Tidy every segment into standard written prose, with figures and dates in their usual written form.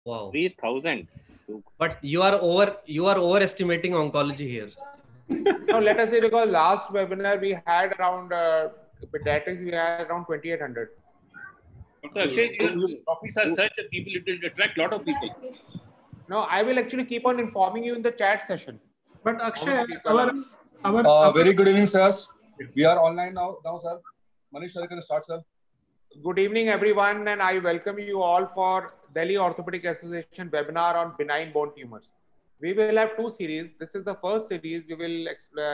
Wow. 3,000. But you are overestimating oncology here. No, let us say because last webinar we had around pediatrics, we had around 2,800. Dr. Akshay, your topics are such that people, it will attract a lot of people. No, I will actually keep on informing you in the chat session. But Akshay, our very good evening, sirs. We are online now, sir. Manish, sir, you can start, sir. Good evening, everyone, and I welcome you all for Delhi Orthopedic Association webinar on benign bone tumors. We will have two series. This is the first series. We will,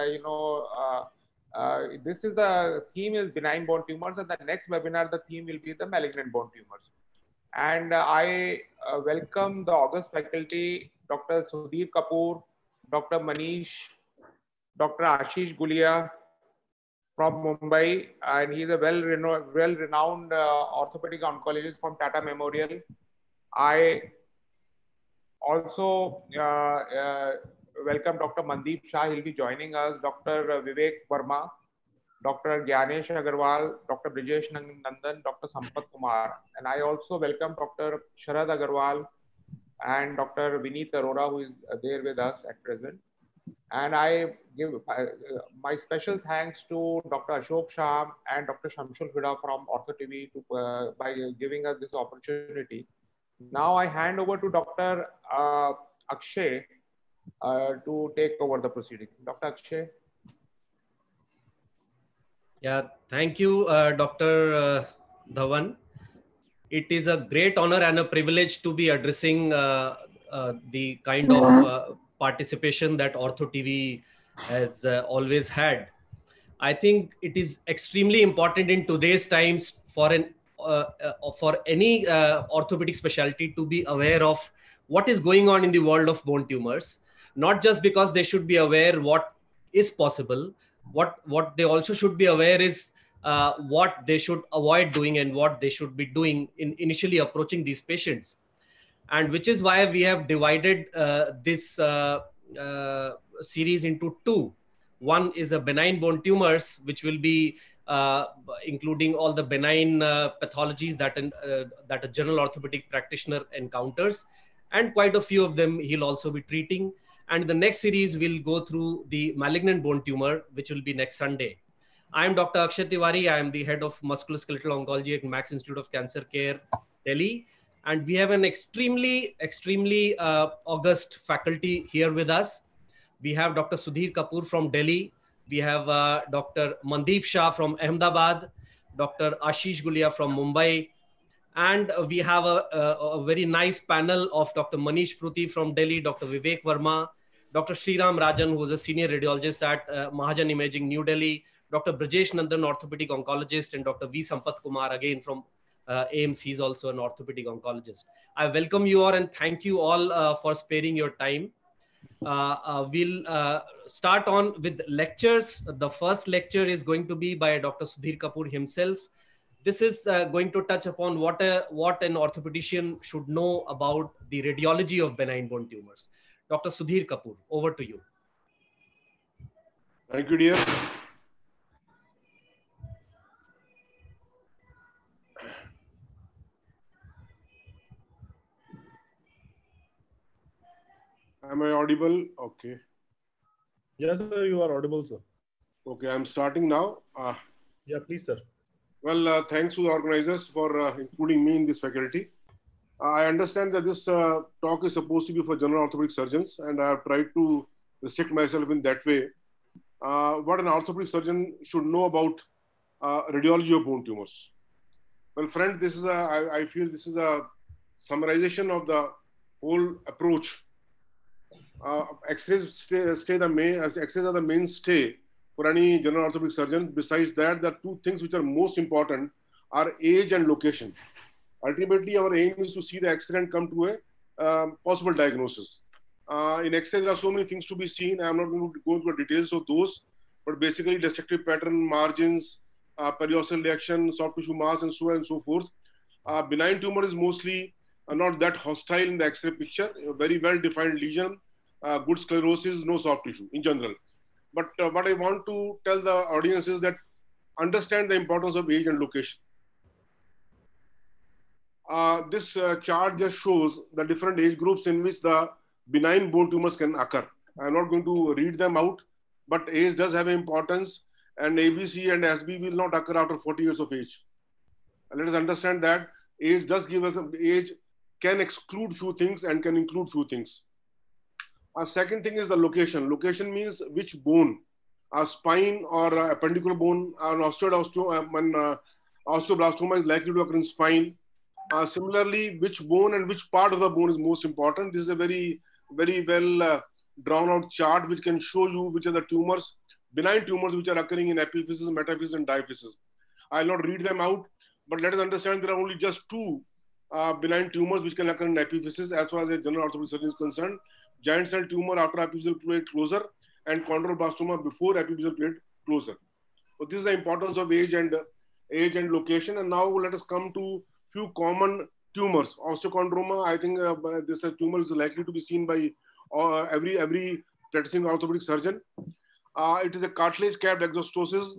this is the theme is benign bone tumors, and the next webinar, the theme will be the malignant bone tumors. And I welcome the August faculty, Dr. Sudhir Kapoor, Dr. Manish, Dr. Ashish Gulia from Mumbai, and he is a well-renowned orthopedic oncologist from Tata Memorial. I also welcome Dr. Mandeep Shah. He'll be joining us. Dr. Vivek Verma, Dr. Gyanesh Agarwal, Dr. Brijesh Nandan, Dr. Sampath Kumar. And I also welcome Dr. Sharad Agarwal and Dr. Vineet Arora, who is there with us at present. And I give my special thanks to Dr. Ashok Shah and Dr. Shamshul Hida from Ortho TV by giving us this opportunity. Now I hand over to Dr. Akshay to take over the proceeding. Dr. Akshay. Yeah, thank you, Dr. Dhawan. It is a great honor and a privilege to be addressing the kind of participation that Ortho TV has always had. I think it is extremely important in today's times for any orthopedic specialty to be aware of what is going on in the world of bone tumors, not just because they should be aware what is possible. What they also should be aware is what they should avoid doing and what they should be doing in initially approaching these patients. And which is why we have divided this series into two. One is a benign bone tumors, which will be including all the benign pathologies that a general orthopedic practitioner encounters. And quite a few of them he'll also be treating. And the next series will go through the malignant bone tumor, which will be next Sunday. I am Dr. Akshay Tiwari. I am the head of musculoskeletal oncology at Max Institute of Cancer Care, Delhi. And we have an extremely august faculty here with us. We have Dr. Sudhir Kapoor from Delhi. We have Dr. Mandeep Shah from Ahmedabad, Dr. Ashish Gulia from Mumbai. And we have a very nice panel of Dr. Manish Pruthi from Delhi, Dr. Vivek Verma, Dr. Sriram Rajan, who is a senior radiologist at Mahajan Imaging, New Delhi, Dr. Brijesh Nandan, orthopedic oncologist, and Dr. V. Sampath Kumar, again from AIMS. He's also an orthopedic oncologist. I welcome you all and thank you all for sparing your time. We'll start on with lectures. The first lecture is going to be by Dr. Sudhir Kapoor himself. This is going to touch upon what an orthopedician should know about the radiology of benign bone tumors. Dr. Sudhir Kapoor, over to you. Thank you, dear. Am I audible? Okay. Yes, sir, you are audible, sir. Okay, I'm starting now. Yeah, please, sir. Well, thanks to the organizers for including me in this faculty. I understand that this talk is supposed to be for general orthopedic surgeons, and I have tried to restrict myself in that way. What an orthopedic surgeon should know about radiology of bone tumors. Well, friend, this is I feel this is a summarization of the whole approach. X-rays X-rays are the mainstay for any general orthopedic surgeon. Besides that, the two things which are most important are age and location. Ultimately, our aim is to see the X-ray and come to a possible diagnosis. In X-ray, there are so many things to be seen. I am not going to go into the details of those, but basically destructive pattern, margins, periosteal reaction, soft tissue mass, and so on and so forth. Benign tumor is mostly not that hostile in the X-ray picture. A very well-defined lesion, good sclerosis, no soft tissue in general. But what I want to tell the audience is that understand the importance of age and location. This chart just shows the different age groups in which the benign bone tumors can occur. I'm not going to read them out, but age does have importance, and ABC and SB will not occur after 40 years of age. And let us understand that age does give us age can exclude few things and can include few things. Second thing is the location. Location means which bone, a spine or appendicular bone, an osteoblastoma is likely to occur in spine. Similarly, which bone and which part of the bone is most important. This is a very well drawn out chart which can show you which are the tumors, benign tumors which are occurring in epiphysis, metaphysis, and diaphysis. I'll not read them out, but let us understand there are only just two benign tumors which can occur in epiphysis as far as the general orthopedic surgeon is concerned. Giant cell tumor after epiphyseal plate closure and chondroblastoma before epiphyseal plate closure. So this is the importance of age and location. And now let us come to few common tumors. Osteochondroma, I think this tumor is likely to be seen by every practicing orthopedic surgeon. It is a cartilage capped exostosis.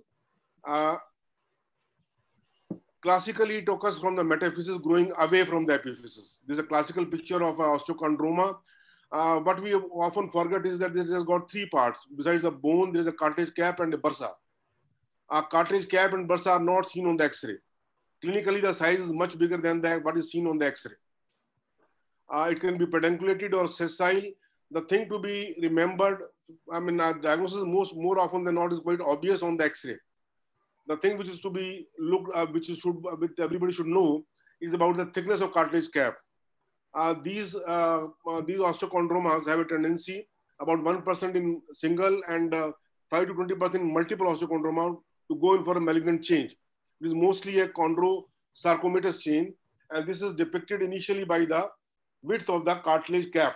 Classically, it occurs from the metaphysis growing away from the epiphysis. This is a classical picture of osteochondroma. What we often forget is that this has got three parts. Besides the bone, there is a cartilage cap and a bursa. Cartilage cap and bursa are not seen on the X-ray. Clinically, the size is much bigger than what is seen on the X-ray. It can be pedunculated or sessile. The thing to be remembered, diagnosis more often than not is quite obvious on the X-ray. The thing which is to be looked, which everybody should know, is about the thickness of cartilage cap. These osteochondromas have a tendency, about 1% in single and 5 to 20% in multiple osteochondroma, to go in for a malignant change. It is mostly a chondrosarcomatous change, and this is depicted initially by the width of the cartilage cap.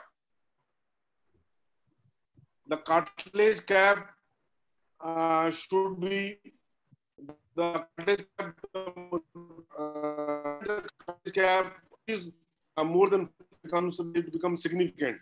The cartilage cap should be the cartilage cap is more than becomes significant.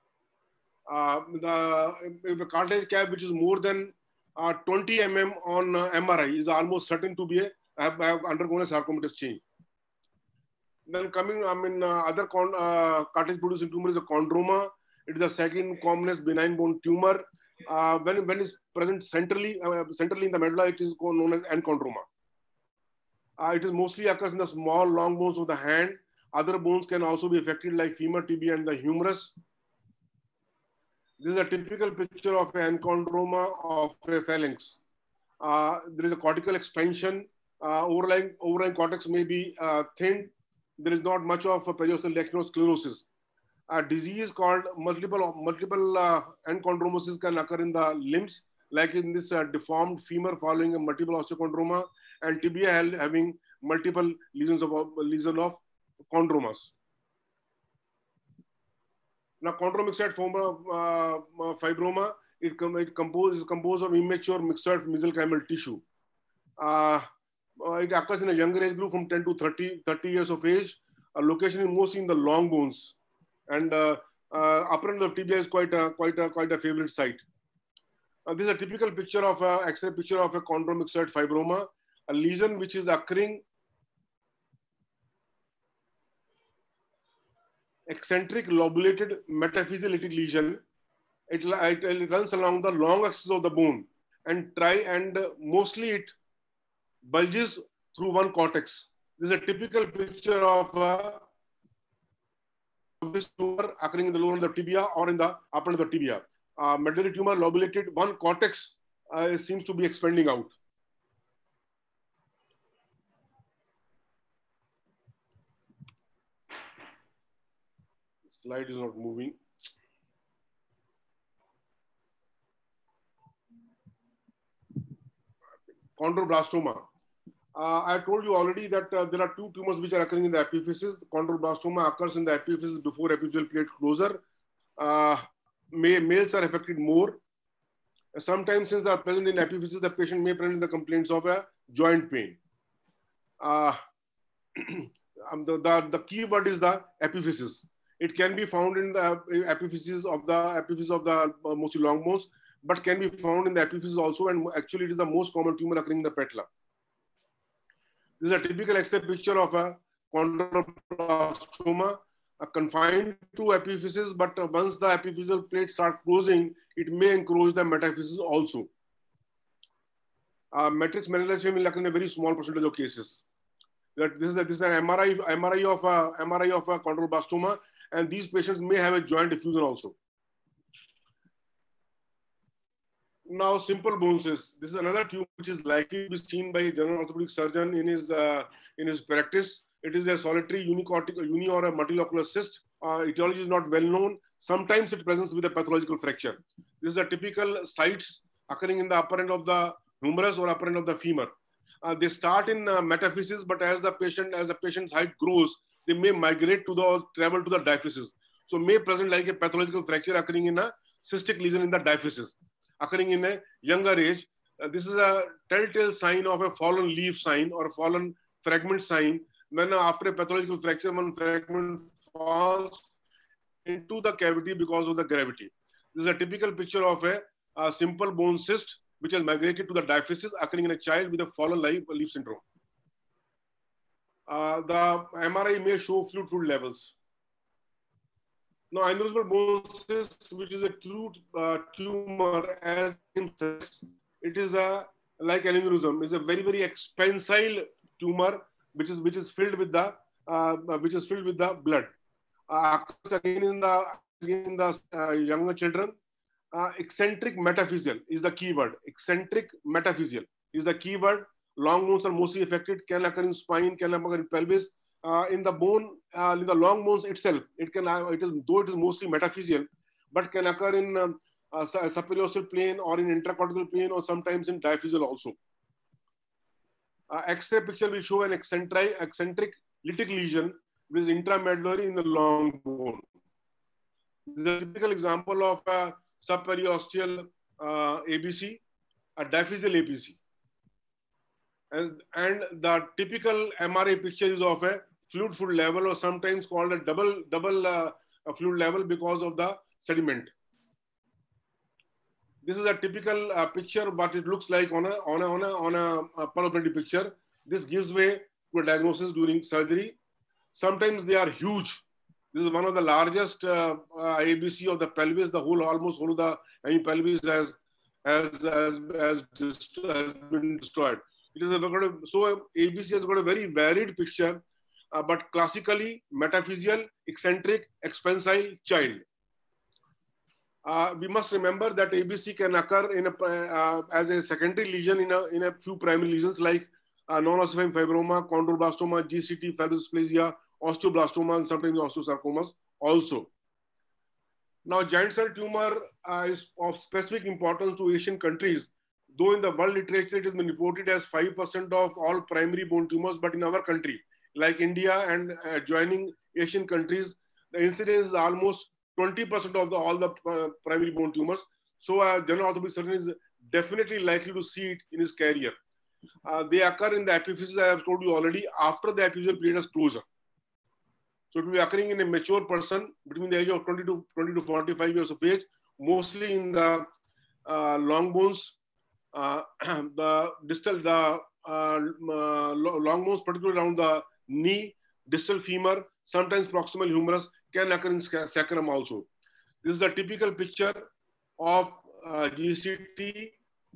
The cartilage cap which is more than 20 mm on MRI is almost certain to be have undergone a sarcomatous change. Then coming, other cartilage producing tumor is a chondroma. It is the second commonest benign bone tumor. When it's present centrally in the medulla, it is known as enchondroma. It is mostly occurs in the small long bones of the hand. Other bones can also be affected like femur, tibia, and the humerus. This is a typical picture of an enchondroma of a phalanx. There is a cortical expansion. Overlying cortex may be thin. There is not much of a periosteal sclerosis. A disease called multiple enchondromosis can occur in the limbs, like in this deformed femur following a multiple osteochondroma, and tibia having multiple lesions of chondromas. Now, chondromyxoid fibroma, it is composed of immature myxoid mesenchymal tissue. It occurs in a younger age group from 10 to 30 years of age. Location is mostly in the long bones, and upper end of tibia is quite a favorite site. This is a typical picture of X-ray picture of a chondromyxoid fibroma, a lesion which is occurring eccentric lobulated metaphyseal lesion. It runs along the long axis of the bone and mostly it bulges through one cortex. This is a typical picture of this tumor occurring in the lower of the tibia or in the upper of the tibia. Medullary tumor lobulated, one cortex seems to be expanding out. Slide is not moving. Chondroblastoma. I told you already that there are two tumors which are occurring in the epiphysis. Chondroblastoma occurs in the epiphysis before epiphyseal plate closure. Males are affected more. Sometimes, since they are present in epiphysis, the patient may present the complaints of a joint pain. The key word is the epiphysis. It can be found in the epiphysis of the mostly long bones, but can be found in the epiphysis also, and actually it is the most common tumor occurring in the patella. This is a typical X-ray picture of a chondroblastoma, confined to epiphysis, but once the epiphyseal plate starts closing, it may encroach the metaphysis also. Matrix melanoma will occur in a very small percentage of cases. That this is an MRI of a chondroblastoma, and these patients may have a joint effusion also. Now, simple bone cyst. This is another tumor which is likely to be seen by a general orthopedic surgeon in his practice. It is a solitary uni or a multilocular cyst. Etiology is not well known. Sometimes it presents with a pathological fracture. This is a typical sites occurring in the upper end of the humerus or upper end of the femur. They start in metaphysis, but as the patient's height grows, they may migrate to travel to the diaphysis. So may present like a pathological fracture occurring in a cystic lesion in the diaphysis, occurring in a younger age. This is a telltale sign of a fallen leaf sign or a fallen fragment sign. When after a pathological fracture, one fragment falls into the cavity because of the gravity. This is a typical picture of a simple bone cyst which has migrated to the diaphysis, occurring in a child with a fallen leaf syndrome. The MRI may show fluid levels. Now, aneurysmal bone cyst, which is a true tumor, as in cyst, it is like aneurysm. It's a very, very expansile tumor which is filled with the blood. Again in the younger children. Eccentric metaphyseal is the keyword. Eccentric metaphyseal is the keyword. Long bones are mostly affected, can occur in spine, can occur in pelvis. In the bone, in the long bones itself, though it is mostly metaphyseal, but can occur in subperiosteal plane or in intracortical plane or sometimes in diaphyseal also. X-ray picture will show an eccentric lytic lesion which is intramedullary in the long bone. This is a typical example of a subperiosteal ABC, a diaphyseal APC. And the typical MRI picture is of a fluid level, or sometimes called a double fluid level because of the sediment. This is a typical picture, but it looks like on a palpability picture. This gives way to a diagnosis during surgery. Sometimes they are huge. This is one of the largest ABC of the pelvis. The almost whole of the hemipelvis has been destroyed. So ABC has got a very varied picture, but classically metaphyseal, eccentric, expansile child. We must remember that ABC can occur as a secondary lesion in a few primary lesions like non-ossified fibroma, chondroblastoma, GCT, fibrous dysplasia, osteoblastoma, and sometimes osteosarcomas also. Now, giant cell tumor is of specific importance to Asian countries, though in the world literature it has been reported as 5% of all primary bone tumors, but in our country, like India and adjoining Asian countries, the incidence is almost 20% of all the primary bone tumors. So a general orthopedic surgeon is definitely likely to see it in his career. They occur in the epiphysis, I have told you already, after the epiphyseal plate has closure. So it will be occurring in a mature person between the age of 20 to 45 years of age, mostly in the long bones, the distal, long bones, particularly around the knee, distal femur, sometimes proximal humerus, can occur in sacrum also. This is a typical picture of GCT,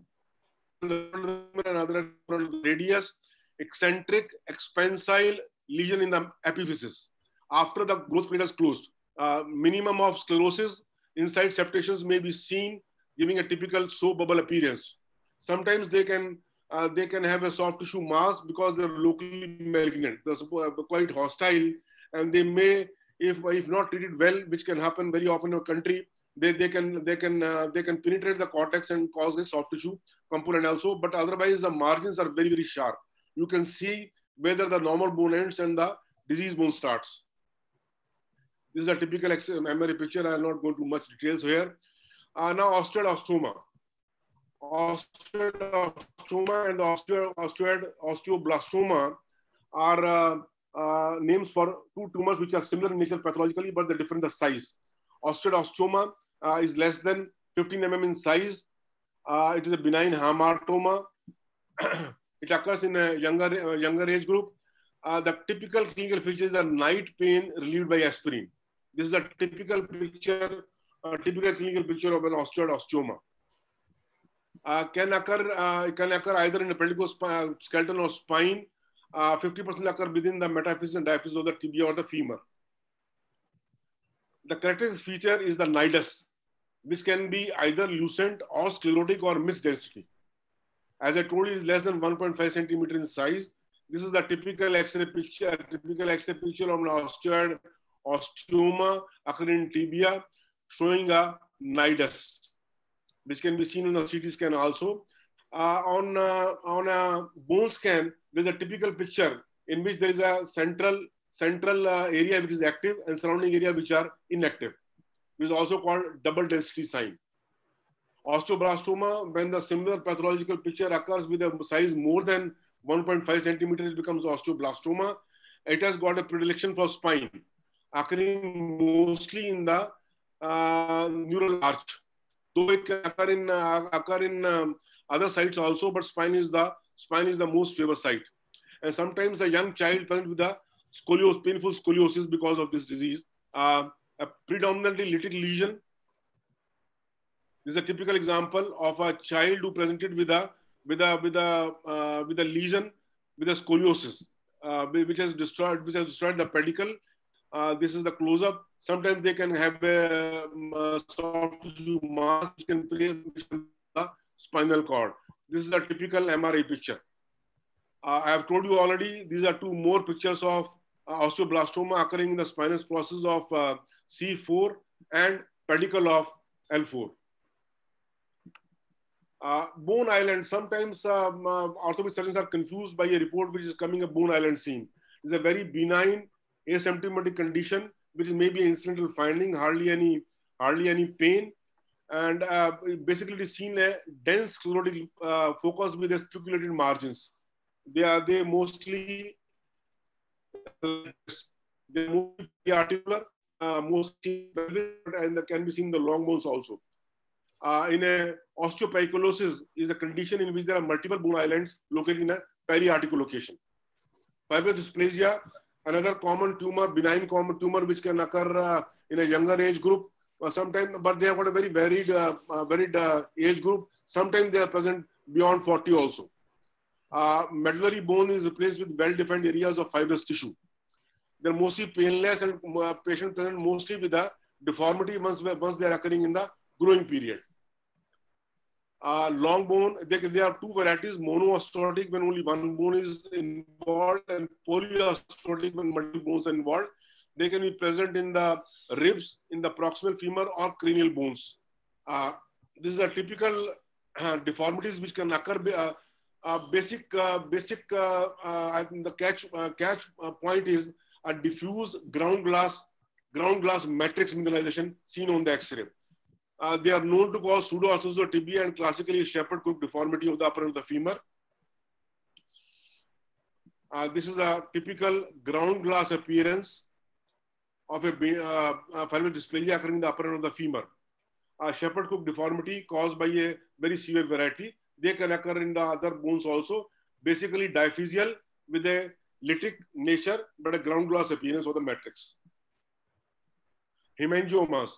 another radius, eccentric, expansile lesion in the epiphysis. After the growth plate is closed, minimum of sclerosis inside septations may be seen, giving a typical soap bubble appearance. Sometimes they can have a soft tissue mass because they're locally malignant. They're quite hostile, and they may, if not treated well, which can happen very often in a country, they can penetrate the cortex and cause a soft tissue component also. But otherwise, the margins are very, very sharp. You can see whether the normal bone ends and the disease bone starts. This is a typical MRI picture. I will not go into much details here. Now, osteoblastoma. Osteoblastoma and osteoblastoma are names for two tumors which are similar in nature pathologically, but they're different in the size. Osteoblastoma is less than 15 mm in size. It is a benign hamartoma. It occurs in a younger age group. The typical clinical features are night pain relieved by aspirin. This is a typical picture, typical clinical picture of an osteoid osteoma. Can occur either in the pedicle skeleton or spine. 50% occur within the metaphysis and diaphysis of the tibia or the femur. The characteristic feature is the nidus, which can be either lucent or sclerotic or mixed density. As I told you, it is less than 1.5 centimeter in size. This is the typical X-ray picture. Typical X-ray picture of an osteoid osteoma occurring in tibia, showing a nidus, which can be seen on a CT scan also. On a bone scan, there is a typical picture in which there is a central area which is active and surrounding area which are inactive. It is also called double density sign. Osteoblastoma, when the similar pathological picture occurs with a size more than 1.5 centimeters, it becomes osteoblastoma. It has got a predilection for spine, occurring mostly in the neural arch. Though it can occur in other sites also, but spine is the most favored site. And sometimes a young child present with a scoliosis, painful scoliosis because of this disease, a predominantly lytic lesion. This is a typical example of a child who presented with a lesion, with a scoliosis, which has destroyed the pedicle. This is the close-up. Sometimes they can have a soft tissue mass which can place the spinal cord. This is a typical MRI picture. I have told you already, these are two more pictures of osteoblastoma occurring in the spinous process of C4 and pedicle of L4. Bone island, sometimes orthopedic surgeons are confused by a report which is coming a bone island scene. It's a very benign asymptomatic condition, which is maybe an incidental finding, hardly any pain. And basically it is seen a dense sclerotic focus with a spiculated margins. They mostly articular, mostly and can be seen in the long bones also. In a osteoporosis is a condition in which there are multiple bone islands located in a periarticular location. Fibrous dysplasia, another common tumor, benign common tumor, which can occur in a younger age group. Sometimes, but they have got a very varied age group. Sometimes they are present beyond 40 also. Medullary bone is replaced with well-defined areas of fibrous tissue. They're mostly painless and patient present mostly with a deformity once they are occurring in the growing period. Long bone, there are two varieties: monoosteotic when only one bone is involved, and polyosteotic when multiple bones are involved. They can be present in the ribs, in the proximal femur, or cranial bones. These are typical deformities which can occur. I think the catch point is a diffuse ground glass matrix mineralization seen on the X-ray. They are known to cause pseudoarthrosis of tibia and classically Shepherd-Crook deformity of the upper end of the femur. This is a typical ground glass appearance of a fibrous dysplasia occurring in the upper end of the femur. Shepherd-Crook deformity caused by a very severe variety. They can occur in the other bones also. Basically diaphyseal with a lytic nature, but a ground glass appearance of the matrix. Hemangiomas.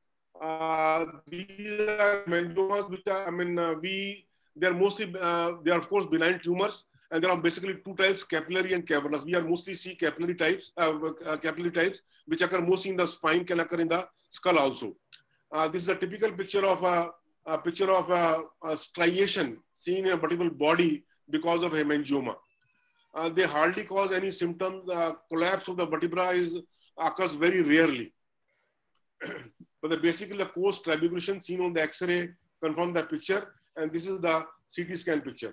These are hemangiomas which are, they are mostly, they are of course benign tumors, and there are basically two types, capillary and cavernous. We are mostly see capillary types, which occur mostly in the spine, can occur in the skull also. This is a typical picture of a striation seen in a vertebral body because of hemangioma. They hardly cause any symptoms. Collapse of the vertebra occurs very rarely. But basically the coarse trabulation seen on the X-ray confirm that picture, and this is the CT scan picture.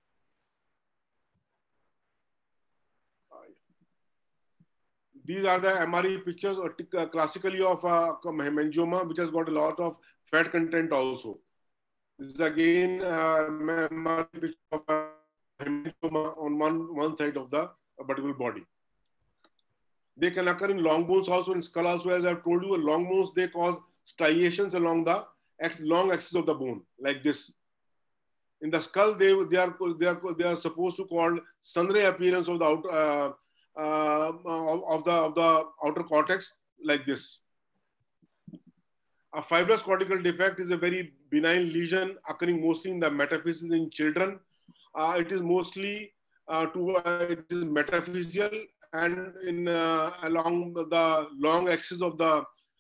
These are the MRE pictures classically of hemangioma, which has got a lot of fat content also. This is again MRE picture of hemangioma on one side of the vertebral body. They can occur in long bones also, in skull also. As I've told you, long bones, they cause striations along the long axis of the bone, like this. In the skull, they are supposed to call sunray appearance of the of the outer cortex like this. A fibrous cortical defect is a very benign lesion occurring mostly in the metaphyses in children. It is mostly it is metaphyseal and in along the long axis of the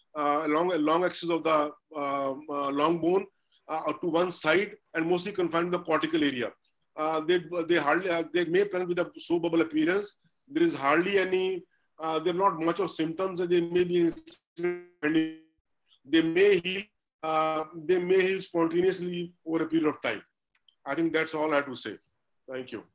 long bone to one side, and mostly confined to the cortical area. They may present with a soap bubble appearance. There is hardly any. There are not much of symptoms. They may be. They may heal. They may heal spontaneously over a period of time. I think that's all I have to say. Thank you.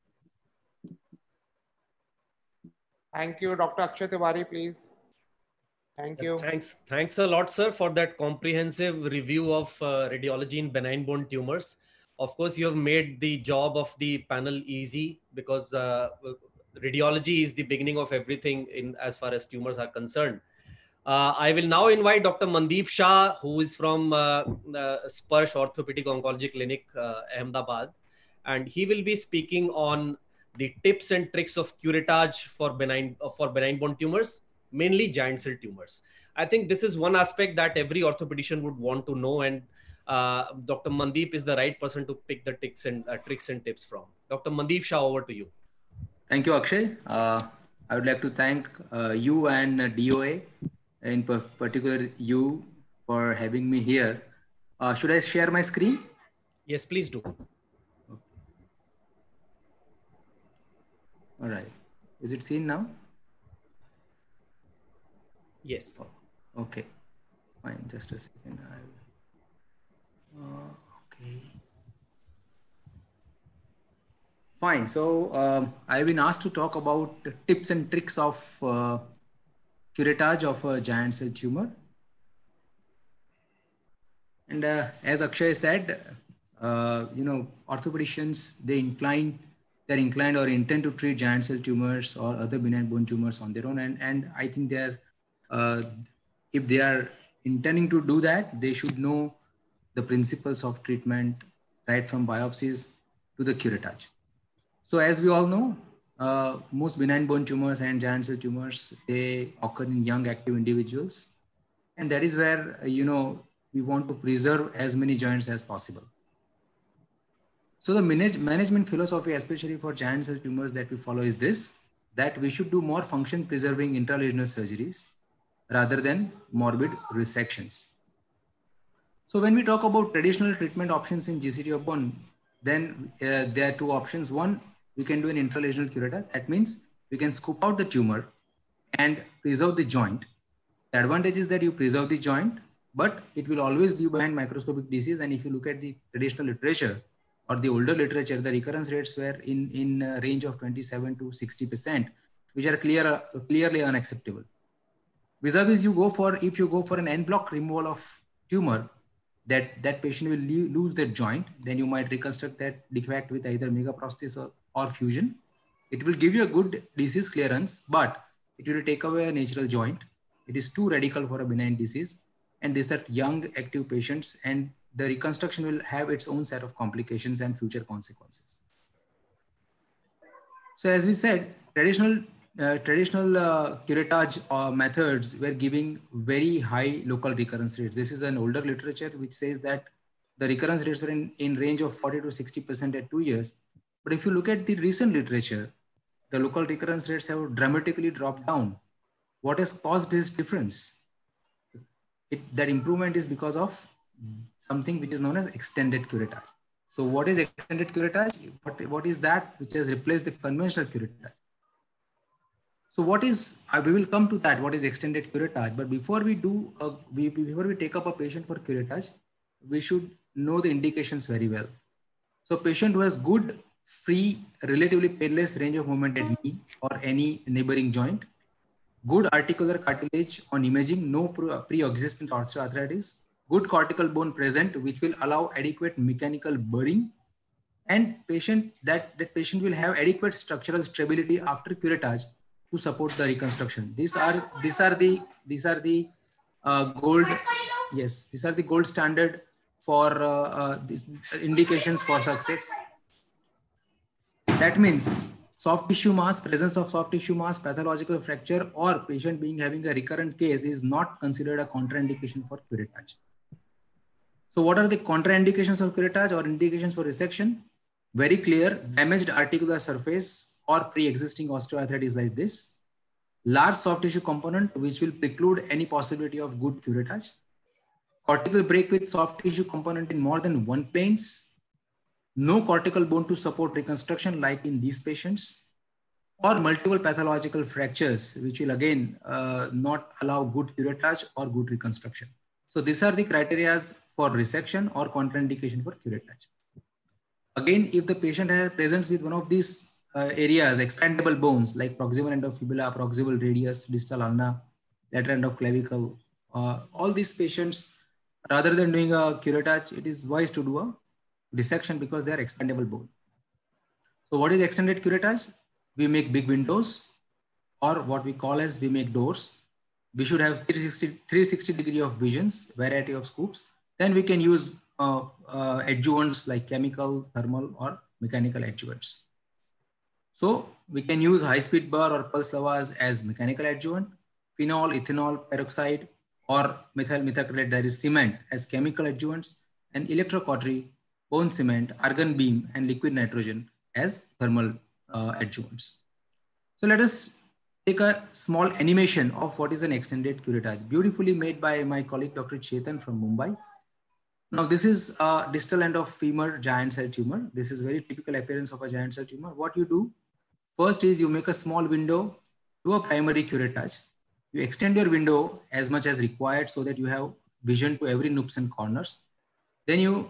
Thank you, Dr. Akshay Tiwari, please. Thank you. Thanks a lot, sir, for that comprehensive review of radiology in benign bone tumors. Of course, you have made the job of the panel easy, because radiology is the beginning of everything in as far as tumors are concerned. I will now invite Dr. Mandeep Shah, who is from Sparsh Orthopedic Oncology Clinic, Ahmedabad, and he will be speaking on the tips and tricks of curettage for benign bone tumors, mainly giant cell tumors. I think this is one aspect that every orthopedician would want to know, and Dr. Mandeep is the right person to pick the tricks and tips from. Dr. Mandeep Shah, over to you. Thank you, Akshay. I would like to thank you and DOA, in particular you, for having me here. Should I share my screen? Yes, please do. All right. Is it seen now? Yes. Okay. Fine. Just a second. Okay. Fine. So I've been asked to talk about the tips and tricks of curettage of a giant cell tumor. And as Akshay said, orthopedicians, they're inclined or intend to treat giant cell tumors or other benign bone tumors on their own. And I think if they are intending to do that, they should know the principles of treatment, right from biopsies to the curettage. So as we all know, most benign bone tumors and giant cell tumors, they occur in young active individuals. And that is where, we want to preserve as many joints as possible. So the management philosophy, especially for giant cell tumors that we follow, is this, that we should do more function preserving intralesional surgeries rather than morbid resections. So when we talk about traditional treatment options in GCT of bone, then there are two options. One, we can do an intralesional curettage. That means we can scoop out the tumor and preserve the joint. The advantage is that you preserve the joint, but it will always leave behind microscopic disease. And if you look at the traditional literature or the older literature, the recurrence rates were in a range of 27 to 60%, which are clearly unacceptable. Vis-a-vis, if you go for an en bloc removal of tumor, that patient will lose their joint, then you might reconstruct that defect with either megaprosthesis or fusion. It will give you a good disease clearance, but it will take away a natural joint. It is too radical for a benign disease. And these are young active patients, and the reconstruction will have its own set of complications and future consequences. So as we said, traditional curettage methods were giving very high local recurrence rates. This is an older literature which says that the recurrence rates were in range of 40 to 60% at 2 years. But if you look at the recent literature, the local recurrence rates have dramatically dropped down. What has caused this difference? That improvement is because of something which is known as extended curettage. So what is extended curettage? What is that which has replaced the conventional curettage? So we will come to that, what is extended curettage. But before we take up a patient for curettage, we should know the indications very well. So patient who has good, free, relatively painless range of movement at knee or any neighboring joint, good articular cartilage on imaging, no pre-existent osteoarthritis, good cortical bone present, which will allow adequate mechanical burring, and that patient will have adequate structural stability after curettage to support the reconstruction. These are the gold standard for these indications for success. That means soft tissue mass, presence of soft tissue mass, pathological fracture, or patient being having a recurrent case is not considered a contraindication for curettage. So what are the contraindications of curettage or indications for resection? Very clear: damaged articular surface or pre-existing osteoarthritis like this. Large soft tissue component which will preclude any possibility of good curettage. Cortical break with soft tissue component in more than one planes. No cortical bone to support reconstruction like in these patients. Or multiple pathological fractures which will again not allow good curettage or good reconstruction. So these are the criteria for resection or contraindication for curettage. Again, if the patient has presents with one of these areas, expandable bones like proximal end of fibula, proximal radius, distal ulna, lateral end of clavicle, all these patients, rather than doing a curettage, it is wise to do a dissection because they are expandable bone. So what is extended curettage? We make big windows, or what we call as we make doors. We should have 360 degree of visions, variety of scoops. Then we can use adjuvants like chemical, thermal, or mechanical adjuvants. So we can use high-speed burr or pulse lavage as mechanical adjuvant, phenol, ethanol, peroxide, or methyl methacrylate, that is cement, as chemical adjuvants, and electrocautery, bone cement, argon beam, and liquid nitrogen as thermal adjuvants. So let us take a small animation of what is an extended curettage, beautifully made by my colleague Dr. Chetan from Mumbai. Now this is a distal end of femur giant cell tumor. This is very typical appearance of a giant cell tumor. What you do first is you make a small window to a primary curettage. You extend your window as much as required so that you have vision to every nooks and corners. Then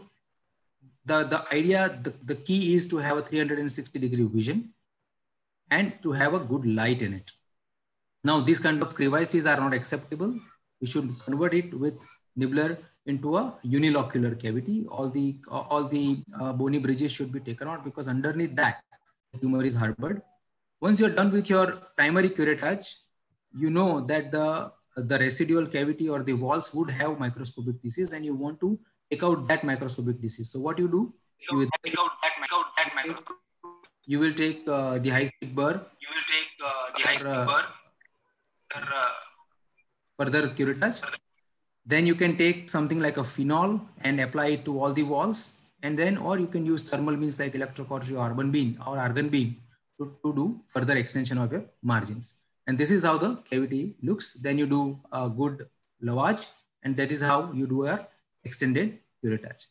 the key is to have a 360 degree vision and to have a good light in it. Now these kind of crevices are not acceptable. We should convert it with nibbler into a unilocular cavity. All the bony bridges should be taken out because underneath that the tumor is harbored. Once you're done with your primary curettage, you know that the residual cavity or the walls would have microscopic disease and you want to take out that microscopic disease. So what you do, you will take the high-speed burr. Further curettage. Then you can take something like a phenol and apply it to all the walls. And then, or you can use thermal means like electrocautery or argon beam to do further extension of your margins. And this is how the cavity looks. Then you do a good lavage, and that is how you do a extended curettage.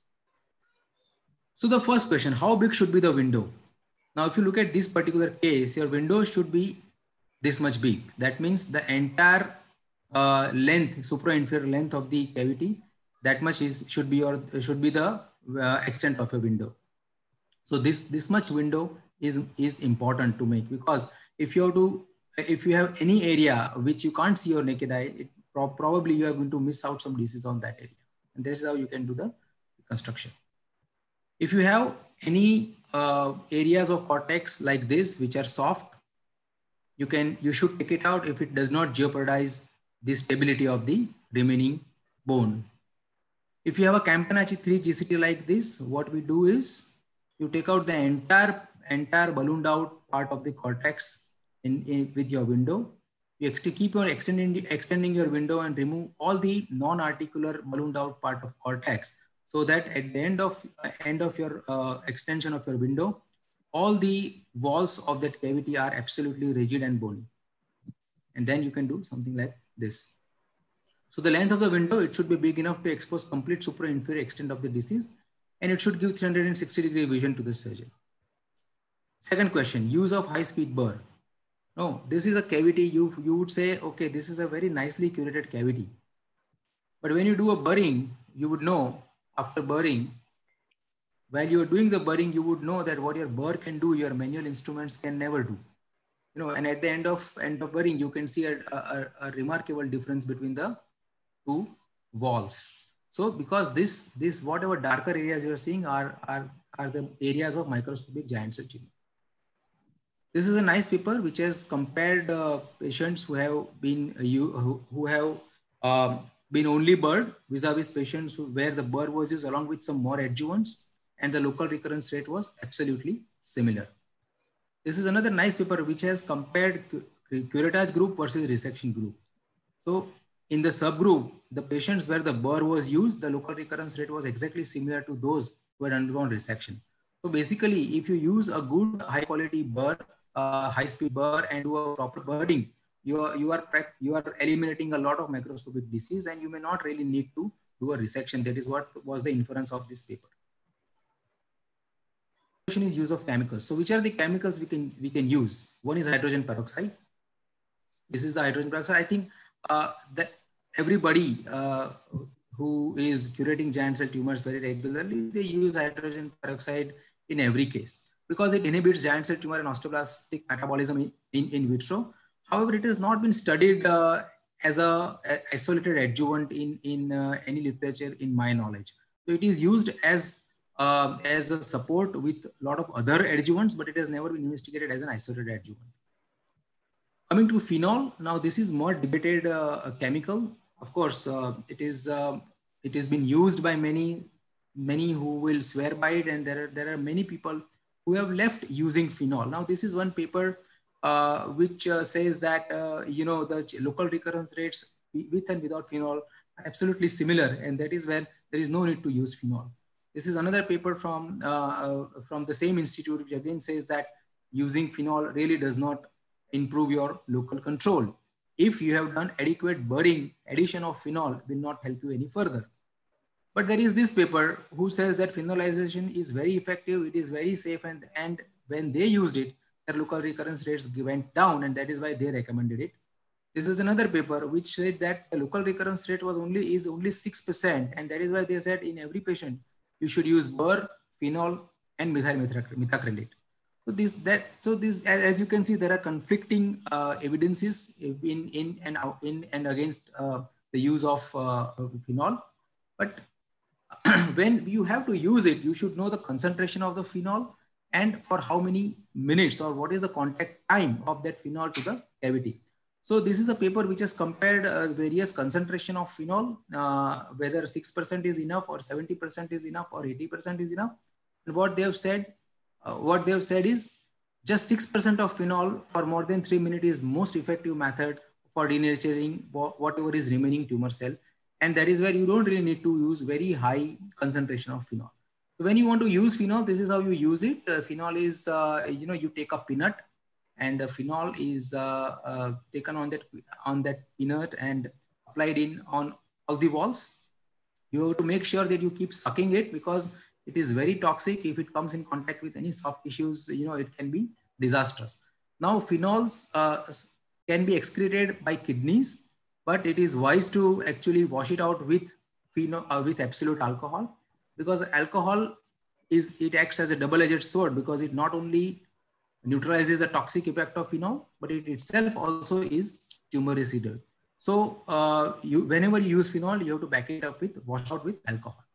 So the first question, how big should be the window? Now, if you look at this particular case, your window should be this much big. That means the entire length, supra-inferior length of the cavity, that much should be the extent of a window. So this much window is important to make, because if you have any area which you can't see your naked eye, probably you are going to miss out some disease on that area. And this is how you can do the reconstruction. If you have any areas of cortex like this, which are soft, you should take it out if it does not jeopardize the stability of the remaining bone. If you have a Campanacci 3 GCT like this, what we do is you take out the entire ballooned out part of the cortex with your window. You keep on extending your window and remove all the non-articular ballooned out part of cortex, so that at the end of your extension of your window, all the walls of that cavity are absolutely rigid and bony. And then you can do something like this. So the length of the window, it should be big enough to expose complete supra-inferior extent of the disease, and it should give 360 degree vision to the surgeon. Second question, use of high-speed burr. No, this is a cavity. You would say, okay, this is a very nicely curated cavity. But when you do a burring, you would know after burring, while you are doing the burring, you would know that what your burr can do, your manual instruments can never do. And at the end of burring, you can see a remarkable difference between the two walls. So because this whatever darker areas you are seeing are the areas of microscopic giant cell tumor. This is a nice paper which has compared patients who have been only burred vis-a-vis patients where the burr was used along with some more adjuvants, and the local recurrence rate was absolutely similar. This is another nice paper which has compared curettage group versus resection group. So in the subgroup, the patients where the burr was used, the local recurrence rate was exactly similar to those who had undergone resection. So basically, if you use a good high quality burr, high speed burr, and do a proper burring, you are eliminating a lot of microscopic disease, and you may not really need to do a resection. That is what was the inference of this paper. Question is use of chemicals. So which are the chemicals we can use? One is hydrogen peroxide. This is the hydrogen peroxide. I think that everybody who is curating giant cell tumors very regularly, they use hydrogen peroxide in every case because it inhibits giant cell tumor and osteoblastic metabolism in vitro. However, it has not been studied as a isolated adjuvant in any literature in my knowledge. So it is used as a support with a lot of other adjuvants, but it has never been investigated as an isolated adjuvant. Coming to phenol, now this is more debated chemical. Of course, it has been used by many who will swear by it, and there are many people who have left using phenol. Now, this is one paper which says that the local recurrence rates with and without phenol are absolutely similar, and that is where there is no need to use phenol. This is another paper from the same institute, which again says that using phenol really does not improve your local control. If you have done adequate burring, addition of phenol will not help you any further. But there is this paper who says that phenolization is very effective, it is very safe, and when they used it, their local recurrence rates went down, and that is why they recommended it. This is another paper which said that the local recurrence rate is only 6%, and that is why they said in every patient you should use burr, phenol, and methyl methacrylate. So as you can see, there are conflicting evidences in and against the use of phenol. But when you have to use it, you should know the concentration of the phenol and for how many minutes or what is the contact time of that phenol to the cavity. So this is a paper which has compared various concentration of phenol, whether 6% is enough or 70% is enough or 80% is enough. And what they have said is just 6% of phenol for more than 3 minutes is most effective method for denaturing whatever is remaining tumor cell. And that is where you don't really need to use very high concentration of phenol. So when you want to use phenol, this is how you use it. Phenol is, you take a peanut, and the phenol is taken on that peanut and applied on all the walls. You have to make sure that you keep sucking it because it is very toxic. If it comes in contact with any soft tissues, it can be disastrous. Now, phenols can be excreted by kidneys, but it is wise to actually wash it out with absolute alcohol, because alcohol it acts as a double-edged sword, because it not only neutralizes the toxic effect of phenol, but it itself also is tumoricidal. So whenever you use phenol, you have to back it up with wash out with alcohol.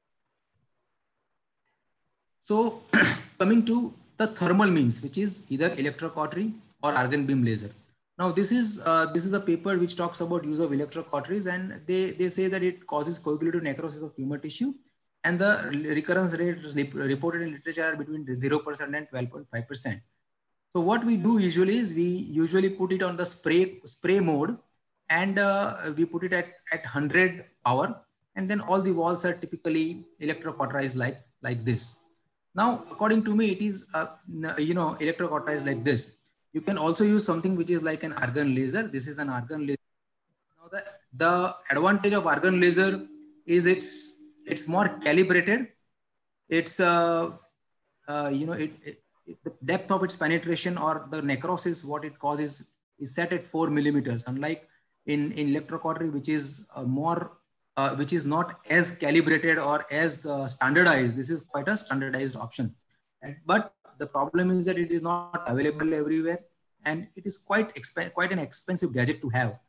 So coming to the thermal means, which is either electrocautery or argon beam laser. Now this is a paper which talks about use of electrocauteries, and they say that it causes coagulative necrosis of tumor tissue, and the recurrence rates reported in literature are between 0% and 12.5%. So what we do usually is we usually put it on the spray mode, and we put it at 100 power, and then all the walls are typically electrocauterized like this. Now, according to me, it is electrocauterized like this. You can also use something which is like an argon laser. This is an argon laser. Now, the advantage of argon laser is it's more calibrated. It's the depth of its penetration or the necrosis, what it causes, is set at 4 millimeters. Unlike in electrocautery, which is which is not as calibrated or as standardized. This is quite a standardized option, but the problem is that it is not available everywhere, and it is quite an expensive gadget to have.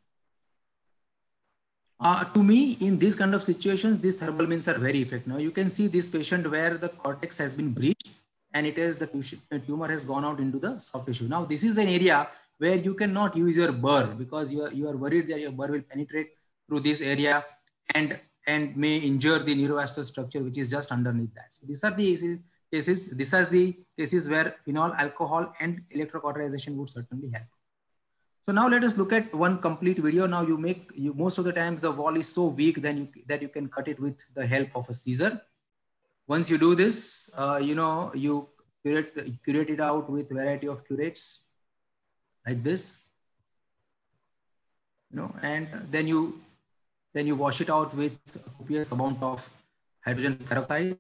To me, in these kind of situations, these thermal means are very effective. Now you can see this patient where the cortex has been breached, and the tumor has gone out into the soft tissue. Now this is an area where you cannot use your burr, because you are worried that your burr will penetrate through this area and may injure the neurovascular structure which is just underneath that. So these are the cases, these are the cases where phenol, alcohol, and electrocauterization would certainly help. So now let us look at one complete video. Now most of the times the wall is so weak that you can cut it with the help of a scissor. Once you do this, you curate it out with variety of curates like this, and then you wash it out with a copious amount of hydrogen peroxide.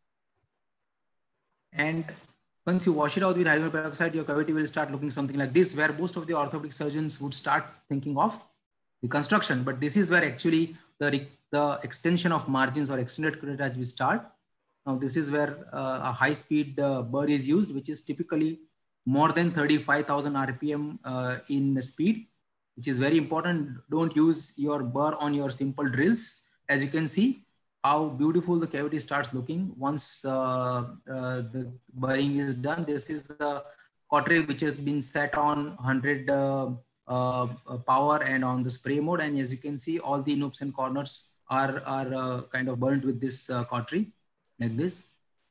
And once you wash it out with hydrogen peroxide, your cavity will start looking something like this, where most of the orthopedic surgeons would start thinking of reconstruction. But this is where actually the extension of margins or extended curettage will start. Now, this is where a high-speed burr is used, which is typically more than 35,000 RPM in speed, which is very important. Don't use your burr on your simple drills. As you can see, how beautiful the cavity starts looking once the burring is done. This is the cautery which has been set on 100 power and on the spray mode. And as you can see, all the nooks and corners are kind of burnt with this cautery like this.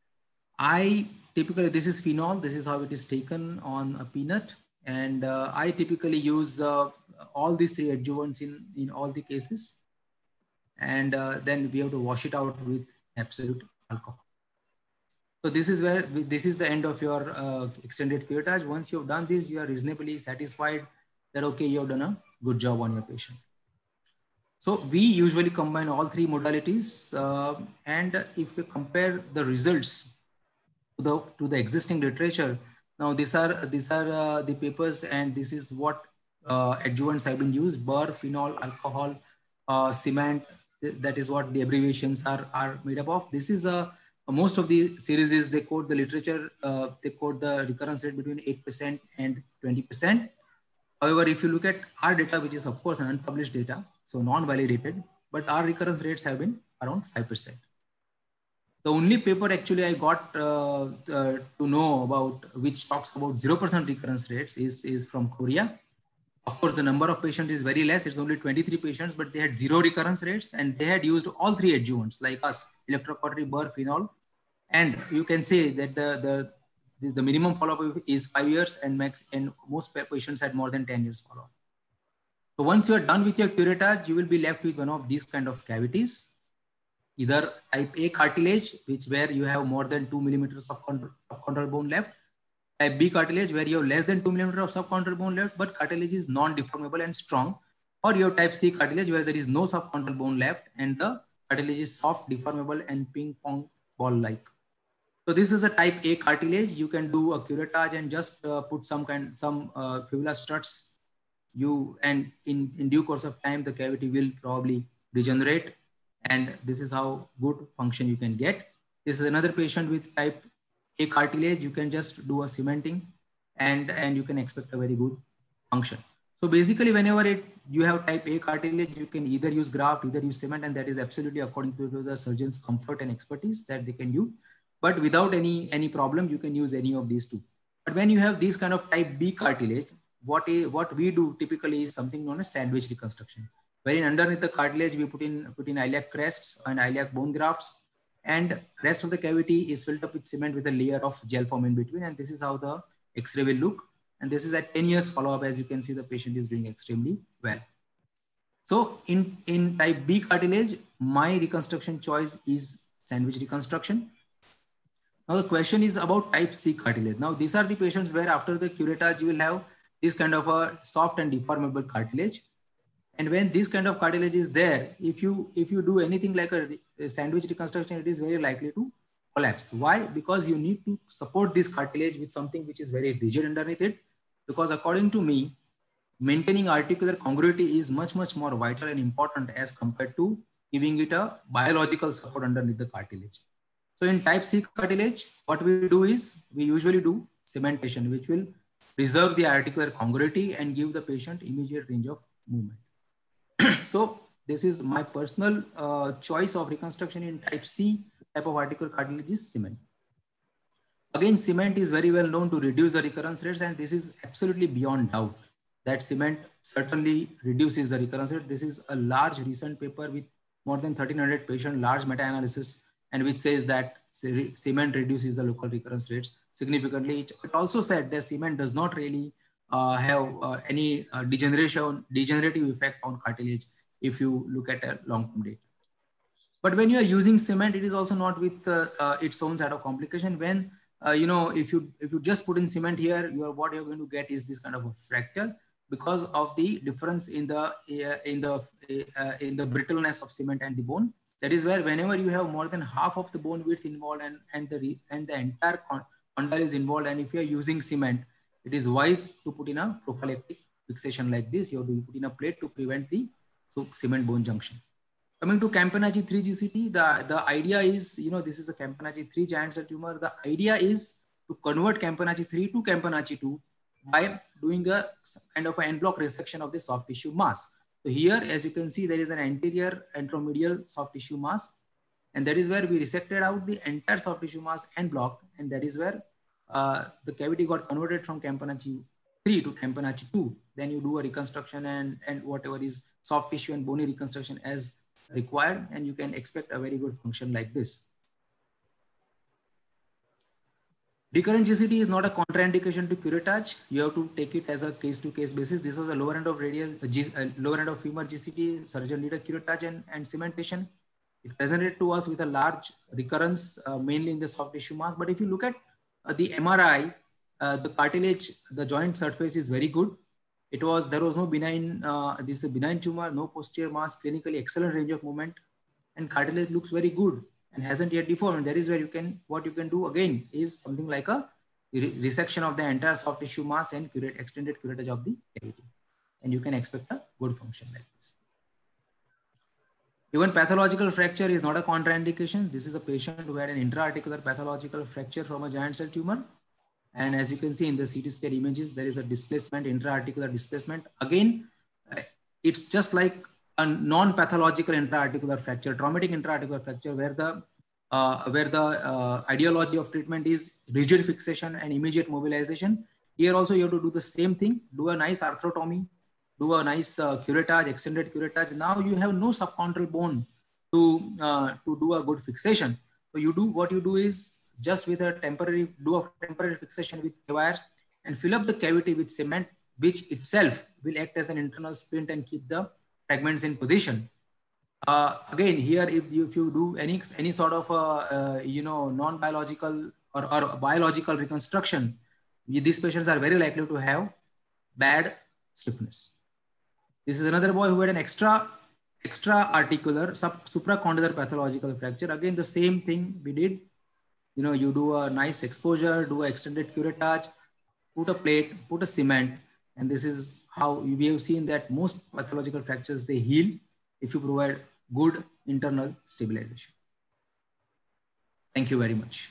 This is phenol. This is how it is taken on a peanut. And I typically use all these three adjuvants in all the cases. And then we have to wash it out with absolute alcohol. So this is the end of your extended curettage. Once you've done this, you are reasonably satisfied that, okay, you've done a good job on your patient. So we usually combine all three modalities. And if you compare the results to the existing literature, now these are the papers, and this is what adjuvants have been used: burr, phenol, alcohol, cement. That is what the abbreviations are made up of. This is most of the series they quote the literature. They quote the recurrence rate between 8% and 20%. However, if you look at our data, which is of course an unpublished data, so non-validated, but our recurrence rates have been around 5%. The only paper actually I got to know about, which talks about 0% recurrence rates, is from Korea. Of course, the number of patients is very less. It's only 23 patients, but they had 0 recurrence rates, and they had used all three adjuvants like us: electrocautery, burr, phenol. And you can say that the minimum follow-up is 5 years, and most patients had more than 10 years follow-up. So once you are done with your curettage, you will be left with one of these kind of cavities, either type A cartilage, where you have more than 2 millimeters of subchondral bone left; type B cartilage, where you have less than 2 millimeters of subchondral bone left, but cartilage is non-deformable and strong; or you have type C cartilage, where there is no subchondral bone left and the cartilage is soft, deformable, and ping pong ball-like. So this is a type A cartilage. You can do a curettage and just put some fibula struts. And in due course of time, the cavity will probably regenerate, and this is how good function you can get. This is another patient with type A cartilage. You can just do a cementing, and you can expect a very good function. So basically, whenever you have type A cartilage, you can either use graft, either use cement, and that is absolutely according to the surgeon's comfort and expertise that they can use. But without any problem, you can use any of these two. But when you have these kind of type B cartilage, what we do typically is something known as sandwich reconstruction, wherein underneath the cartilage we put in iliac crests and iliac bone grafts, and rest of the cavity is filled up with cement with a layer of gel foam in between, and this is how the X-ray will look. And this is at 10 years follow-up. As you can see, the patient is doing extremely well. So in type B cartilage, my reconstruction choice is sandwich reconstruction. Now the question is about type C cartilage. Now these are the patients where after the curettage you will have this kind of a soft and deformable cartilage. And when this kind of cartilage is there, if you do anything like a sandwich reconstruction, it is very likely to collapse. Why? Because you need to support this cartilage with something which is very rigid underneath it. Because according to me, maintaining articular congruity is much more vital and important as compared to giving it a biological support underneath the cartilage. So in type C cartilage, what we do is we usually do cementation, which will preserve the articular congruity and give the patient immediate range of movement. So this is my personal choice of reconstruction in type C type of articular cartilage is cement. Again, cement is very well known to reduce the recurrence rates, and this is absolutely beyond doubt that cement certainly reduces the recurrence rate. This is a large recent paper with more than 1,300 patient, large meta-analysis, and which says that cement reduces the local recurrence rates significantly. It also said that cement does not really have any degenerative effect on cartilage if you look at a long-term data. But when you are using cement, it is also not with its own set of complication. When if you just put in cement here, what you're going to get is this kind of a fracture because of the difference in the brittleness of cement and the bone. That is where whenever you have more than half of the bone width involved and the entire condyle is involved, and if you are using cement, it is wise to put in a prophylactic fixation like this. You have to put in a plate to prevent the cement bone junction. Coming to Campanacci 3 GCT, the idea is, this is a Campanacci 3 giant cell tumor. The idea is to convert Campanacci 3 to Campanacci 2 by doing a kind of an en bloc resection of the soft tissue mass. So here, as you can see, there is an anterior anteromedial soft tissue mass, and that is where we resected out the entire soft tissue mass en bloc, and that is where the cavity got converted from Campanacci 3 to Campanacci 2. Then you do a reconstruction and whatever is soft tissue and bony reconstruction as required, and you can expect a very good function like this. Recurrent GCT is not a contraindication to curettage. You have to take it as a case-to-case basis. This was the lower end of lower end of femur GCT. Surgeon did a curettage and cementation. It presented to us with a large recurrence, mainly in the soft tissue mass. But if you look at the MRI, the cartilage, the joint surface is very good. There was no benign, this is a benign tumor, no posterior mass, clinically excellent range of movement, and cartilage looks very good and hasn't yet deformed. And that is where what you can do again is something like a resection of the entire soft tissue mass and extended curettage of the cavity. And you can expect a good function like this. Even pathological fracture is not a contraindication. This is a patient who had an intra-articular pathological fracture from a giant cell tumor. And as you can see in the CT scan images, there is a displacement, intra-articular displacement. Again, it's just like a non-pathological intra-articular fracture, traumatic intra-articular fracture, where the ideology of treatment is rigid fixation and immediate mobilization. Here also you have to do the same thing, do a nice arthrotomy, do a nice curettage, extended curettage. Now you have no subchondral bone to do a good fixation. So what you do is just with a temporary fixation with wires and fill up the cavity with cement, which itself will act as an internal splint and keep the fragments in position. Again, here if you do any sort of non-biological or biological reconstruction, these patients are very likely to have bad stiffness. This is another boy who had an extra-articular supracondylar pathological fracture. Again, the same thing we did. You do a nice exposure, do an extended curettage, put a plate, put a cement, and this is how we have seen that most pathological fractures, they heal if you provide good internal stabilization. Thank you very much.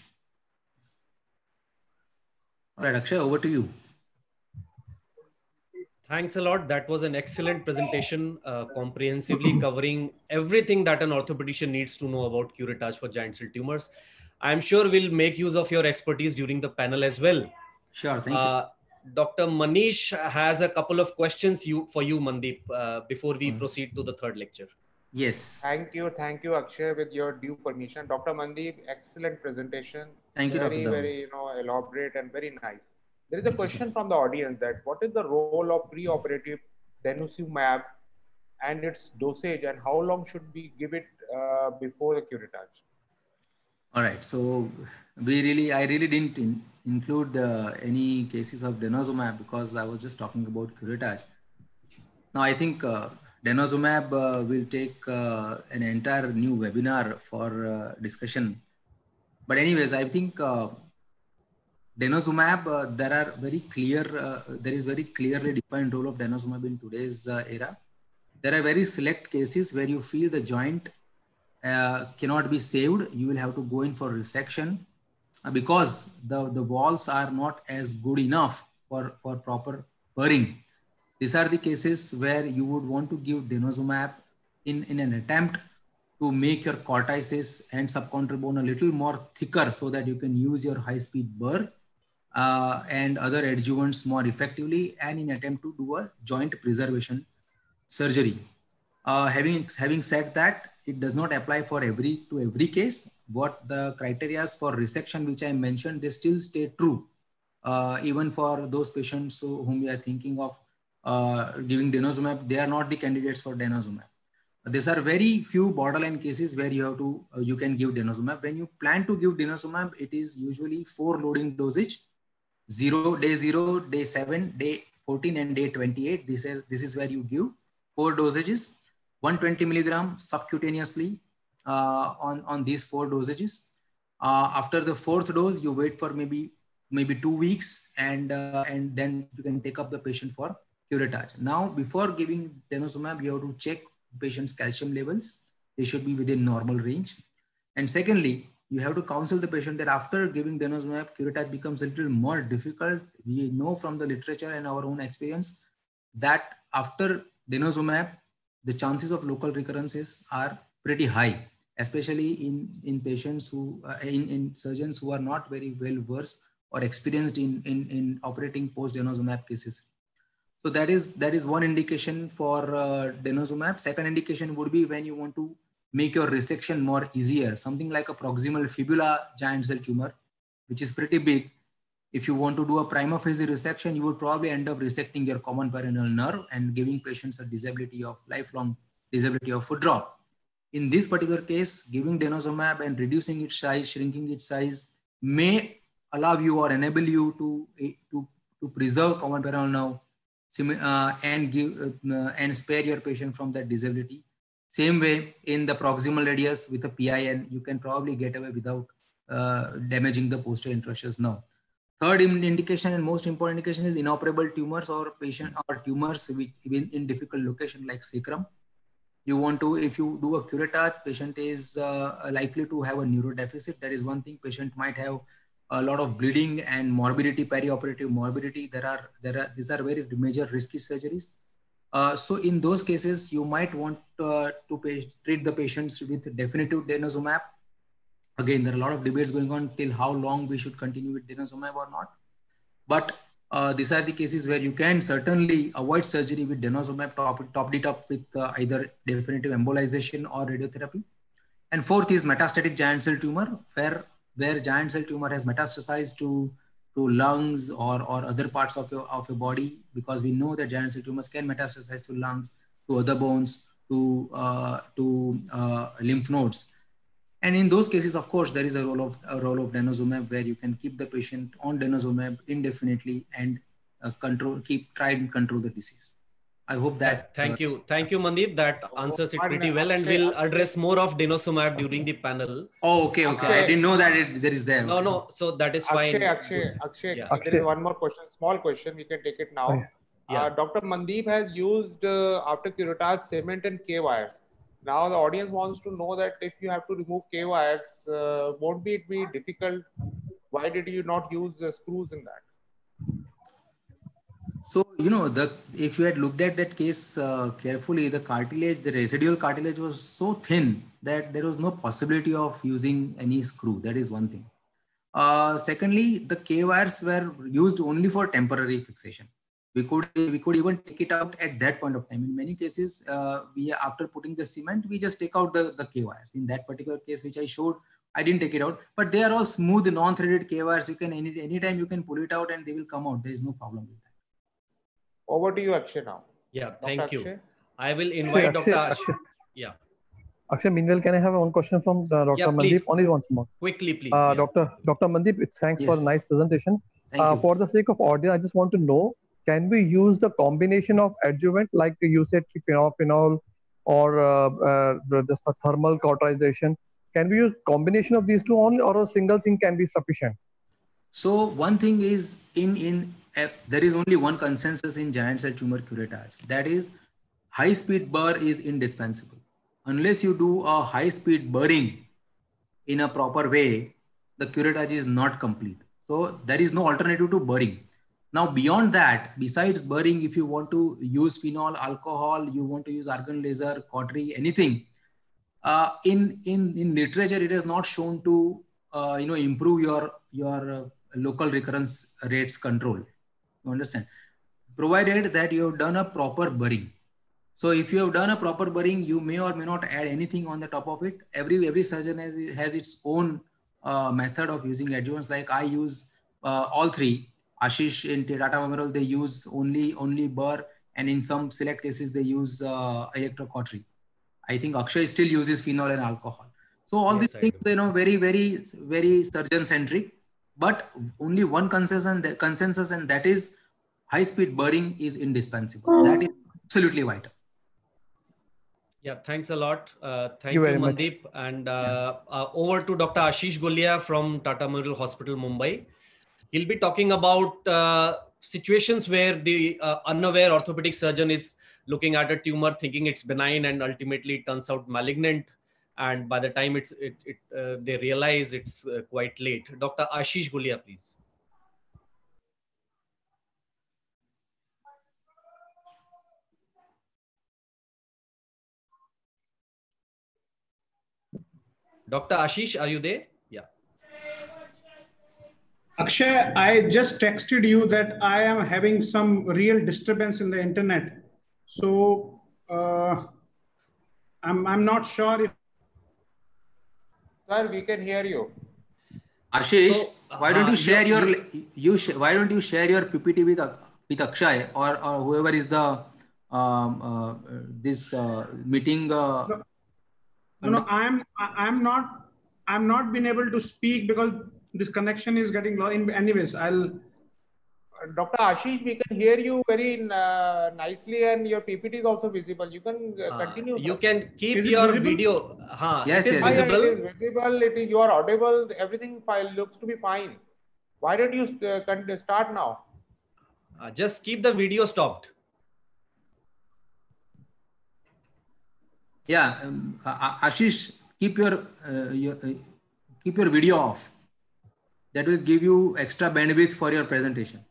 All right, Akshay, over to you. Thanks a lot. That was an excellent presentation, comprehensively covering everything that an orthopedician needs to know about curettage for giant cell tumors. I'm sure we'll make use of your expertise during the panel as well. Sure, thank you. Dr. Manish has a couple of questions for you, Mandeep, before we proceed to the third lecture. Yes. Thank you, Akshay. With your due permission, Dr. Mandeep, excellent presentation. Thank you, Dr. Very elaborate and very nice. There is a question from the audience that what is the role of preoperative denosumab and its dosage, and how long should we give it before the curettage? All right, so I really didn't include any cases of denosumab because I was just talking about curettage. Now I think denosumab will take an entire new webinar for discussion. But anyways, I think denosumab, there is very clearly defined role of denosumab in today's era. There are very select cases where you feel the joint cannot be saved. You will have to go in for resection because the walls are not as good enough for proper burring. These are the cases where you would want to give denosumab in an attempt to make your cortices and subchondral bone a little more thicker so that you can use your high-speed burr and other adjuvants more effectively, and in attempt to do a joint preservation surgery. Having said that, it does not apply for every case. What the criteria for resection, which I mentioned, they still stay true, even for those patients whom we are thinking of giving denosumab. They are not the candidates for denosumab. These are very few borderline cases where you can give denosumab. When you plan to give denosumab, it is usually 4 loading dosage: day 0, day 7, day 14, and day 28. This is where you give 4 dosages, 120 milligram subcutaneously on these 4 dosages. After the 4th dose, you wait for maybe 2 weeks, and then you can take up the patient for curettage. Now, before giving denosumab, you have to check patient's calcium levels. They should be within normal range. And secondly, you have to counsel the patient that after giving denosumab, curettage becomes a little more difficult. We know from the literature and our own experience that after denosumab, the chances of local recurrences are pretty high, especially in patients who, in surgeons who are not very well versed or experienced in operating post-denosumab cases. So that is one indication for denosumab. Second indication would be when you want to make your resection more easier, something like a proximal fibula giant cell tumor, which is pretty big. If you want to do a prima facie resection, you would probably end up resecting your common peroneal nerve and giving patients a lifelong disability of foot drop. In this particular case, giving denosumab and reducing its size, shrinking its size may allow you or enable you to preserve common peroneal nerve and spare your patient from that disability. Same way in the proximal radius with a PIN, you can probably get away without damaging the posterior interosseous nerve. Third indication and most important indication is inoperable tumors or tumors in difficult location like sacrum. You want to, if you do a curettage, patient is likely to have a neurodeficit. That is one thing. Patient might have a lot of bleeding and morbidity, perioperative morbidity. These are very major risky surgeries. So in those cases, you might want to treat the patients with definitive denosumab. Again, there are a lot of debates going on till how long we should continue with denosumab or not. But these are the cases where you can certainly avoid surgery with denosumab, top it up with either definitive embolization or radiotherapy. And fourth is metastatic giant cell tumor, where giant cell tumor has metastasized to lungs or other parts of the body, because we know that giant cell tumors can metastasize to lungs, to other bones, to lymph nodes. And in those cases, of course, there is a role of denosumab where you can keep the patient on denosumab indefinitely and try and control the disease. I hope that. Thank you, Mandeep. That answers it pretty well, and we'll address more of denosumab during the panel. Oh, okay. I didn't know that there is there. No. So that is fine. Akshay, there is one more question, small question. We can take it now. Yeah. Dr. Mandeep has used after curettage cement and K-wires. Now the audience wants to know that if you have to remove K-wires, won't it be difficult? Why did you not use screws in that? So, if you had looked at that case carefully, the residual cartilage was so thin that there was no possibility of using any screw. That is one thing. Secondly, the K-wires were used only for temporary fixation. We could even take it out at that point of time. In many cases, after putting the cement, we just take out the K-wires. In that particular case, which I showed, I didn't take it out, but they are all smooth, non-threaded K-wires. You can anytime you can pull it out and they will come out. There is no problem with that. Over to you, Akshay, now. Yeah, thank you. I will invite Dr. Akshay. Yeah. Akshay, meanwhile, can I have one question from Dr. Mandeep? Only once more. Quickly, please. Dr. Mandeep, thanks for a nice presentation. For the sake of audience, I just want to know, can we use the combination of adjuvant, like you said, phenol or just a thermal cauterization? Can we use combination of these two only, or a single thing can be sufficient? So one thing is, there is only one consensus in giant cell tumor curettage. That is, high-speed burr is indispensable. Unless you do a high-speed burring in a proper way, the curettage is not complete. So there is no alternative to burring. Now, beyond that, besides burring, if you want to use phenol, alcohol, you want to use argon laser, cautery, anything, in literature, it is not shown to improve your local recurrence rates control. You understand? Provided that you have done a proper burring. So if you have done a proper burring, you may or may not add anything on the top of it. Every surgeon has its own method of using adjuvants. Like I use all three. Ashish in Tata Memorial, they use only burr, and in some select cases they use electrocautery. I think Akshay still uses phenol and alcohol. So all these things, very surgeon centric, but only one consensus, and that is high speed burring is indispensable. That is absolutely vital. Yeah, thanks a lot. Thank you, Mandeep. And over to Dr. Ashish Golia from Tata Memorial Hospital, Mumbai. He'll be talking about situations where the unaware orthopedic surgeon is looking at a tumor, thinking it's benign, and ultimately it turns out malignant. And by the time they realize it's quite late. Dr. Ashish Golia, please. Dr. Ashish, are you there? Yeah. Akshay, I just texted you that I am having some real disturbance in the internet. So I'm not sure if... Sir, we can hear you. Ashish, so, why don't you share why don't you share your PPT with Akshay or whoever is the this meeting? No, I'm not been able to speak because this connection is getting low. Anyways, Dr. Ashish, we can hear you very nicely, and your PPT is also visible. You can continue. You can keep your video. Yes, it is visible. It is visible. You are audible. Everything looks to be fine. Why don't you start now? Just keep the video stopped. Yeah, Ashish, keep your video off. That will give you extra bandwidth for your presentation.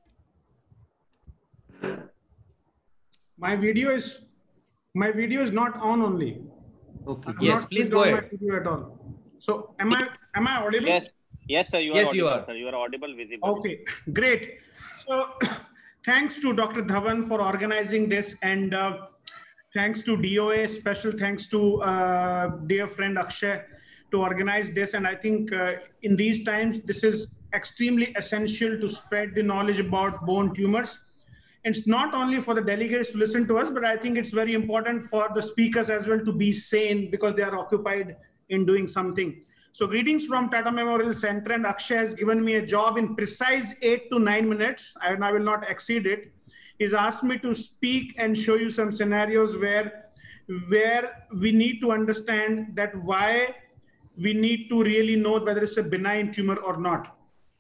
My video is not on only. Okay. Yes, please go ahead. At all. So am I audible? Yes, sir. You are audible, sir. You are audible, visible. Okay, great. So thanks to Dr. Dhawan for organizing this, and thanks to DOA. Special thanks to dear friend Akshay to organize this. And I think in these times, this is extremely essential to spread the knowledge about bone tumors. It's not only for the delegates to listen to us, but I think it's very important for the speakers as well to be sane because they are occupied in doing something. So greetings from Tata Memorial Center, and Akshay has given me a job in precise 8 to 9 minutes, and I will not exceed it. He's asked me to speak and show you some scenarios where we need to understand that why we need to really know whether it's a benign tumor or not.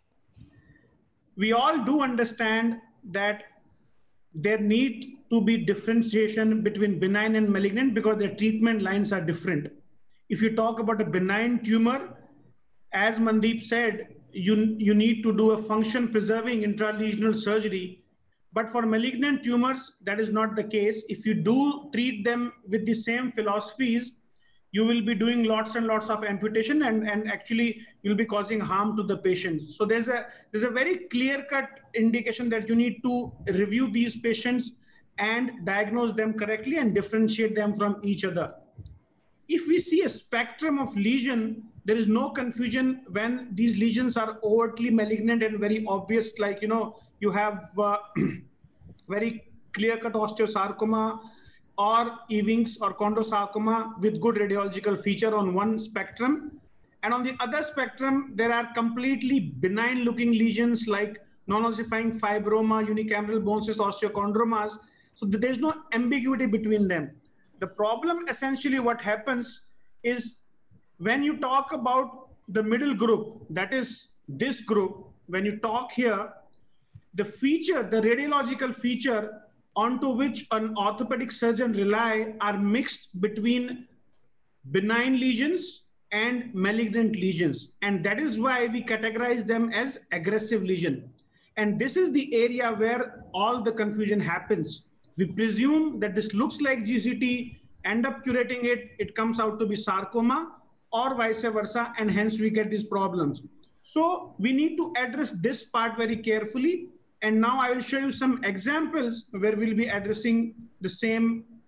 We all do understand that there need to be differentiation between benign and malignant because their treatment lines are different. If you talk about a benign tumor, as Mandeep said, you need to do a function preserving intralesional surgery. But for malignant tumors, that is not the case. If you do treat them with the same philosophies, you will be doing lots and lots of amputation, and actually you'll be causing harm to the patient. So there's a very clear-cut indication that you need to review these patients and diagnose them correctly and differentiate them from each other. If we see a spectrum of lesion, there is no confusion when these lesions are overtly malignant and very obvious, like, you have very clear-cut osteosarcoma or Ewing's or chondrosarcoma with good radiological feature on one spectrum. And on the other spectrum, there are completely benign-looking lesions like non-ossifying fibroma, unicameral bone cyst, osteochondromas. So there's no ambiguity between them. The problem, essentially, what happens is when you talk about the middle group, that is this group, when you talk here, the feature, the radiological feature onto which an orthopedic surgeon rely are mixed between benign lesions and malignant lesions. And that is why we categorize them as aggressive lesion. And this is the area where all the confusion happens. We presume that this looks like GCT, end up curating it, it comes out to be sarcoma or vice versa, and hence we get these problems. So we need to address this part very carefully. And now I will show you some examples where we'll be addressing the same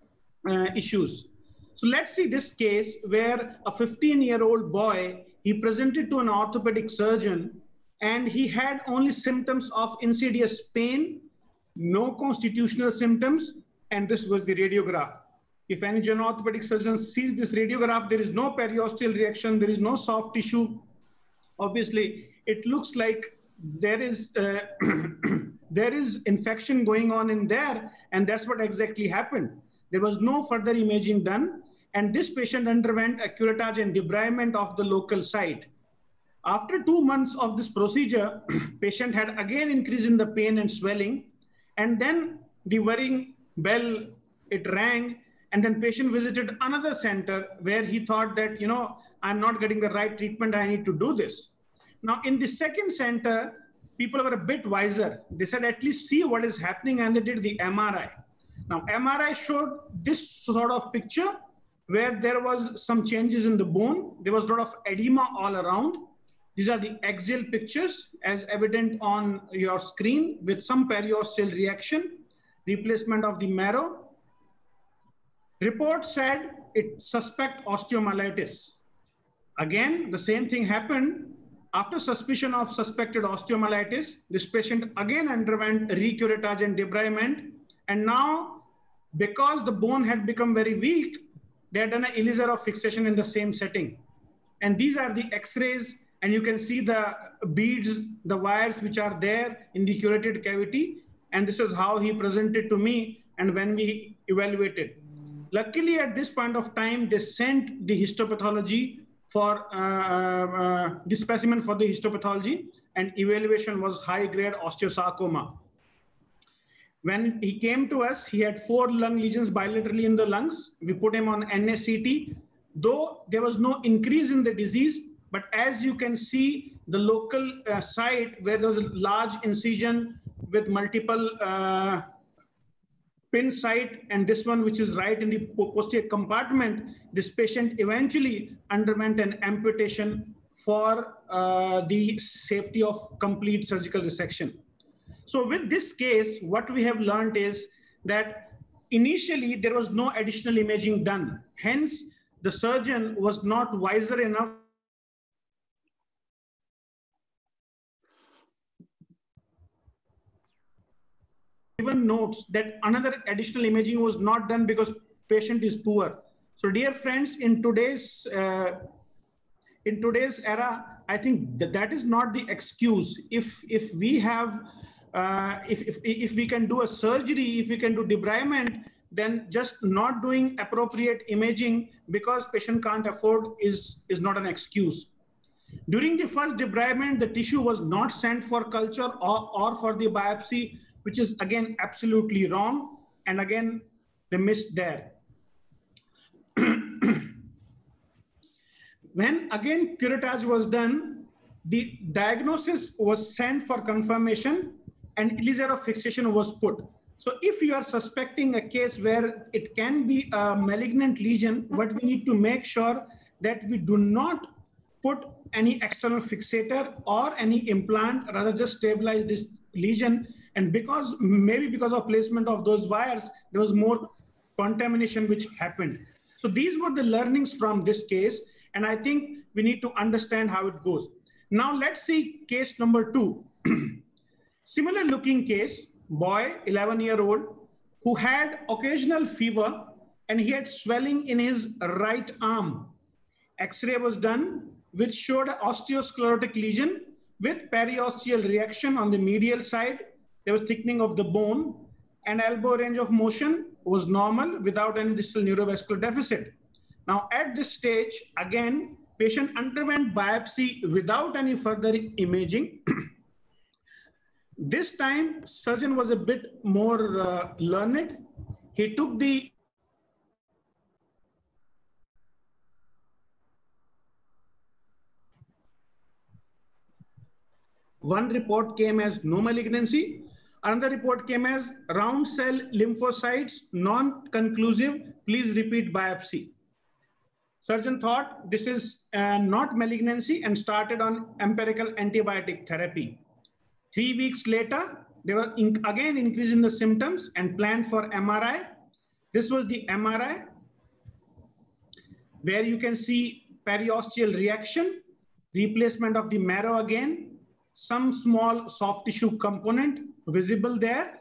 issues. So let's see this case where a 15-year-old boy, he presented to an orthopedic surgeon and he had only symptoms of insidious pain, no constitutional symptoms, and this was the radiograph. If any general orthopedic surgeon sees this radiograph, there is no periosteal reaction, there is no soft tissue. Obviously, it looks like there is there is infection going on in there, and that's what exactly happened. There was no further imaging done, and this patient underwent a curettage and debridement of the local site. After 2 months of this procedure, patient had again increase in the pain and swelling, and then the worrying bell, it rang, and then patient visited another center where he thought that, you know, I'm not getting the right treatment, I need to do this. Now, in the second center, people were a bit wiser. They said, at least see what is happening, and they did the MRI. Now, MRI showed this sort of picture where there was some changes in the bone. There was a lot of edema all around. These are the axial pictures as evident on your screen with some periosteal reaction, replacement of the marrow. Report said it suspect osteomyelitis. Again, the same thing happened. After suspicion of suspected osteomyelitis, this patient again underwent recurettage and debridement. And now, because the bone had become very weak, they had done an Eliezer of fixation in the same setting. And these are the x-rays, and you can see the beads, the wires which are there in the curated cavity. And this is how he presented to me and when we evaluated. Luckily, at this point of time, they sent the histopathology for the specimen for the histopathology, and evaluation was high-grade osteosarcoma. When he came to us, he had 4 lung lesions bilaterally in the lungs. We put him on NSCT, though there was no increase in the disease, but as you can see, the local site where there was a large incision with multiple pin site, and this one which is right in the posterior compartment, this patient eventually underwent an amputation for the safety of complete surgical resection. So with this case, what we have learned is that initially there was no additional imaging done. Hence, the surgeon was not wiser enough even notes that another additional imaging was not done because patient is poor. So dear friends, in today's era, I think that is not the excuse. If we have, if we can do a surgery, if we can do debridement, then just not doing appropriate imaging because patient can't afford is not an excuse. During the first debridement, the tissue was not sent for culture or for the biopsy, which is again absolutely wrong. And again, they missed there. When again curettage was done, the diagnosis was sent for confirmation and Eliezer of fixation was put. So if you are suspecting a case where it can be a malignant lesion, what we need to make sure that we do not put any external fixator or any implant, rather just stabilize this lesion. And because maybe because of placement of those wires, there was more contamination which happened. So these were the learnings from this case. And I think we need to understand how it goes. Now let's see case number 2. Similar looking case, boy, 11-year-old, who had occasional fever and he had swelling in his right arm. X-ray was done, which showed an osteosclerotic lesion with periosteal reaction on the medial side. There was thickening of the bone, and elbow range of motion was normal without any distal neurovascular deficit. Now at this stage, again, patient underwent biopsy without any further imaging. This time, surgeon was a bit more learned. He took the one report came as no malignancy. Another report came as round cell lymphocytes, non-conclusive. Please repeat biopsy. Surgeon thought this is not malignancy and started on empirical antibiotic therapy. 3 weeks later, there were again increase in the symptoms and planned for MRI. This was the MRI, where you can see periosteal reaction, replacement of the marrow again, some small soft tissue component visible there.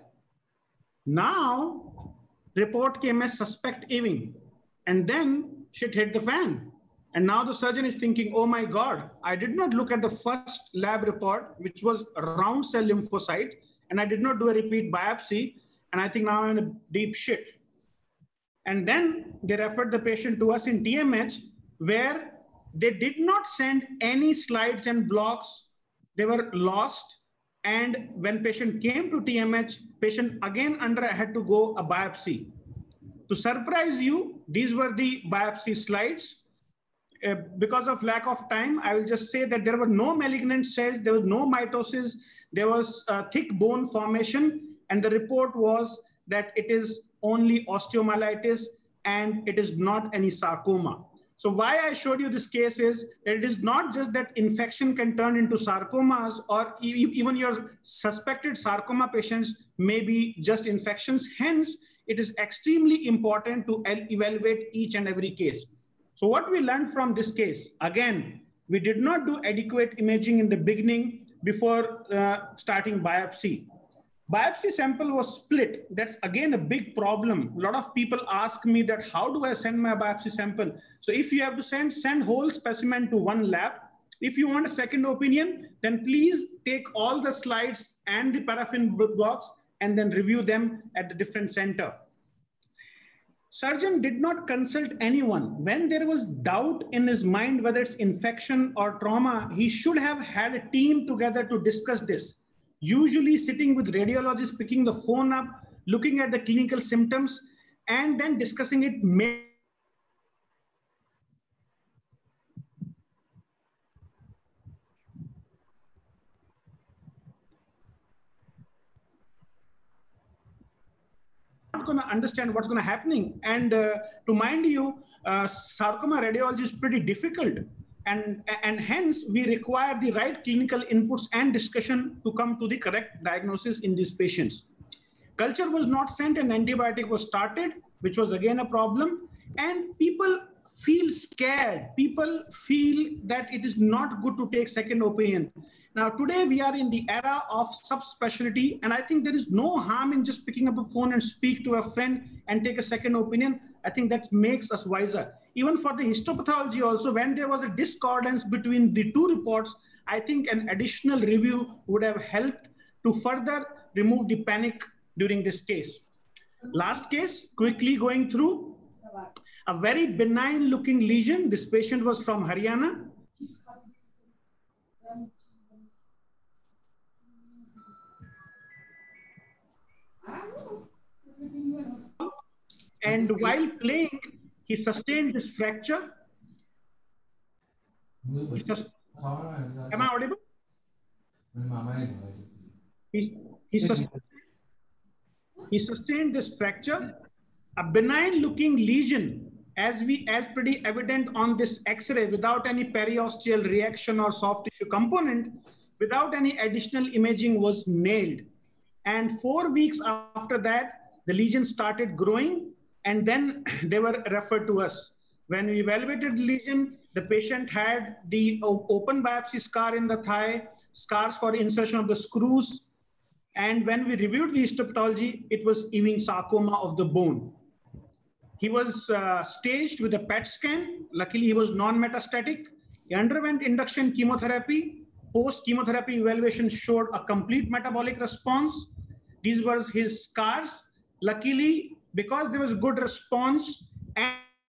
Now, report came as suspect Ewing, and then shit hit the fan. And now the surgeon is thinking, oh my God, I did not look at the first lab report, which was round cell lymphocyte, and I did not do a repeat biopsy, and I think now I'm in a deep shit. And then they referred the patient to us in TMH, where they did not send any slides and blocks. They were lost. And when patient came to TMH, patient again had to go a biopsy. To surprise you, these were the biopsy slides. Because of lack of time, I will just say that there were no malignant cells, there was no mitosis, there was a thick bone formation, and the report was that it is only osteomyelitis and it is not any sarcoma. So why I showed you this case is that it is not just that infection can turn into sarcomas, or even your suspected sarcoma patients may be just infections. Hence, it is extremely important to evaluate each and every case. So what we learned from this case, again, we did not do adequate imaging in the beginning before starting biopsy. Biopsy sample was split. That's again a big problem. A lot of people ask me that, how do I send my biopsy sample? So if you have to send whole specimen to one lab. If you want a second opinion, then please take all the slides and the paraffin blocks and then review them at the different center. Surgeon did not consult anyone. When there was doubt in his mind whether it's infection or trauma, he should have had a team together to discuss this. Usually sitting with radiologists, picking the phone up, looking at the clinical symptoms, and then discussing it. Not going to understand what's going to happening. And to mind you, sarcoma radiology is pretty difficult. And hence we require the right clinical inputs and discussion to come to the correct diagnosis in these patients. Culture was not sent and antibiotic was started, which was again a problem. And people feel scared. People feel that it is not good to take second opinion. Now, today we are in the era of subspecialty, and I think there is no harm in just picking up a phone and speak to a friend and take a second opinion. I think that makes us wiser. Even for the histopathology also, when there was a discordance between the two reports, I think an additional review would have helped to further remove the panic during this case. Last case, quickly going through, a very benign looking lesion. This patient was from Haryana. And while playing, he sustained this fracture. Am I audible? He sustained this fracture. A benign looking lesion, as pretty evident on this X-ray, without any periosteal reaction or soft tissue component, without any additional imaging, was nailed. And 4 weeks after that, the lesion started growing, and then they were referred to us. When we evaluated the lesion, the patient had the open biopsy scar in the thigh, scars for insertion of the screws. And when we reviewed the histopathology, it was Ewing sarcoma of the bone. He was staged with a PET scan. Luckily, he was non-metastatic. He underwent induction chemotherapy. Post-chemotherapy evaluation showed a complete metabolic response. These were his scars. Luckily, because there was good response and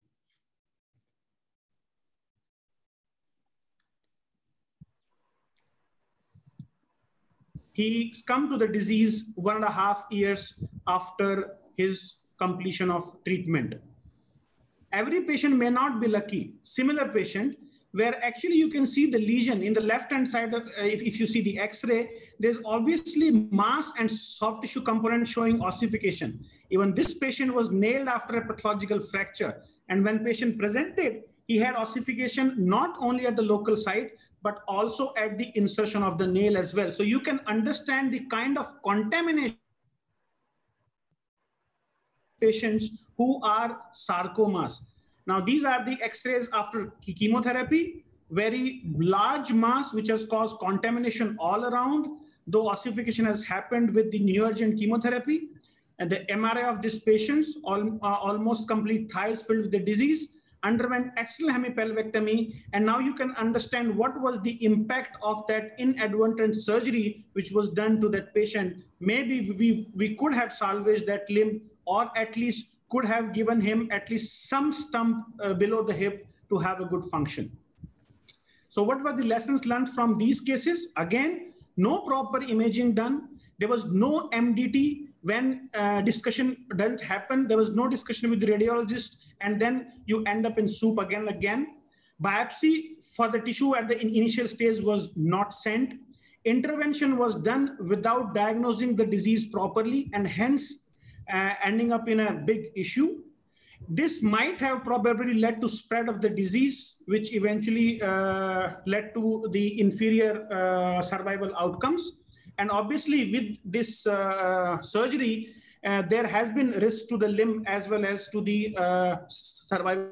he's come to the disease 1.5 years after his completion of treatment. Every patient may not be lucky. Similar patient, where actually you can see the lesion in the left-hand side, if you see the X-ray, there's obviously mass and soft tissue component showing ossification. Even this patient was nailed after a pathological fracture. And when patient presented, he had ossification not only at the local site, but also at the insertion of the nail as well. So you can understand the kind of contamination patients who are sarcomas. Now, these are the X-rays after chemotherapy, very large mass which has caused contamination all around, though ossification has happened with the neoadjuvant chemotherapy. And the MRI of these patients, almost complete thighs filled with the disease, underwent axial hemipelvectomy, and now you can understand what was the impact of that inadvertent surgery which was done to that patient. Maybe we could have salvaged that limb, or at least could have given him at least some stump below the hip to have a good function. So what were the lessons learned from these cases? Again, no proper imaging done. There was no MDT. When discussion doesn't happen, there was no discussion with the radiologist, and then you end up in soup again. Biopsy for the tissue at the initial stage was not sent. Intervention was done without diagnosing the disease properly, and hence ending up in a big issue. This might have probably led to spread of the disease, which eventually led to the inferior survival outcomes. And obviously with this surgery, there has been risk to the limb as well as to the survival.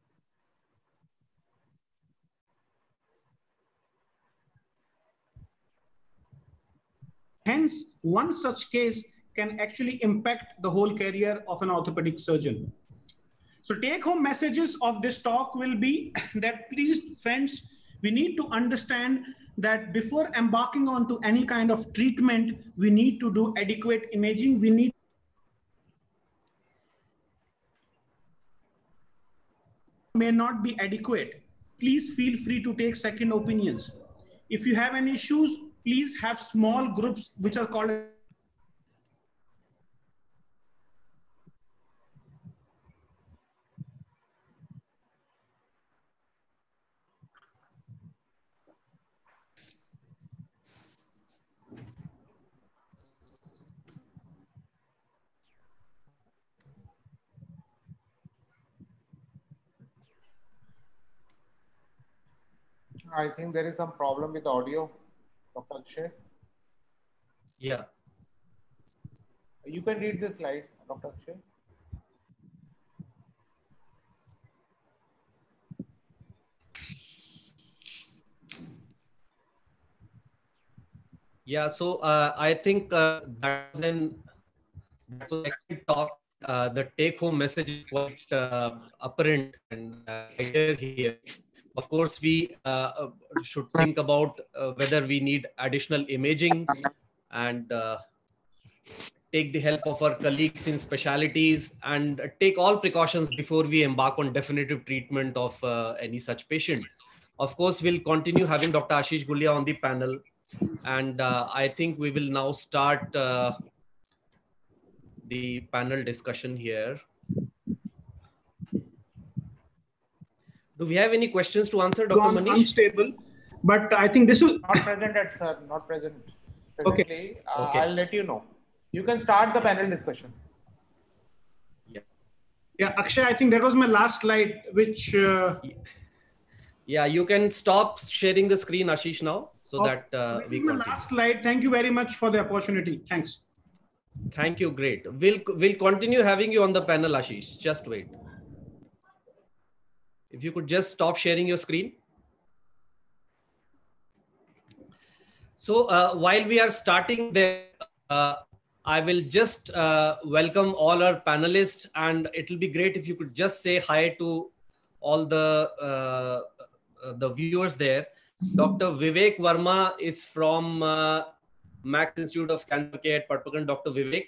Hence, one such case can actually impact the whole career of an orthopedic surgeon. So take-home messages of this talk will be that, please, friends, we need to understand that before embarking onto any kind of treatment, we need to do adequate imaging. We need may not be adequate. Please feel free to take second opinions. If you have any issues, please have small groups which are called I think there is some problem with audio, Dr. Akshay. Yeah. You can read the slide, Dr. Akshay. Yeah, so I think that was an talk. The take-home message is quite apparent and clear here. Of course, we should think about whether we need additional imaging and take the help of our colleagues in specialties and take all precautions before we embark on definitive treatment of any such patient. Of course, we'll continue having Dr. Ashish Gulia on the panel. And I think we will now start the panel discussion here. Do we have any questions to answer, Dr. Manish? Unstable, but I think this will not present at sir, not present. Presently, okay. I'll let you know. You can start the panel discussion. Yeah, Akshay, I think that was my last slide, which. Yeah, you can stop sharing the screen, Ashish, now, so that we continue. Last slide. Thank you very much for the opportunity. Thanks. Thank you. Great. We'll continue having you on the panel, Ashish. Just wait. If you could just stop sharing your screen. So while we are starting there, I will just welcome all our panelists, and it will be great if you could just say hi to all the viewers there. Dr. Vivek Verma is from Max Institute of Cancer Care at Patpakan. Dr. Vivek.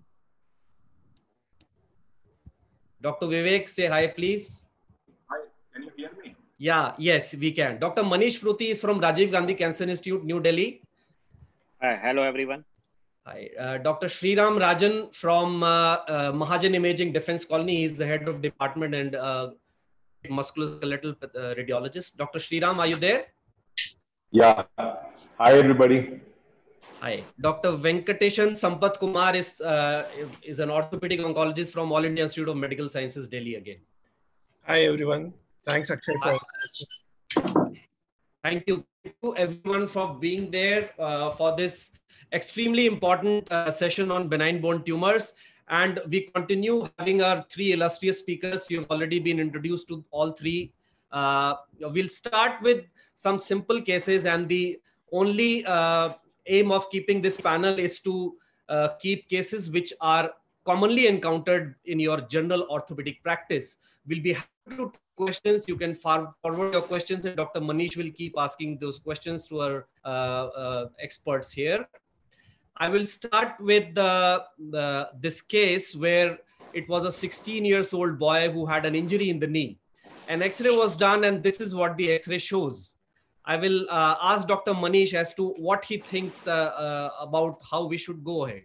Dr. Vivek, say hi, please. Hi, can you hear me? Yeah, yes, we can. Dr. Manish Pruthi is from Rajiv Gandhi Cancer Institute, New Delhi. Hi, hello, everyone. Hi. Dr. Sriram Rajan from Mahajan Imaging Defense Colony. He is the head of department and musculoskeletal radiologist. Dr. Sriram, are you there? Yeah. Hi, everybody. Hi. Dr. Venkateshan Sampath Kumar is an orthopedic oncologist from All India Institute of Medical Sciences, Delhi again. Hi, everyone. Thanks, Akshay. Thank you to everyone for being there for this extremely important session on benign bone tumors. And we continue having our three illustrious speakers. You've already been introduced to all three. We'll start with some simple cases, and the only aim of keeping this panel is to keep cases which are commonly encountered in your general orthopedic practice. We'll be happy to take questions. You can forward your questions, and Dr. Manish will keep asking those questions to our experts here. I will start with this case where it was a 16-year-old boy who had an injury in the knee. An X-ray was done, and this is what the X-ray shows. I will ask Dr. Manish as to what he thinks about how we should go ahead.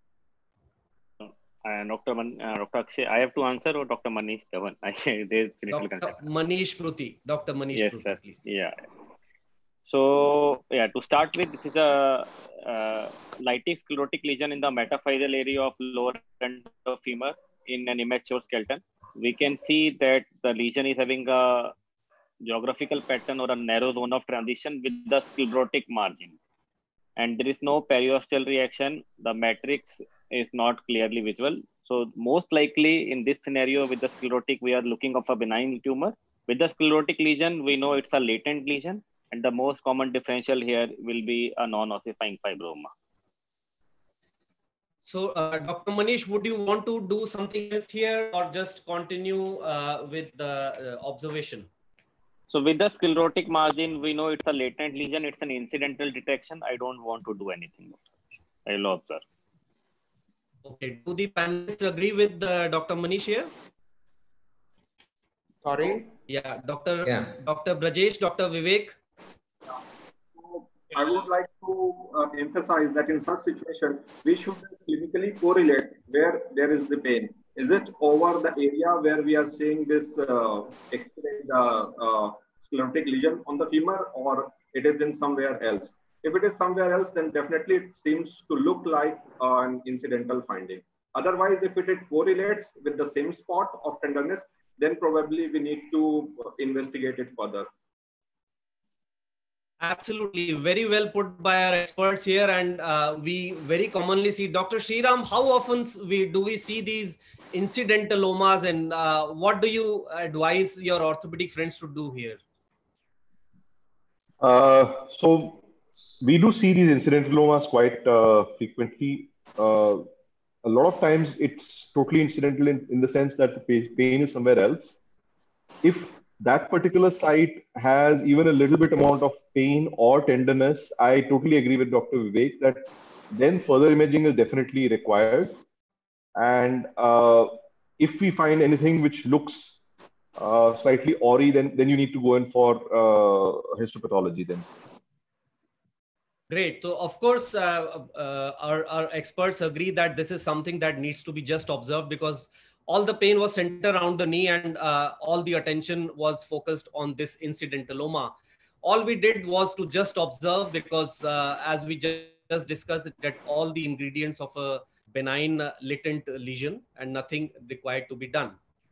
Dr. Akshay, I have to answer, or Dr. Manish Dhawan? Dr. Manish Pruthi. Dr. Manish yes, Pruthi, sir. Please. Yeah. So, yeah, to start with, this is a lytic sclerotic lesion in the metaphyseal area of lower end of femur in an immature skeleton. We can see that the lesion is having a geographical pattern or a narrow zone of transition with the sclerotic margin. And there is no periosteal reaction. The matrix is not clearly visible. So most likely in this scenario with the sclerotic, we are looking of a benign tumor. With the sclerotic lesion, we know it's a latent lesion. And the most common differential here will be a non-ossifying fibroma. So, Dr. Manish, would you want to do something else here or just continue with the observation? So with the sclerotic margin, we know it's a latent lesion. It's an incidental detection. I don't want to do anything. I will observe. Okay. Do the panelists agree with Dr. Manish here? Sorry? Yeah, Dr. Brajesh, Dr. Vivek. I would like to emphasize that in such situation, we should clinically correlate where there is the pain. Is it over the area where we are seeing this sclerotic lesion on the femur, or it is in somewhere else? If it is somewhere else, then definitely it seems to look like an incidental finding. Otherwise, if it correlates with the same spot of tenderness, then probably we need to investigate it further. Absolutely. Very well put by our experts here. And we very commonly see, Dr. Sriram, how often do we see these incidentalomas, and what do you advise your orthopedic friends to do here? So we do see these incidentalomas quite frequently. A lot of times it's totally incidental in the sense that the pain is somewhere else. If that particular site has even a little bit amount of pain or tenderness, I totally agree with Dr. Vivek that then further imaging is definitely required. And if we find anything which looks slightly awry, then you need to go in for histopathology then. Great. So, of course, our experts agree that this is something that needs to be just observed, because all the pain was centered around the knee, and all the attention was focused on this incidentaloma. All we did was to just observe, because as we just discussed, it had all the ingredients of a benign latent lesion and nothing required to be done.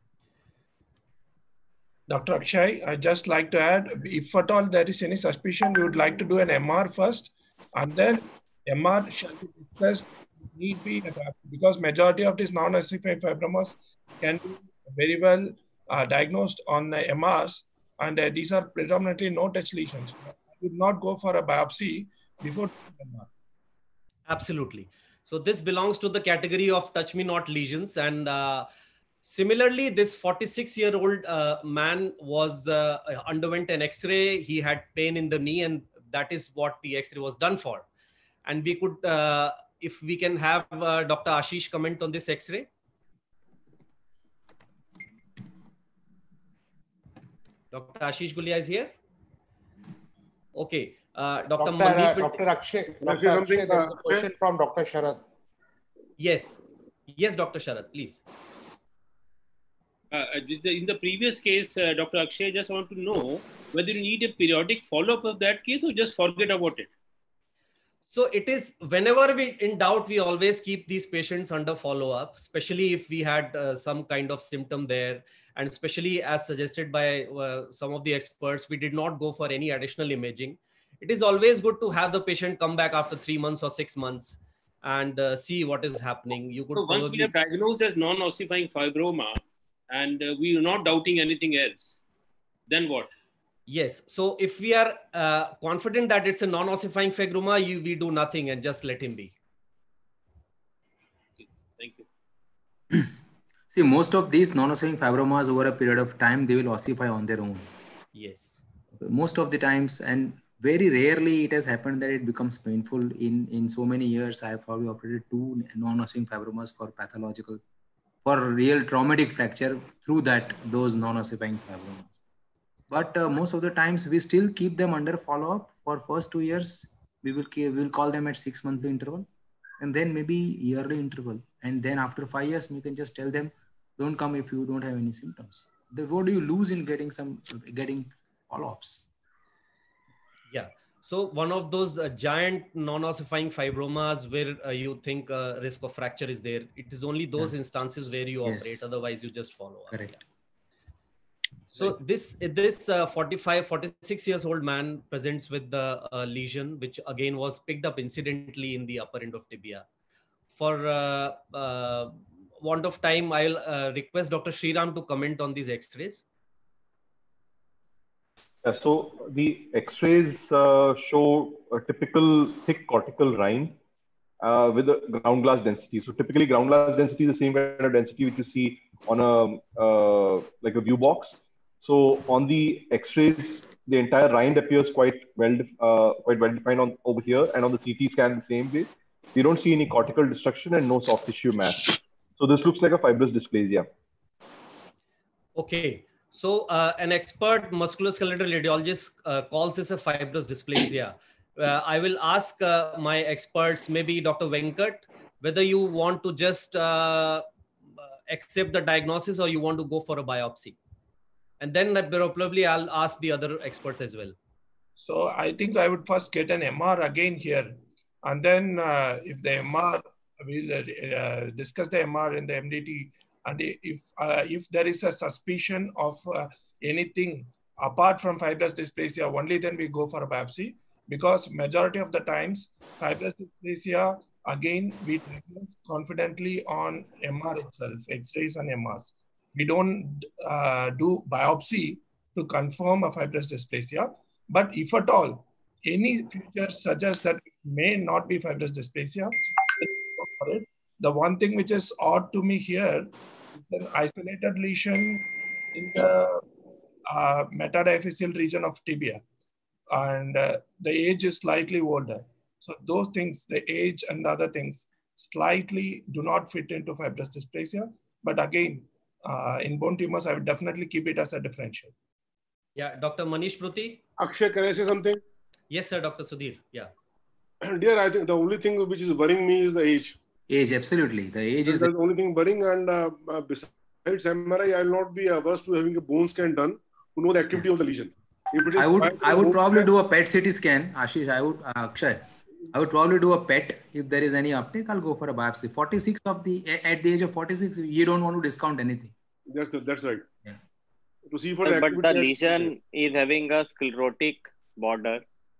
Dr. Akshay, I'd just like to add, if at all there is any suspicion, we would like to do an MR first, and then MR shall be discussed need be, because majority of these non-ossifying fibromas can be very well diagnosed on MRs, and these are predominantly no-touch lesions. I would not go for a biopsy before MR. Absolutely. So this belongs to the category of touch me not lesions, and similarly, this 46-year-old man was underwent an X-ray. He had pain in the knee, and that is what the X-ray was done for. And we could, if we can have Dr. Ashish comment on this X-ray. Dr. Ashish Gulia is here. Okay. Dr. Akshay, there's a question from Dr. Sharad. Yes. Yes, Dr. Sharad, please. In the previous case, Dr. Akshay, just want to know whether you need a periodic follow-up of that case or just forget about it. So it is, whenever we in doubt, we always keep these patients under follow-up, especially if we had some kind of symptom there. And especially as suggested by some of the experts, we did not go for any additional imaging. It is always good to have the patient come back after 3 months or 6 months and see what is happening. You could so once we have diagnosed as non-ossifying fibroma and we are not doubting anything else, then what? Yes. So if we are confident that it's a non-ossifying fibroma, we do nothing and just let him be. Okay. Thank you. See, most of these non-ossifying fibromas over a period of time, they will ossify on their own. Yes. Most of the times, and very rarely it has happened that it becomes painful. In so many years, I have probably operated 2 non-ossifying fibromas for pathological, for real traumatic fracture through those non-ossifying fibromas. But most of the times we still keep them under follow-up for first 2 years. We'll call them at 6 monthly interval, and then maybe yearly interval. And then after 5 years, we can just tell them, don't come if you don't have any symptoms. What do you lose in getting follow-ups? Yeah. So one of those giant non-ossifying fibromas where you think risk of fracture is there, it is only those instances where you operate. Otherwise, you just follow up. Correct. Yeah. So this 46 years old man presents with the lesion, which again was picked up incidentally in the upper end of tibia. For want of time, I'll request Dr. Sriram to comment on these X-rays. So the X-rays show a typical thick cortical rind with a ground glass density. So typically ground glass density is the same kind of density which you see on a like a view box. So on the X-rays, the entire rind appears quite well defined over here, and on the CT scan the same way. We don't see any cortical destruction and no soft tissue mass. So this looks like a fibrous dysplasia. Okay. So an expert musculoskeletal radiologist calls this a fibrous dysplasia. I will ask my experts, maybe Dr. Venkat, whether you want to just accept the diagnosis or you want to go for a biopsy. And then probably I'll ask the other experts as well. So I think I would first get an MR again here. And then if the MR, we'll discuss the MR and the MDT. And if there is a suspicion of anything apart from fibrous dysplasia, only then we go for a biopsy. Because majority of the times, fibrous dysplasia, again, we diagnose confidently on MR itself, X-rays and MRs. We don't do biopsy to confirm a fibrous dysplasia. But if at all, any feature suggests that it may not be fibrous dysplasia, for it. The one thing which is odd to me here is an isolated lesion in the metadiaphyseal region of tibia. And the age is slightly older. So those things, the age and other things, slightly do not fit into fibrous dysplasia. But again, in bone tumors, I would definitely keep it as a differential. Yeah, Dr. Manish Pruthi. Akshay, can I say something? Yes, sir, Dr. Sudhir. Yeah. Dear, I think the only thing which is worrying me is the age. Age, absolutely. The age is the only thing worrying, and besides MRI, I will not be averse to having a bone scan done to know the activity of the lesion. If it is I would probably do a PET CT scan, Ashish. Akshay, I would probably do a PET. If there is any uptake, I'll go for a biopsy. At the age of 46, you don't want to discount anything. That's right. Yeah. To see for but the lesion is having a sclerotic border.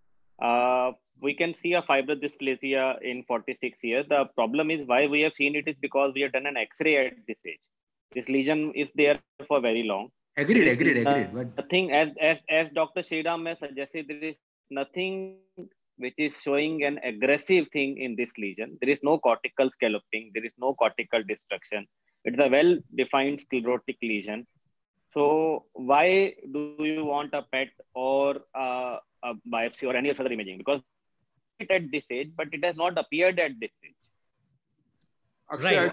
We can see a fibrous dysplasia in 46 years. The problem is why we have seen it is because we have done an X-ray at this age. This lesion is there for very long. Agreed. But nothing, as Dr. Sriram has suggested, there is nothing which is showing an aggressive thing in this lesion. There is no cortical scalloping. There is no cortical destruction. It's a well-defined sclerotic lesion. So why do you want a PET or a biopsy or any other imaging? Because it at this age, but it has not appeared at this age. Right.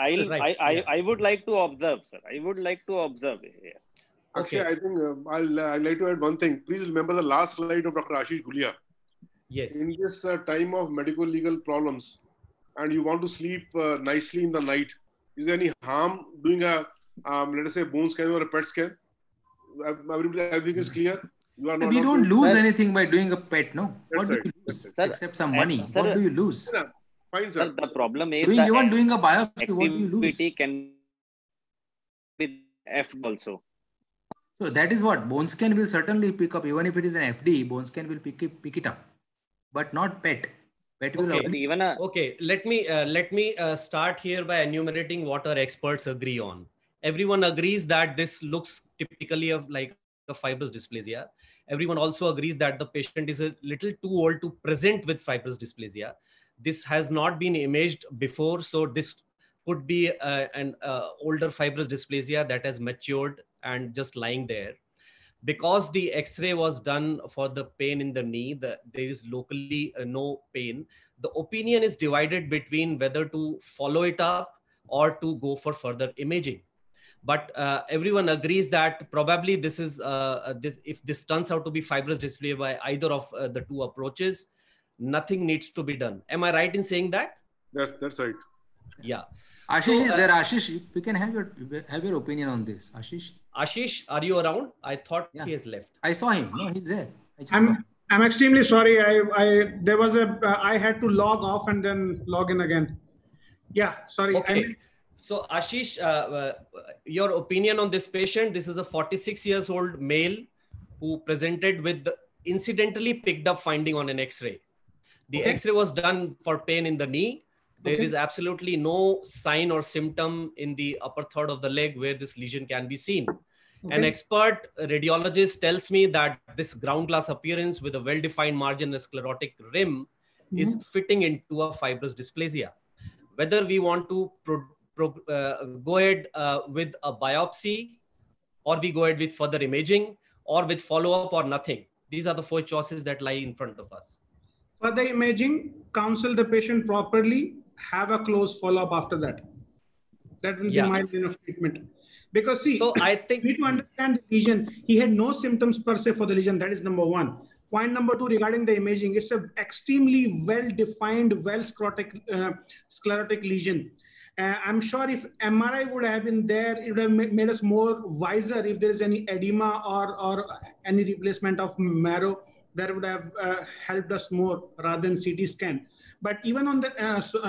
I would like to observe, sir. I would like to observe here. Akshay, I think I'd like to add one thing. Please remember the last slide of Dr. Ashish Gulia. Yes. In this time of medical legal problems, and you want to sleep nicely in the night, is there any harm doing a let us say bone scan or a PET scan? Everything is clear. We don't lose anything by doing a PET, no? What do you lose? Except some money. What do you lose? Fine, sir. The problem is doing a biopsy, what do you lose? Can be F also. So that is what bone scan will certainly pick up. Even if it is an FD, bone scan will pick it up, but not PET. Okay, let me start here by enumerating what our experts agree on. Everyone agrees that this looks typically of like a fibrous dysplasia. Everyone also agrees that the patient is a little too old to present with fibrous dysplasia. This has not been imaged before, so this could be an older fibrous dysplasia that has matured and just lying there. Because the X-ray was done for the pain in the knee, there is locally no pain. The opinion is divided between whether to follow it up or to go for further imaging. But everyone agrees that probably this is if this turns out to be fibrous dysplasia by either of the two approaches, nothing needs to be done. Am I right in saying that? That's right. Yeah. Ashish is there. Ashish, we can have your opinion on this. Ashish, are you around? I thought he has left. I saw him. No, he's there. I'm extremely sorry. I had to log off and then log in again. Yeah, sorry. Okay. So Ashish, your opinion on this patient? This is a 46 years old male who presented with incidentally picked up finding on an X-ray. The X-ray was done for pain in the knee. There is absolutely no sign or symptom in the upper third of the leg where this lesion can be seen. An expert radiologist tells me that this ground glass appearance with a well-defined margin and sclerotic rim is fitting into a fibrous dysplasia. Whether we want to go ahead with a biopsy, or we go ahead with further imaging, or with follow-up or nothing. These are the four choices that lie in front of us. Further imaging, counsel the patient properly, have a close follow-up after that. That will be my line of treatment. Because see, so I think we need to understand the lesion. He had no symptoms per se for the lesion. That is number one. Point number two, regarding the imaging, it's an extremely well-defined, sclerotic lesion. I'm sure if MRI would have been there, it would have made us more wiser if there is any edema or any replacement of marrow. That would have helped us more rather than CT scan. But even on the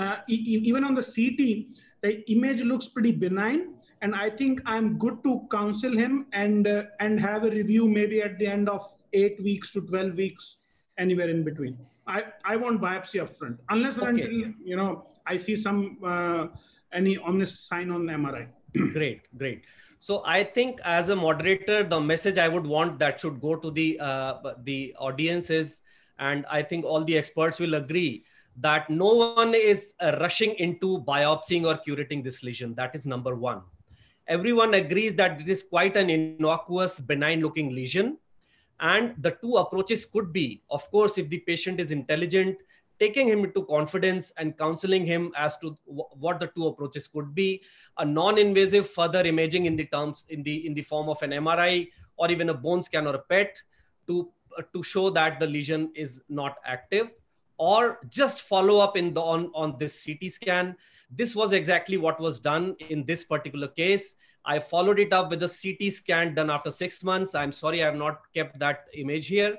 CT, the image looks pretty benign, and I think I'm good to counsel him and have a review maybe at the end of 8 weeks to 12 weeks, anywhere in between. I won't biopsy upfront unless until I see some any ominous sign on MRI. Great. So I think as a moderator, the message I would want that should go to the audience is, and I think all the experts will agree, that no one is rushing into biopsying or curating this lesion. That is number one. Everyone agrees that it is quite an innocuous, benign looking lesion. And the two approaches could be, of course, if the patient is intelligent, taking him into confidence and counseling him as to what the two approaches could be, a non-invasive further imaging in the form of an MRI or even a bone scan or a PET to show that the lesion is not active, or just follow up on this CT scan. This was exactly what was done in this particular case. I followed it up with a CT scan done after 6 months. I'm sorry I have not kept that image here.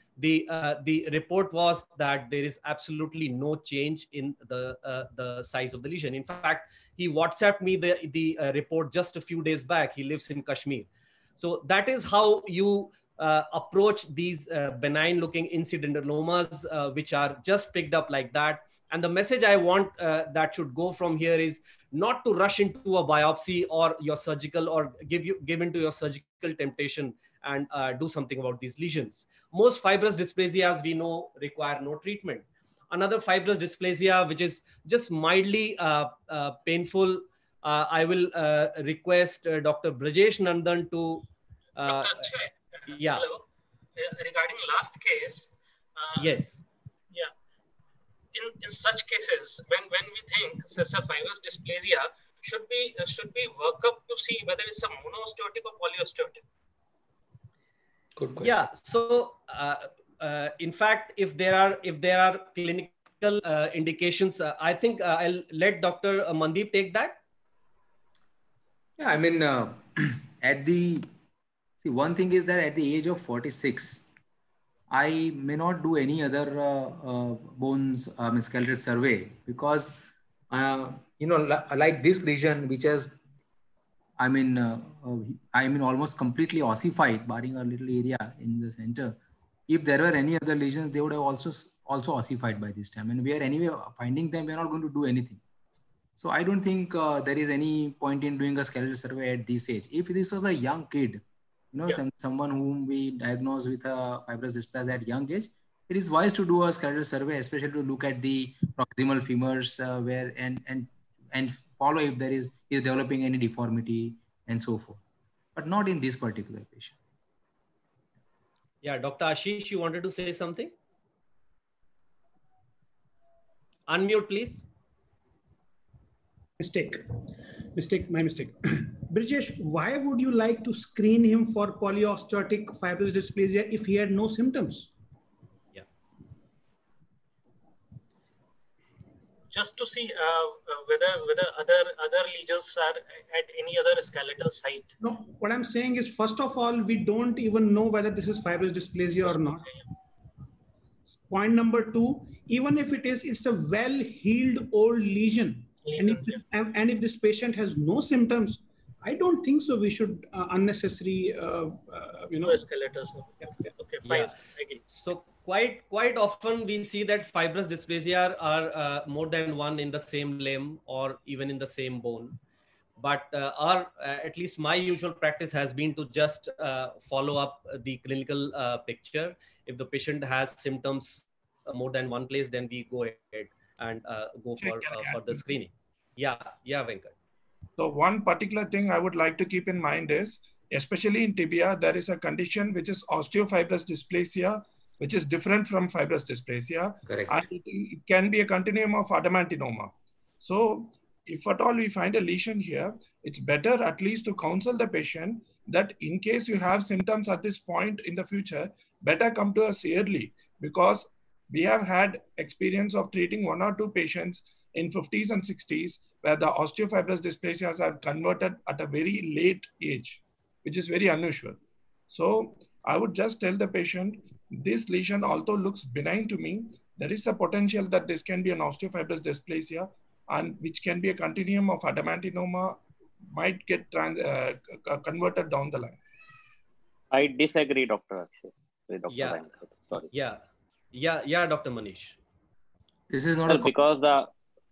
The report was that there is absolutely no change in the size of the lesion. In fact, he WhatsApped me the report just a few days back. He lives in Kashmir. So that is how you approach these benign looking incidentalomas, which are just picked up like that. And the message I want that should go from here is not to rush into a biopsy or your surgical, or give into your surgical temptation and do something about these lesions. Most fibrous dysplasias we know require no treatment. Another fibrous dysplasia, which is just mildly painful, I will request Dr. Brajesh Nandan to... Dr. Akshay, hello. Regarding last case. Yes. Yeah. In such cases, when we think such a fibrous dysplasia, should we work up to see whether it's a monoosteotic or polyosteotic? Good question. Yeah. So, in fact, if there are clinical indications, I think I'll let Dr. Mandeep take that. Yeah, I mean, one thing is that at the age of 46, I may not do any other bones skeletal survey because, like this lesion, which has, almost completely ossified, barring a little area in the center. If there were any other lesions, they would have also also ossified by this time, and we are anyway finding them. We are not going to do anything. So I don't think there is any point in doing a skeletal survey at this age. If this was a young kid, you know, someone whom we diagnose with a fibrous dysplasia at young age, it is wise to do a skeletal survey, especially to look at the proximal femurs where and follow if there is developing any deformity and so forth, but not in this particular patient. Yeah, Dr. Ashish, you wanted to say something? Unmute, please. My mistake. Brijesh, why would you like to screen him for polyostotic fibrous dysplasia if he had no symptoms? Yeah. Just to see whether other lesions are at any other skeletal site. No, what I'm saying is, first of all, we don't even know whether this is fibrous dysplasia or not. Point number two, even if it is, it's a well-healed old lesion. And if this patient has no symptoms, I don't think so we should unnecessary, escalators. Okay, fine. Yeah. So quite often we see that fibrous dysplasia are more than one in the same limb or even in the same bone. But at least my usual practice has been to just follow up the clinical picture. If the patient has symptoms more than one place, then we go ahead and go for the screening. Yeah, Venkat. So one particular thing I would like to keep in mind is, especially in tibia, there is a condition which is osteofibrous dysplasia, which is different from fibrous dysplasia. Correct. And it can be a continuum of adamantinoma. So if at all we find a lesion here, it's better at least to counsel the patient that in case you have symptoms at this point in the future, better come to us early, because we have had experience of treating 1 or 2 patients in 50s and 60s where the osteofibrous dysplasias are converted at a very late age, which is very unusual. So I would just tell the patient, this lesion although looks benign to me, there is a potential that this can be an osteofibrous dysplasia, and which can be a continuum of adamantinoma, might get converted down the line. I disagree, Dr. Akshay. With Dr. Yeah. Sorry. Yeah, Dr. Manish. This is not because the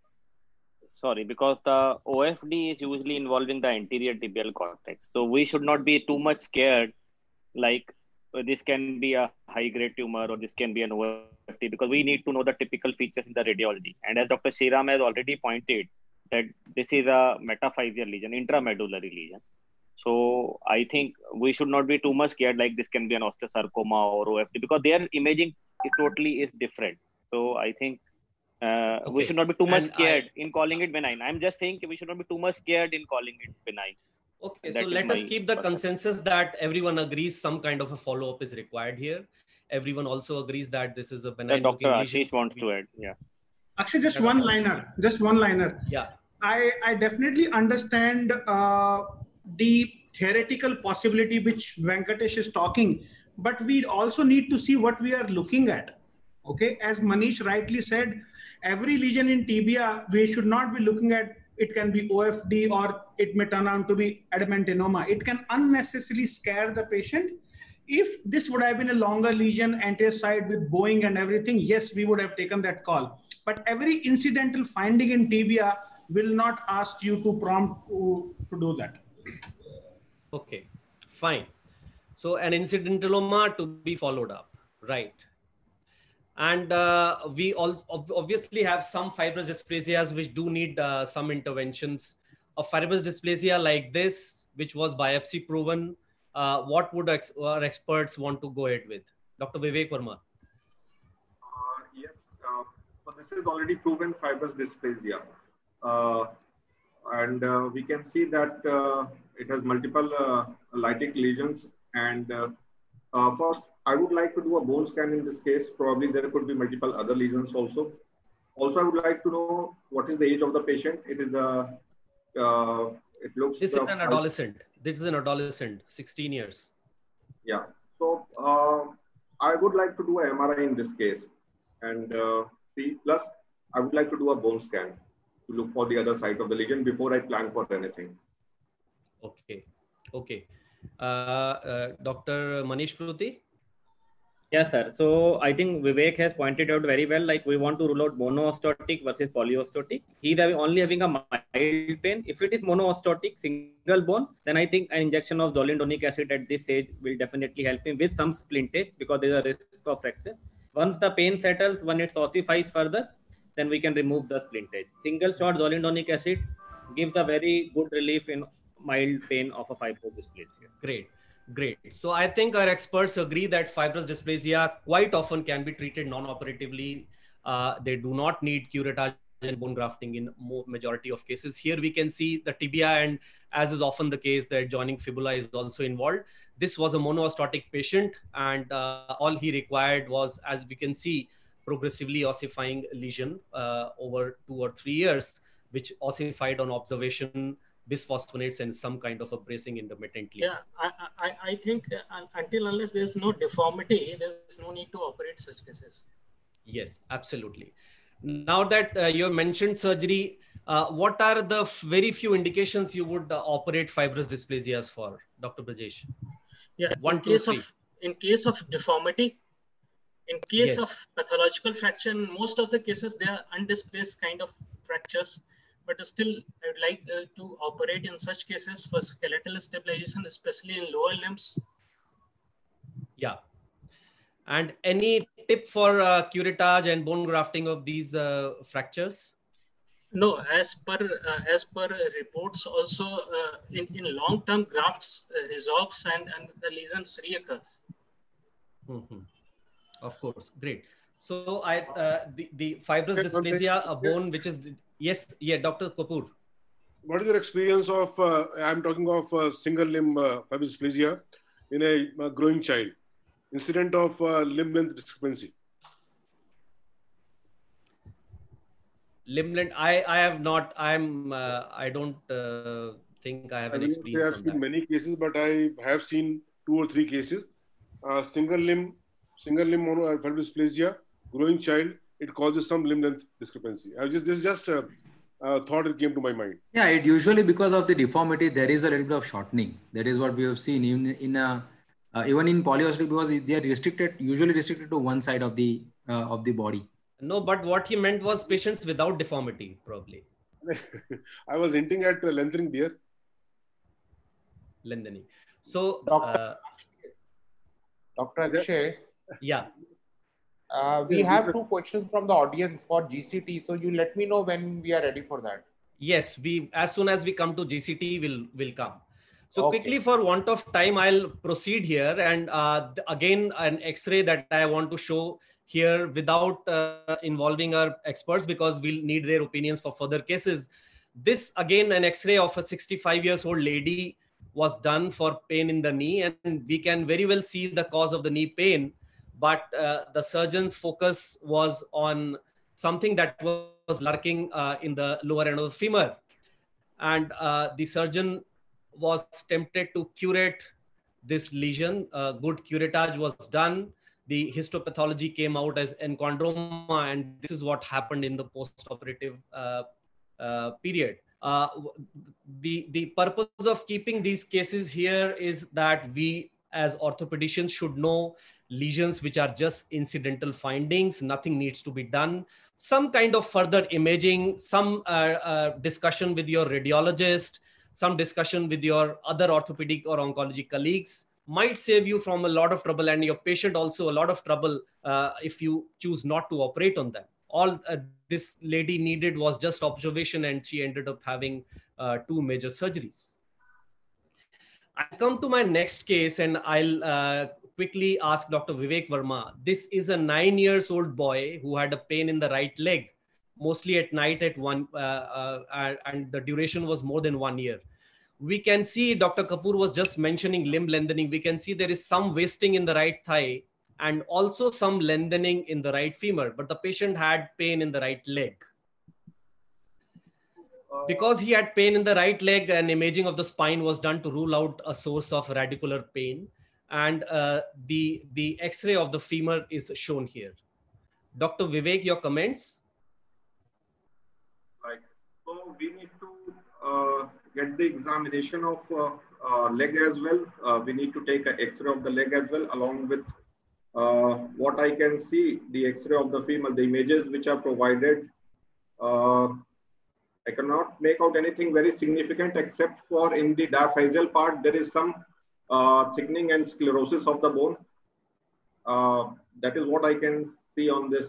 OFD is usually involving the anterior tibial cortex. So we should not be too much scared, like this can be a high-grade tumor or this can be an OFD, because we need to know the typical features in the radiology. And as Dr. Shriram has already pointed, that this is a metaphyseal lesion, intramedullary lesion. So I think we should not be too much scared like this can be an osteosarcoma or OFD, because their imaging is different. So I think we should not be too much scared in calling it benign. I'm just saying we should not be too much scared in calling it benign. Okay, so let us keep the consensus that everyone agrees some kind of a follow-up is required here. Everyone also agrees that this is a benign Dr. looking lesion. Ashish wants to add, yeah. Actually, just one liner. Yeah. I definitely understand the theoretical possibility which Venkatesh is talking, but we also need to see what we are looking at. Okay, as Manish rightly said, every lesion in tibia, we should not be looking at, it can be OFD or it may turn out to be adamantinoma. It can unnecessarily scare the patient. If this would have been a longer lesion, anterior side with bowing and everything, yes, we would have taken that call. But every incidental finding in tibia will not ask you to prompt to do that. Okay, fine. So an incidentaloma to be followed up, right? And we all obviously have some fibrous dysplasias which do need some interventions. A fibrous dysplasia like this, which was biopsy proven, what would our experts want to go ahead with? Dr. Vivek Verma. Yes, so this is already proven fibrous dysplasia. And we can see that it has multiple lytic lesions. And first, I would like to do a bone scan in this case. Probably there could be multiple other lesions also. Also, I would like to know what is the age of the patient. It is it looks. This is an adolescent. This is an adolescent, 16 years. Yeah. So I would like to do an MRI in this case and see. Plus, I would like to do a bone scan to look for the other side of the lesion before I plan for anything. Okay. Okay. Dr. Manish Pruthi? Yes, sir. So I think Vivek has pointed out very well, like we want to rule out monostotic versus polyostotic. He's only having a mild pain. If it is monostotic, single bone, then I think an injection of zoledronic acid at this stage will definitely help him with some splintage because there is a risk of fracture. Once the pain settles, when it ossifies further, then we can remove the splintage. Single shot zoledronic acid gives a very good relief in mild pain of a fibrodysplasia. Great. Great. So I think our experts agree that fibrous dysplasia quite often can be treated non-operatively. They do not need curettage and bone grafting in majority of cases. Here we can see the tibia, and as is often the case, the adjoining fibula is also involved. This was a monostotic patient, and all he required was, as we can see, progressively ossifying lesion over 2 or 3 years, which ossified on observation, bisphosphonates, and some kind of a bracing intermittently. Yeah, I think until unless there's no deformity, there's no need to operate such cases. Yes, absolutely. Now that you mentioned surgery, what are the very few indications you would operate fibrous dysplasias for, Dr. Brajesh? Yeah, in case of deformity, in case of pathological fracture, most of the cases they are undisplaced kind of fractures. But still, I would like to operate in such cases for skeletal stabilization, especially in lower limbs. Yeah. And any tip for curettage and bone grafting of these fractures? No, as per reports, also in long-term grafts resorbs and the lesions reoccurs. Mm-hmm. Of course, great. So the fibrous dysplasia, a bone which is Dr. Kapoor. What is your experience of? I'm talking of single limb fibrous dysplasia in a growing child. Incident of limb length discrepancy. Limb length. I have not. I don't think I have an experience. I have seen many cases, but I have seen 2 or 3 cases. Single limb fibrous dysplasia, growing child. It causes some limb length discrepancy. Just thought it came to my mind. Yeah, it usually because of the deformity there is a little bit of shortening. That is what we have seen even in polyostotic, because they are usually restricted to one side of the body. No, but what he meant was patients without deformity, probably. I was hinting at lengthening there. Lengthening. So, Dr. Akshay. Yeah. We have 2 questions from the audience for GCT. So you let me know when we are ready for that. Yes, as soon as we come to GCT, we'll come. So quickly, for want of time, I'll proceed here. And again, an X-ray that I want to show here without involving our experts, because we'll need their opinions for further cases. This, again, an X-ray of a 65-year-old lady was done for pain in the knee. And we can very well see the cause of the knee pain. But the surgeon's focus was on something that was lurking in the lower end of the femur. And the surgeon was tempted to curate this lesion. Good curettage was done. The histopathology came out as enchondroma, and this is what happened in the post-operative period. The purpose of keeping these cases here is that we, as orthopedicians, should know lesions which are just incidental findings. Nothing needs to be done. Some kind of further imaging, some discussion with your radiologist, some discussion with your other orthopedic or oncology colleagues might save you from a lot of trouble, and your patient also a lot of trouble if you choose not to operate on them. All this lady needed was just observation, and she ended up having 2 major surgeries. I come to my next case, and I'll quickly ask Dr. Vivek Verma. This is a 9-year-old boy who had a pain in the right leg, mostly at night at and the duration was more than 1 year. We can see, Dr. Kapoor was just mentioning limb lengthening. We can see there is some wasting in the right thigh and also some lengthening in the right femur, but the patient had pain in the right leg. Because he had pain in the right leg, an imaging of the spine was done to rule out a source of radicular pain. And the X-ray of the femur is shown here. Dr. Vivek, your comments? Right. So we need to get the examination of leg as well. We need to take an X-ray of the leg as well, along with what I can see, the X-ray of the femur, the images which are provided, I cannot make out anything very significant except for in the diaphyseal part, there is some thickening and sclerosis of the bone. That is what I can see on this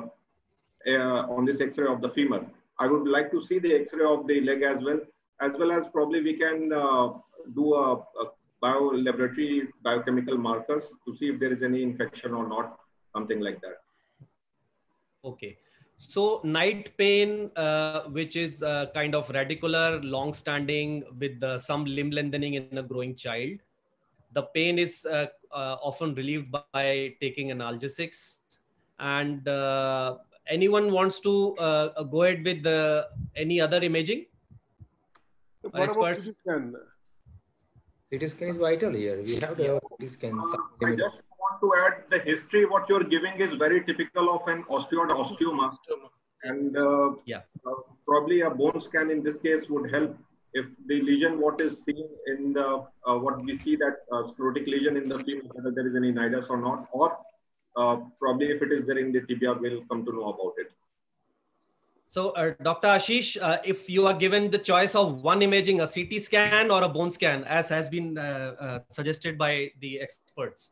X-ray of the femur. I would like to see the X-ray of the leg as well as probably we can do a laboratory biochemical markers to see if there is any infection or not, something like that. Okay. So night pain, which is kind of radicular, long-standing with some limb lengthening in a growing child. The pain is often relieved by taking analgesics. And anyone wants to go ahead with any other imaging? What about CT scan? CT scan is vital here. We have the CT scan. I just want to add the history. What you're giving is very typical of an osteoid osteoma. And probably a bone scan in this case would help if the lesion, what is seen in the, what we see that sclerotic lesion in the femur, whether there is any nidus or not, or probably if it is there in the tibia, we'll come to know about it. So Dr. Ashish, if you are given the choice of one imaging, a CT scan or a bone scan, as has been suggested by the experts.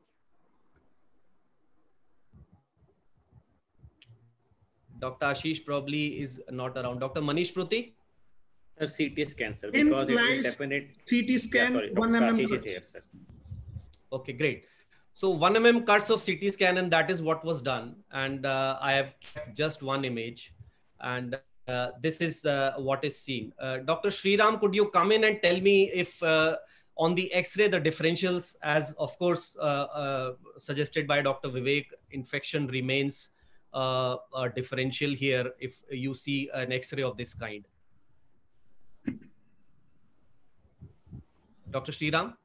Dr. Ashish probably is not around. Dr. Manish Pruthi? CT scan, sir. Because it is definite. CT scan, sorry, 1 mm Ashish cuts. is here, sir. Okay, great. So 1 mm cuts of CT scan, and that is what was done. And I have kept just one image. And this is what is seen. Dr. Sriram, could you come in and tell me if on the X-ray, the differentials, as of course suggested by Dr. Vivek, infection remains a differential here if you see an X-ray of this kind. Dr. Sriram?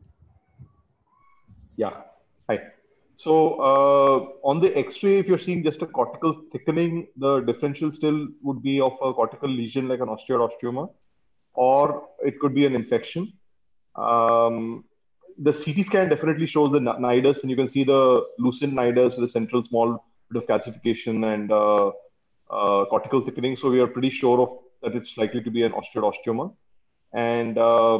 Yeah, hi. So on the X-ray, if you're seeing just a cortical thickening, the differential still would be of a cortical lesion like an osteoid osteoma, or it could be an infection. The CT scan definitely shows the nidus, and you can see the lucent nidus with a central small bit of calcification and cortical thickening. So we are pretty sure of that it's likely to be an osteoid osteoma. And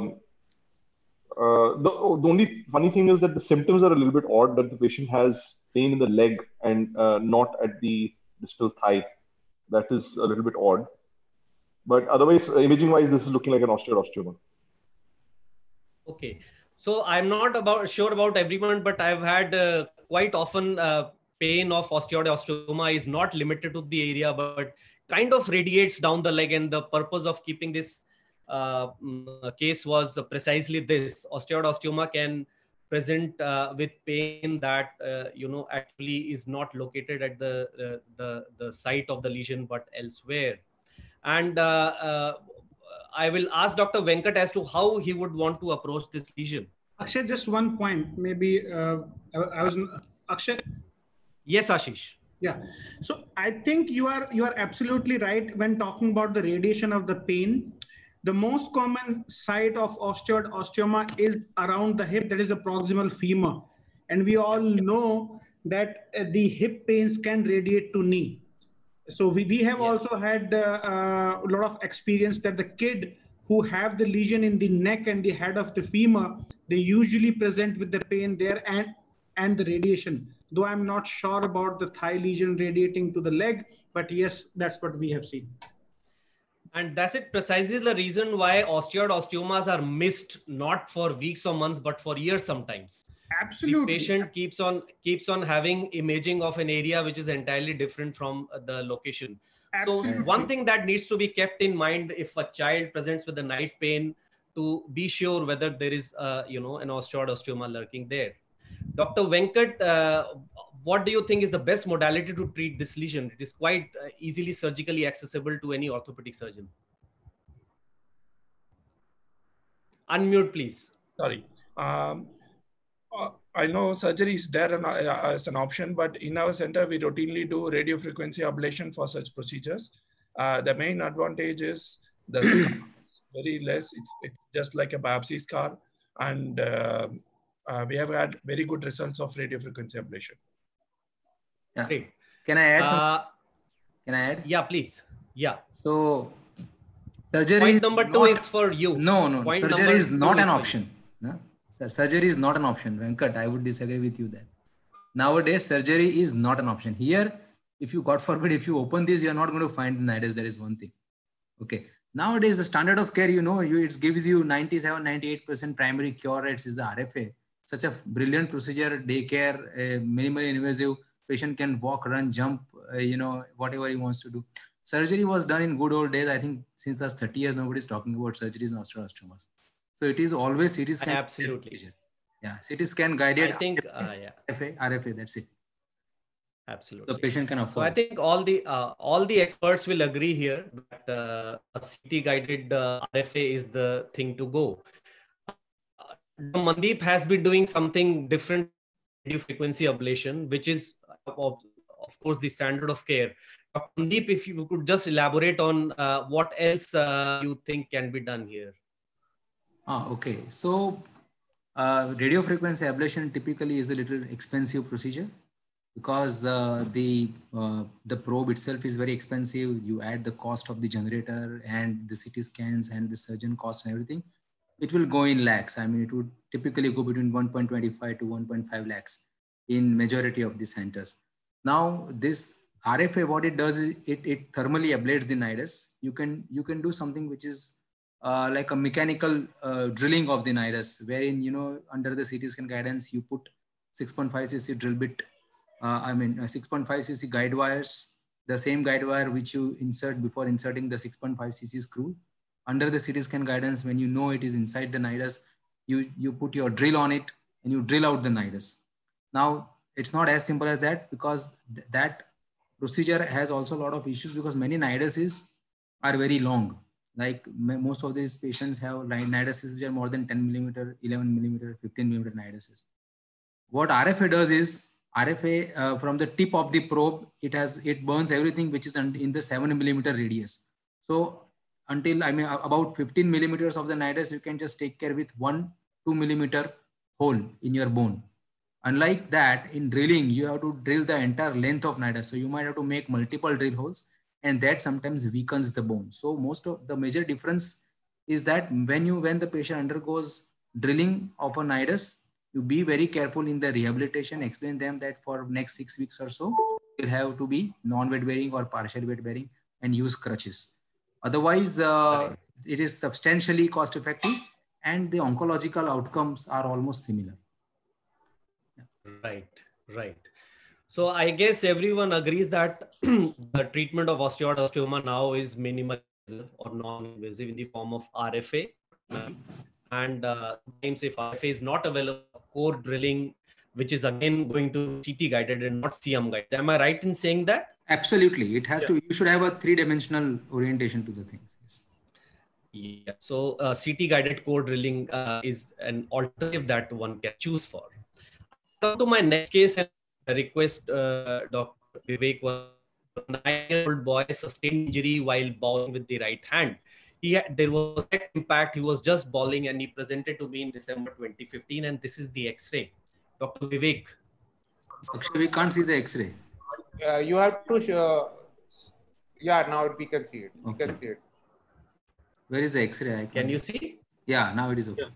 the only funny thing is that the symptoms are a little bit odd, that the patient has pain in the leg and not at the distal thigh. That is a little bit odd. But otherwise, imaging-wise, this is looking like an osteoid osteoma. Okay. So I'm not sure about everyone, but I've had quite often pain of osteoid osteoma is not limited to the area, but kind of radiates down the leg. And the purpose of keeping this case was precisely this: osteoid osteoma can present with pain that actually is not located at the site of the lesion but elsewhere. And I will ask Dr. Venkat as to how he would want to approach this lesion. Akshay, just one point. Maybe I was Akshay. Yes, Ashish. Yeah. So I think you are absolutely right when talking about the radiation of the pain. The most common site of osteoid osteoma is around the hip, that is the proximal femur. And we all know that the hip pains can radiate to knee. So we have also had a lot of experience that the kid who have the lesion in the neck and the head of the femur, they usually present with the pain there and the radiation. Though I'm not sure about the thigh lesion radiating to the leg, but yes, that's what we have seen. And that's it precisely the reason why osteoid osteomas are missed not for weeks or months, but for years sometimes. Absolutely. The patient keeps on having imaging of an area which is entirely different from the location. Absolutely. So one thing that needs to be kept in mind if a child presents with a night pain, to be sure whether there is an osteoid osteoma lurking there. Dr. Venkat, what do you think is the best modality to treat this lesion? It is quite easily surgically accessible to any orthopedic surgeon. Unmute, please. Sorry. I know surgery is there as an option, but in our center, we routinely do radiofrequency ablation for such procedures. The main advantage is the scar is very less. It's just like a biopsy scar. And we have had very good results of radiofrequency ablation. Yeah. Great. Can I add some? Can I add? Yeah, please. Yeah. So surgery. Point number 2 is for you. No. Point surgery is not an is option. No? Surgery is not an option. Venkat, I would disagree with you there. Nowadays, surgery is not an option. Here, if you, God forbid, if you open this, you're not going to find the nidus. That is one thing. Okay. Nowadays, the standard of care, it gives you 97, 98% primary cure rates is the RFA. Such a brilliant procedure, daycare, minimally invasive, patient can walk, run, jump, whatever he wants to do. Surgery was done in good old days. I think since the last 30 years, nobody's talking about surgeries and osteostomas. So it is always CT scan. Absolutely. Yeah, CT scan guided. I think, RFA, that's it. Absolutely. The patient can afford. So I think all the experts will agree here that a CT guided RFA is the thing to go. Mandeep has been doing something different, radio frequency ablation, which is of course the standard of care. Mandeep, if you could just elaborate on what else you think can be done here. Okay. So radio frequency ablation typically is a little expensive procedure because the probe itself is very expensive. You add the cost of the generator and the CT scans and the surgeon cost and everything. It will go in lakhs. I mean, it would typically go between 1.25 to 1.5 lakhs in majority of the centers. Now, this RFA, what it does is it thermally ablates the nidus. You can do something which is like a mechanical drilling of the nidus, wherein, under the CT scan guidance, you put 6.5 cc drill bit, 6.5 cc guide wires, the same guide wire which you insert before inserting the 6.5 cc screw. Under the CT scan guidance, when it is inside the nidus, you put your drill on it and you drill out the nidus. Now, it's not as simple as that because that procedure has also a lot of issues because many niduses are very long. Like most of these patients have niduses which are more than 10 millimeter, 11 millimeter, 15 millimeter niduses. What RFA does is RFA from the tip of the probe, it burns everything which is in the 7 millimeter radius. So until about 15 millimeters of the nidus, you can just take care with 1-2 millimeter hole in your bone. Unlike that, in drilling, you have to drill the entire length of nidus. So you might have to make multiple drill holes, and that sometimes weakens the bone. So most of the major difference is that when the patient undergoes drilling of a nidus, you be very careful in the rehabilitation. Explain them that for next 6 weeks or so, you'll have to be non-weight bearing or partial weight bearing and use crutches. Otherwise, it is substantially cost effective and the oncological outcomes are almost similar. Right. So I guess everyone agrees that the treatment of osteoid-osteoma now is minimal or non-invasive in the form of RFA. And sometimes if RFA is not available, core drilling, which is again going to CT guided and not CM guided. Am I right in saying that? Absolutely. It has to, you should have a 3-dimensional orientation to the things. Yes. Yeah. So CT guided core drilling is an alternative that one can choose for. Come to my next case and request Dr. Vivek. A 9-year-old boy sustained injury while bowling with the right hand. There was a impact. He was just bowling and he presented to me in December 2015. And this is the X-ray. Dr. Vivek. Actually, we can't see the X-ray. You have to show. Yeah, now we can see it. We Okay. can see it. Where is the X-ray? Can you see? Yeah, now it is okay.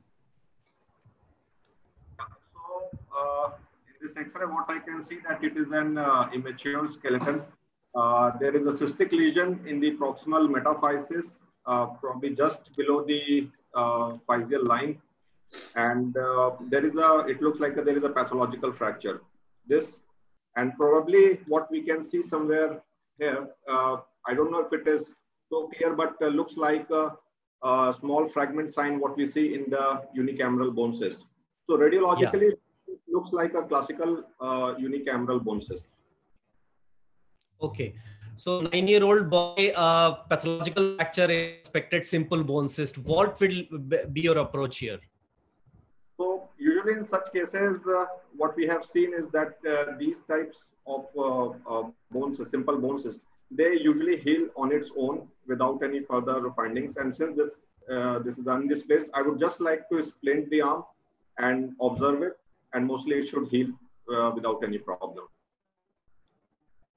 In this X-ray, what I can see that it is an immature skeleton. There is a cystic lesion in the proximal metaphysis, probably just below the physial line, and it looks like there is a pathological fracture. And probably what we can see somewhere here, I don't know if it is so clear, but looks like a small fragment sign what we see in the unicameral bone cyst. So radiologically, it looks like a classical unicameral bone cyst. Okay. So 9-year-old boy, pathological fracture expected, simple bone cyst. What will be your approach here? So usually in such cases, what we have seen is that these types of bones, simple bone cysts, they usually heal on its own without any further findings. And since this is undisplaced, I would just like to splint the arm and observe it, and mostly it should heal without any problem.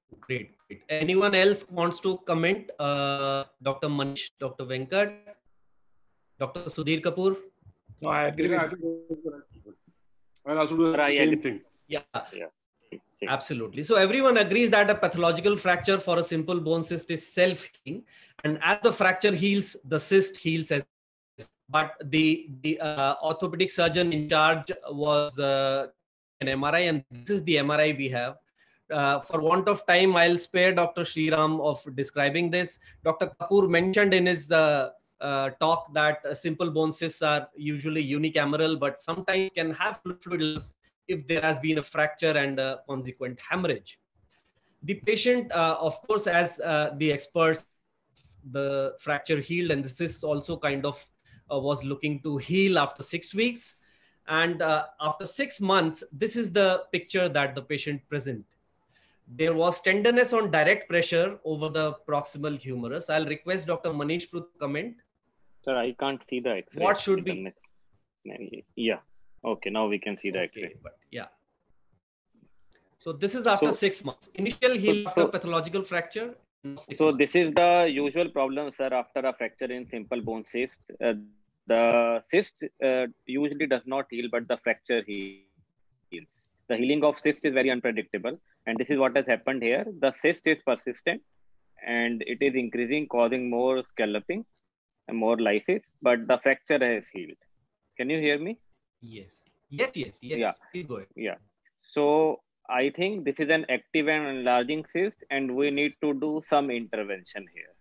Great. Anyone else wants to comment? Dr. Manish, Dr. Venkat, Dr. Sudhir Kapoor? No, I agree. Yeah, I'll also do the same thing. Yeah. Absolutely. So everyone agrees that a pathological fracture for a simple bone cyst is self-healing, and as the fracture heals, the cyst heals as well. But the orthopedic surgeon in charge was an MRI, and this is the MRI we have. For want of time, I'll spare Dr. Sriram of describing this. Dr. Kapoor mentioned in his talk that simple bone cysts are usually unicameral, but sometimes can have fluid loss if there has been a fracture and a consequent hemorrhage. The patient, of course, as the experts, the fracture healed, and the cyst also kind of was looking to heal after 6 weeks. And after 6 months, this is the picture that the patient presented. There was tenderness on direct pressure over the proximal humerus. I'll request Dr. Manish to comment. Sir, I can't see the X-ray. What should be? Yeah. Okay, now we can see the X-ray. But yeah. So this is after 6 months. Initial heal after pathological fracture. So this is the usual problem, sir, after a fracture in simple bone cyst. The cyst usually does not heal, but the fracture heals. The healing of cyst is very unpredictable. And this is what has happened here. The cyst is persistent and it is increasing, causing more scalloping and more lysis, but the fracture has healed. Can you hear me? Yes. Yes. Yeah. Please go ahead. Yeah. So I think this is an active and enlarging cyst, and we need to do some intervention here.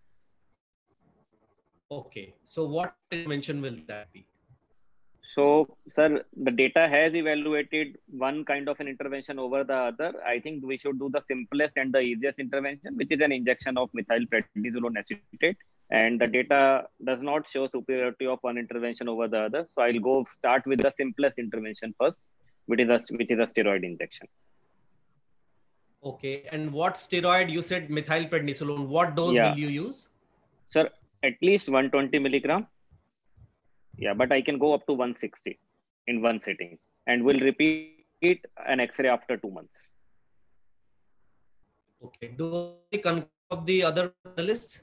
Okay. So what intervention will that be? So, sir, the data has evaluated one kind of an intervention over the other. I think we should do the simplest and the easiest intervention, which is an injection of methylprednisolone acetate. And the data does not show superiority of one intervention over the other. So I'll start with the simplest intervention first, which is a steroid injection. Okay. And what steroid? You said methylprednisolone. What dose will you use? Sir, at least 120 milligram. Yeah, but I can go up to 160 in one sitting, and we'll repeat an X-ray after 2 months. Okay. Do we conclude the other lists?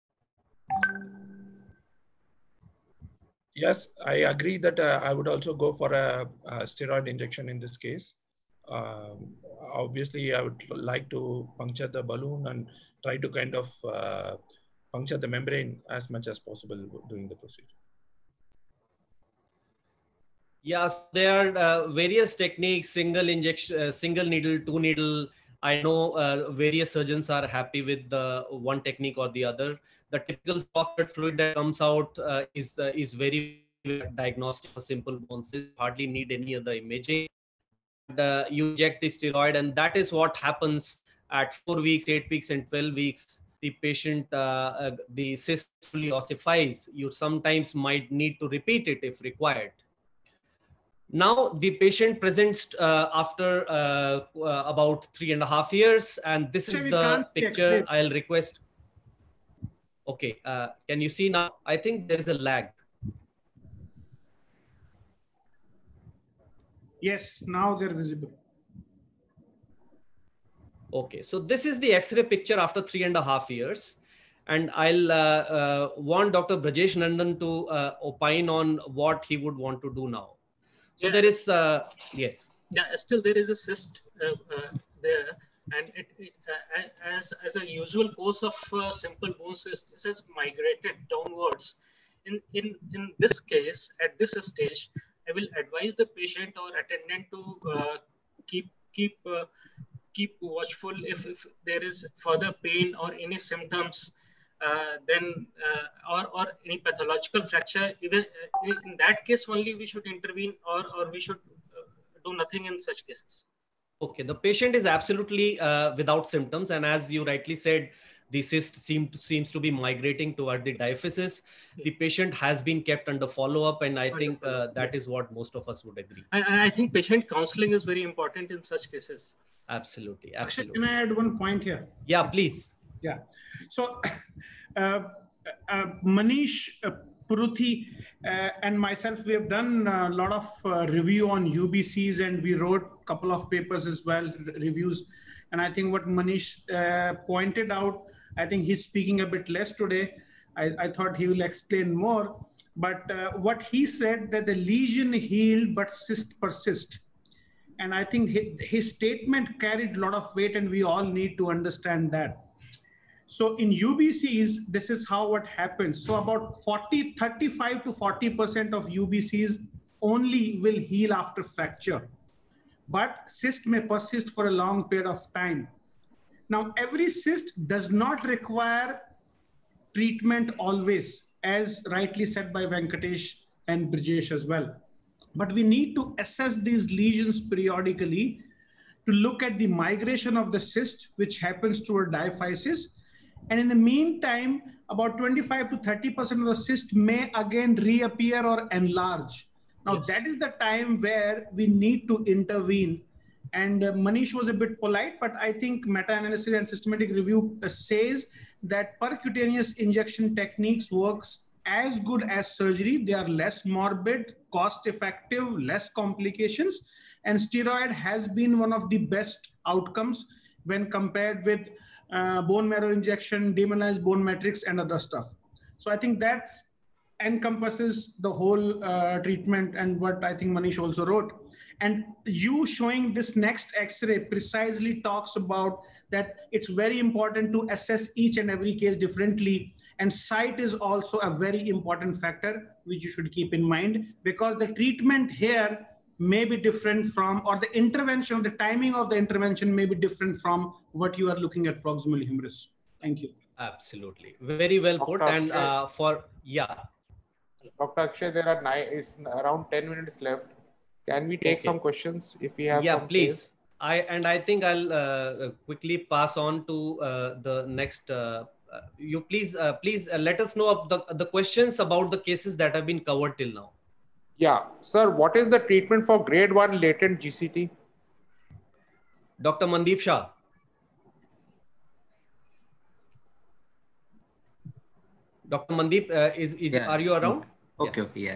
Yes, I agree that I would also go for a steroid injection in this case. Obviously, I would like to puncture the balloon and try to kind of puncture the membrane as much as possible during the procedure. Yeah, there are various techniques, single injection, single needle, 2 needle. I know various surgeons are happy with the one technique or the other. The typical stock fluid that comes out is very diagnostic for simple bone cyst. Hardly need any other imaging. And, you inject the steroid, and that is what happens at 4 weeks, 8 weeks, and 12 weeks. The patient, the cyst fully ossifies. You sometimes might need to repeat it if required. Now the patient presents after about 3.5 years, and this is the picture. I'll request. Okay, can you see now? I think there is a lag. Yes, now they're visible. Okay, so this is the X-ray picture after 3.5 years. And I'll want Dr. Brajesh Nandan to opine on what he would want to do now. So there is, yes. Yeah, still there is a cyst there, and as a usual course of simple bone cyst, this has migrated downwards. In this case, at this stage, I will advise the patient or attendant to keep watchful if there is further pain or any symptoms. Or any pathological fracture, even in that case only we should intervene, or we should do nothing in such cases. Okay, the patient is absolutely without symptoms, and as you rightly said, the cyst seems to be migrating toward the diaphysis. The patient has been kept under follow-up, and I think that is what most of us would agree. I think patient counseling is very important in such cases. Absolutely, absolutely. Can I add one point here? Yeah, please. Yeah. So Manish, Puruthi, and myself, we have done a lot of review on UBCs, and we wrote a couple of papers as well, reviews. And I think what Manish pointed out, I think he's speaking a bit less today. I thought he will explain more. But what he said, that the lesion healed but cyst persist. And I think his statement carried a lot of weight, and we all need to understand that. So in UBCs, this is how what happens. So about 35 to 40% of UBCs only will heal after fracture, but cyst may persist for a long period of time. Now, every cyst does not require treatment always, as rightly said by Venkatesh and Brijesh as well. But we need to assess these lesions periodically to look at the migration of the cyst, which happens through a diaphysis. And in the meantime, about 25 to 30% of the cyst may again reappear or enlarge. Now, that is the time where we need to intervene. And Manish was a bit polite, but I think meta-analysis and systematic review says that percutaneous injection techniques works as good as surgery. They are less morbid, cost-effective, less complications, and steroid has been one of the best outcomes when compared with bone marrow injection, demonized bone matrix, and other stuff. So I think that encompasses the whole treatment and what I think Manish also wrote. And you showing this next X-ray precisely talks about that it's very important to assess each and every case differently. And site is also a very important factor, which you should keep in mind, because the treatment here may be different from, or the intervention, the timing of the intervention may be different from what you are looking at proximal humerus. Thank you. Absolutely. Very well put. And Dr. Akshay, there are it's around 10 minutes left. Can we take some questions if we have some? Please. I think I'll quickly pass on to the next. You please let us know of the questions about the cases that have been covered till now. Yeah, sir, what is the treatment for grade 1 latent GCT? Dr. Mandeep Shah. Dr. Mandeep, are you around? Okay, yeah.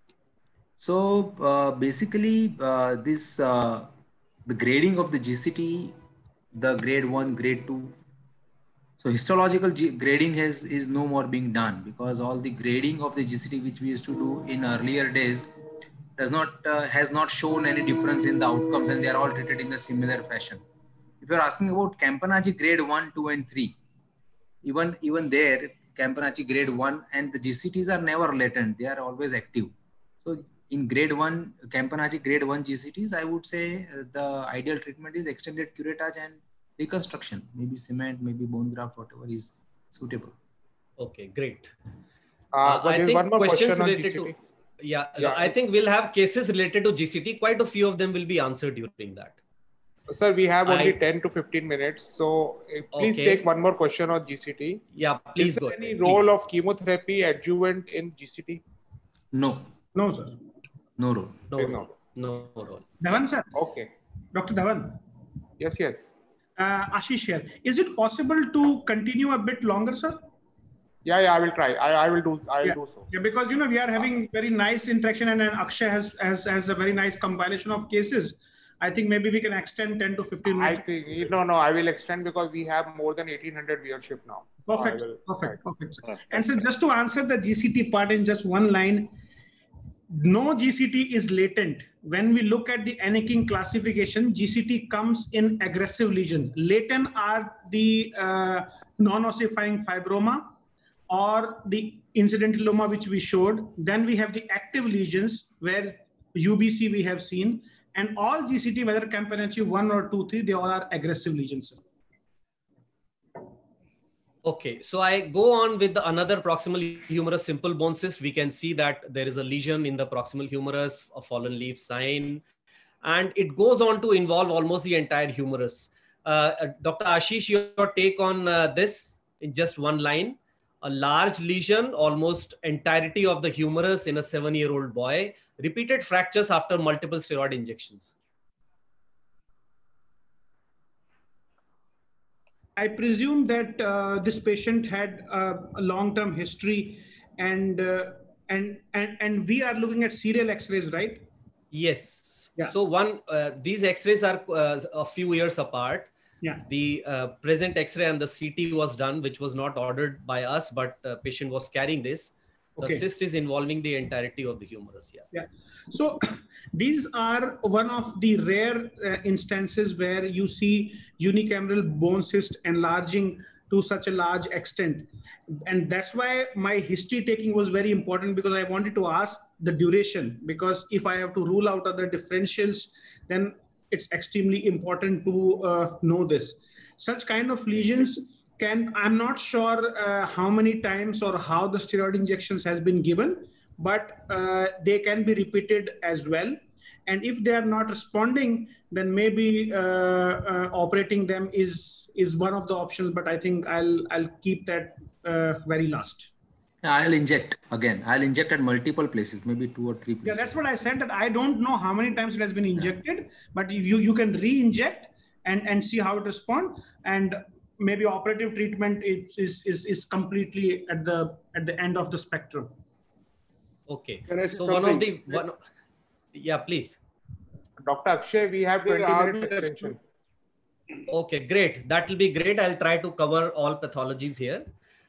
So basically, the grading of the GCT, the grade 1, grade 2. So histological grading is no more being done, because all the grading of the GCT which we used to do in earlier days has not shown any difference in the outcomes, and they are all treated in a similar fashion. If you're asking about Campanacci grade 1, 2, and 3, even there, Campanacci grade 1 and the GCTs are never latent; they are always active. So in grade 1, Campanacci grade 1 GCTs, I would say the ideal treatment is extended curettage and reconstruction, maybe cement, maybe bone graft, whatever is suitable. Okay, great. I think one more question on GCT. I think we'll have cases related to GCT. Quite a few of them will be answered during that. Sir, we have only 10 to 15 minutes. So please take one more question on GCT. Yeah, please go. Is there any role of chemotherapy adjuvant in GCT? No. No, sir. No role. No role. Dhawan, sir. Okay. Dr. Dhawan. Yes. Ashish here. Is it possible to continue a bit longer, sir? Yeah, I will try. I will do so. Yeah, because we are having very nice interaction, and Akshay has a very nice compilation of cases. I think maybe we can extend 10 to 15 minutes. I think no, I will extend because we have more than 1800 viewership now. Perfect. Sir. And so just to answer the GCT part in just one line, no GCT is latent. When we look at the Anakin classification, GCT comes in aggressive lesion. Latent are the non-ossifying fibroma or the incidentalloma, which we showed. Then we have the active lesions where UBC we have seen. And all GCT, whether Campanacci 1 or 2, 3, they all are aggressive lesions. Okay, so I go on with another proximal humerus simple bone cyst. We can see that there is a lesion in the proximal humerus, a fallen leaf sign, and it goes on to involve almost the entire humerus. Dr. Ashish, your take on this in just one line. A large lesion, almost entirety of the humerus in a 7-year-old boy, repeated fractures after multiple steroid injections. I presume that this patient had a long-term history, and we are looking at serial X-rays, right? Yes. Yeah. So these X-rays are a few years apart. Yeah. The present X-ray and the CT was done, which was not ordered by us, but patient was carrying this. The Okay. cyst is involving the entirety of the humerus. Yeah. Yeah. So these are one of the rare instances where you see unicameral bone cyst enlarging to such a large extent. And that's why my history taking was very important, because I wanted to ask the duration, because if I have to rule out other differentials, then it's extremely important to know this. Such kind of lesions I'm not sure how many times or how the steroid injections has been given, but they can be repeated as well. And if they are not responding, then maybe operating them is one of the options, but I think I'll keep that very last. I'll inject again. I'll inject at multiple places, maybe 2 or 3 places. Yeah, that's what I said, that I don't know how many times it has been injected, but you can re-inject and see how it responds. And maybe operative treatment is completely at the end of the spectrum. Okay. Can I say So something? Yeah, please. Dr. Akshay, we have 20 minutes extension. Okay, great. That will be great. I'll try to cover all pathologies here.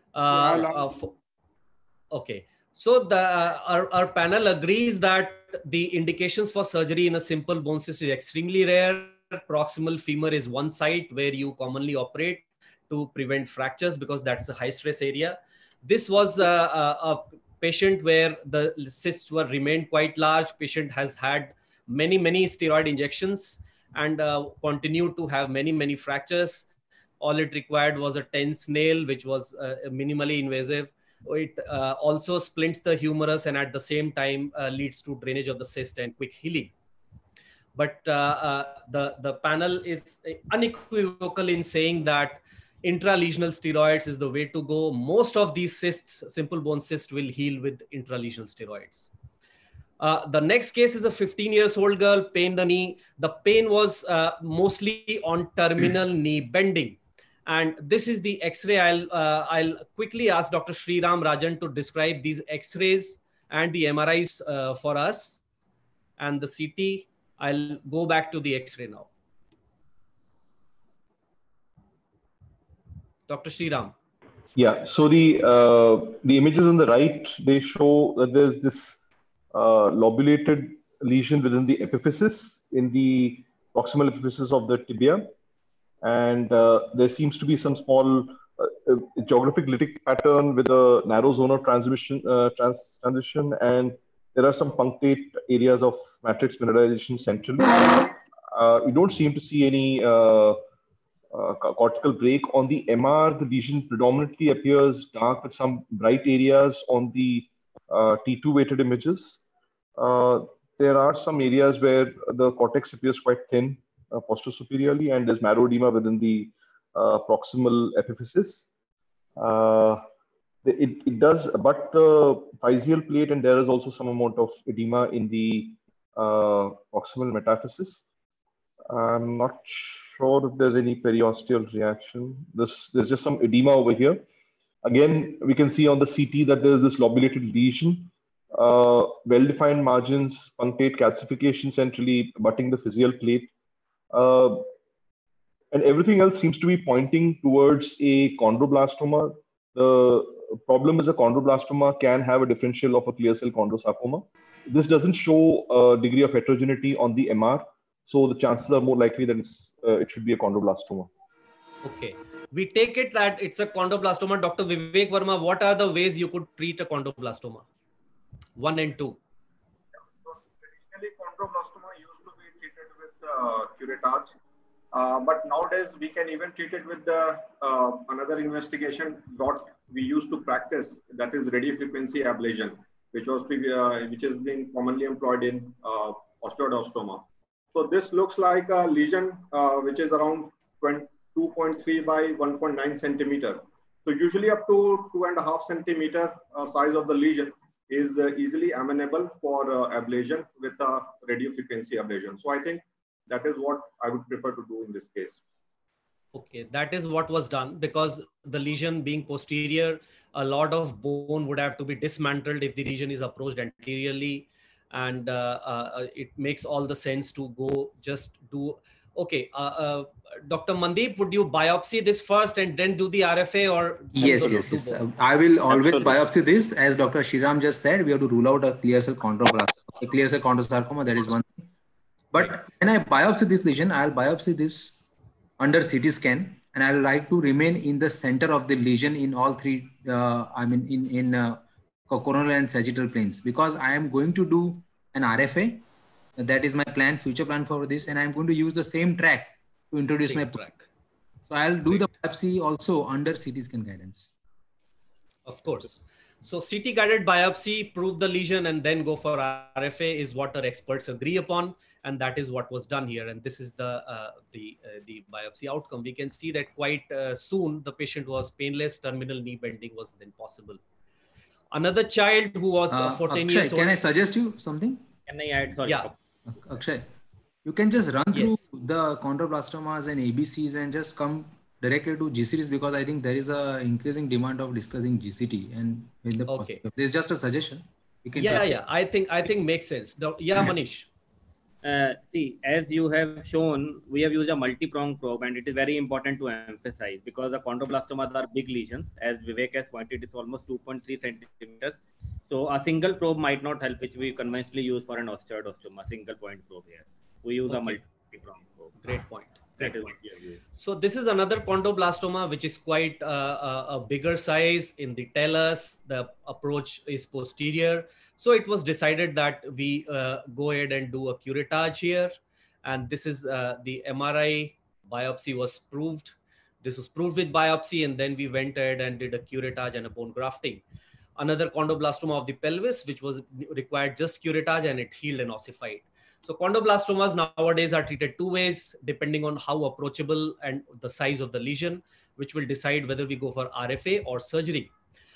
Okay. So our panel agrees that the indications for surgery in a simple bone cyst is extremely rare. Proximal femur is one site where you commonly operate to prevent fractures, because that's a high stress area. This was a patient where the cysts remained quite large. Patient has had many steroid injections and continued to have many fractures. All it required was a tense nail, which was minimally invasive. It also splints the humerus and at the same time leads to drainage of the cyst and quick healing. But the panel is unequivocal in saying that intralesional steroids is the way to go. Most of these cysts, simple bone cysts, will heal with intralesional steroids. The next case is a 15-year-old girl, pain the knee. The pain was mostly on terminal knee bending. And this is the X-ray. I'll quickly ask Dr. Sriram Rajan to describe these X-rays and the MRIs for us and the CT. I'll go back to the X-ray now. Dr. Sriram. Yeah, so the images on the right, they show that there's this lobulated lesion within the epiphysis, in the proximal epiphysis of the tibia. And there seems to be some small geographic lytic pattern with a narrow zone of transition, and there are some punctate areas of matrix mineralization centrally. You don't seem to see any cortical break. On the MR, the lesion predominantly appears dark with some bright areas on the T2 weighted images. There are some areas where the cortex appears quite thin posterior-superiorly, and there's marrow edema within the proximal epiphysis. It does abut the physeal plate, and there is also some amount of edema in the proximal metaphysis. I'm not sure if there's any periosteal reaction. There's just some edema over here. Again, we can see on the CT that there's this lobulated lesion, well-defined margins, punctate calcification centrally abutting the physeal plate. And everything else seems to be pointing towards a chondroblastoma. The problem is a chondroblastoma can have a differential of a clear cell chondrosarcoma. This doesn't show a degree of heterogeneity on the MR, so the chances are more likely that it should be a chondroblastoma. Okay, we take it that it's a chondroblastoma. Dr. Vivek Verma, what are the ways you could treat a chondroblastoma? 1 and 2. Traditionally, chondroblastoma used to be treated with curettage. But nowadays we can even treat it with another investigation what we used to practice, that is radiofrequency ablation, which is being commonly employed in osteoblastoma. So this looks like a lesion which is around 2.3 by 1.9 centimeter. So usually up to 2.5 centimeter size of the lesion is easily amenable for ablation with a radiofrequency ablation. So I think that is what I would prefer to do in this case. Okay, that is what was done, because the lesion being posterior, a lot of bone would have to be dismantled if the lesion is approached anteriorly, and it makes all the sense to go just do Okay. Dr. Mandeep, would you biopsy this first and then do the RFA, or yes, yes. I will always biopsy this. As Dr. Shriram just said, we have to rule out a clear cell chondroblastoma, a clear cell chondrosarcoma. That is one thing. But when I biopsy this lesion, I'll biopsy this under CT scan, and I'll like to remain in the center of the lesion in all three. In coronal and sagittal planes, because I am going to do an RFA. That is my plan, future plan for this, and I'm going to use the same track to introduce my track. So I'll do the biopsy also under CT scan guidance. Of course. So CT guided biopsy, prove the lesion, and then go for RFA is what our experts agree upon, and that is what was done here. And this is the biopsy outcome. We can see that quite soon the patient was painless. Terminal knee bending was then possible. Another child who was 14 years old. Can I suggest you something? Can I add? Sorry. Yeah. Akshay, you can just run through the chondroblastomas and ABCs and just come directly to GCTs, because I think there is a increasing demand of discussing GCT, and in the there's just a suggestion. You can I think makes sense. Yeah, Manish. See, as you have shown, we have used a multi-pronged probe, and it is very important to emphasize, because the chondroblastomas are big lesions. As Vivek has pointed, it's almost 2.3 centimeters. So a single probe might not help, which we conventionally use for an osteoidostoma, a single point probe here. We use a multi-pronged probe. Great point. So this is another chondroblastoma, which is quite a bigger size. In the talus, the approach is posterior. So it was decided that we go ahead and do a curettage here. And this is the MRI biopsy was proved. This was proved with biopsy, and then we went ahead and did a curettage and a bone grafting. Another chondroblastoma of the pelvis, which was required just curettage, and it healed and ossified. So chondroblastomas nowadays are treated two ways, depending on how approachable and the size of the lesion, which will decide whether we go for RFA or surgery.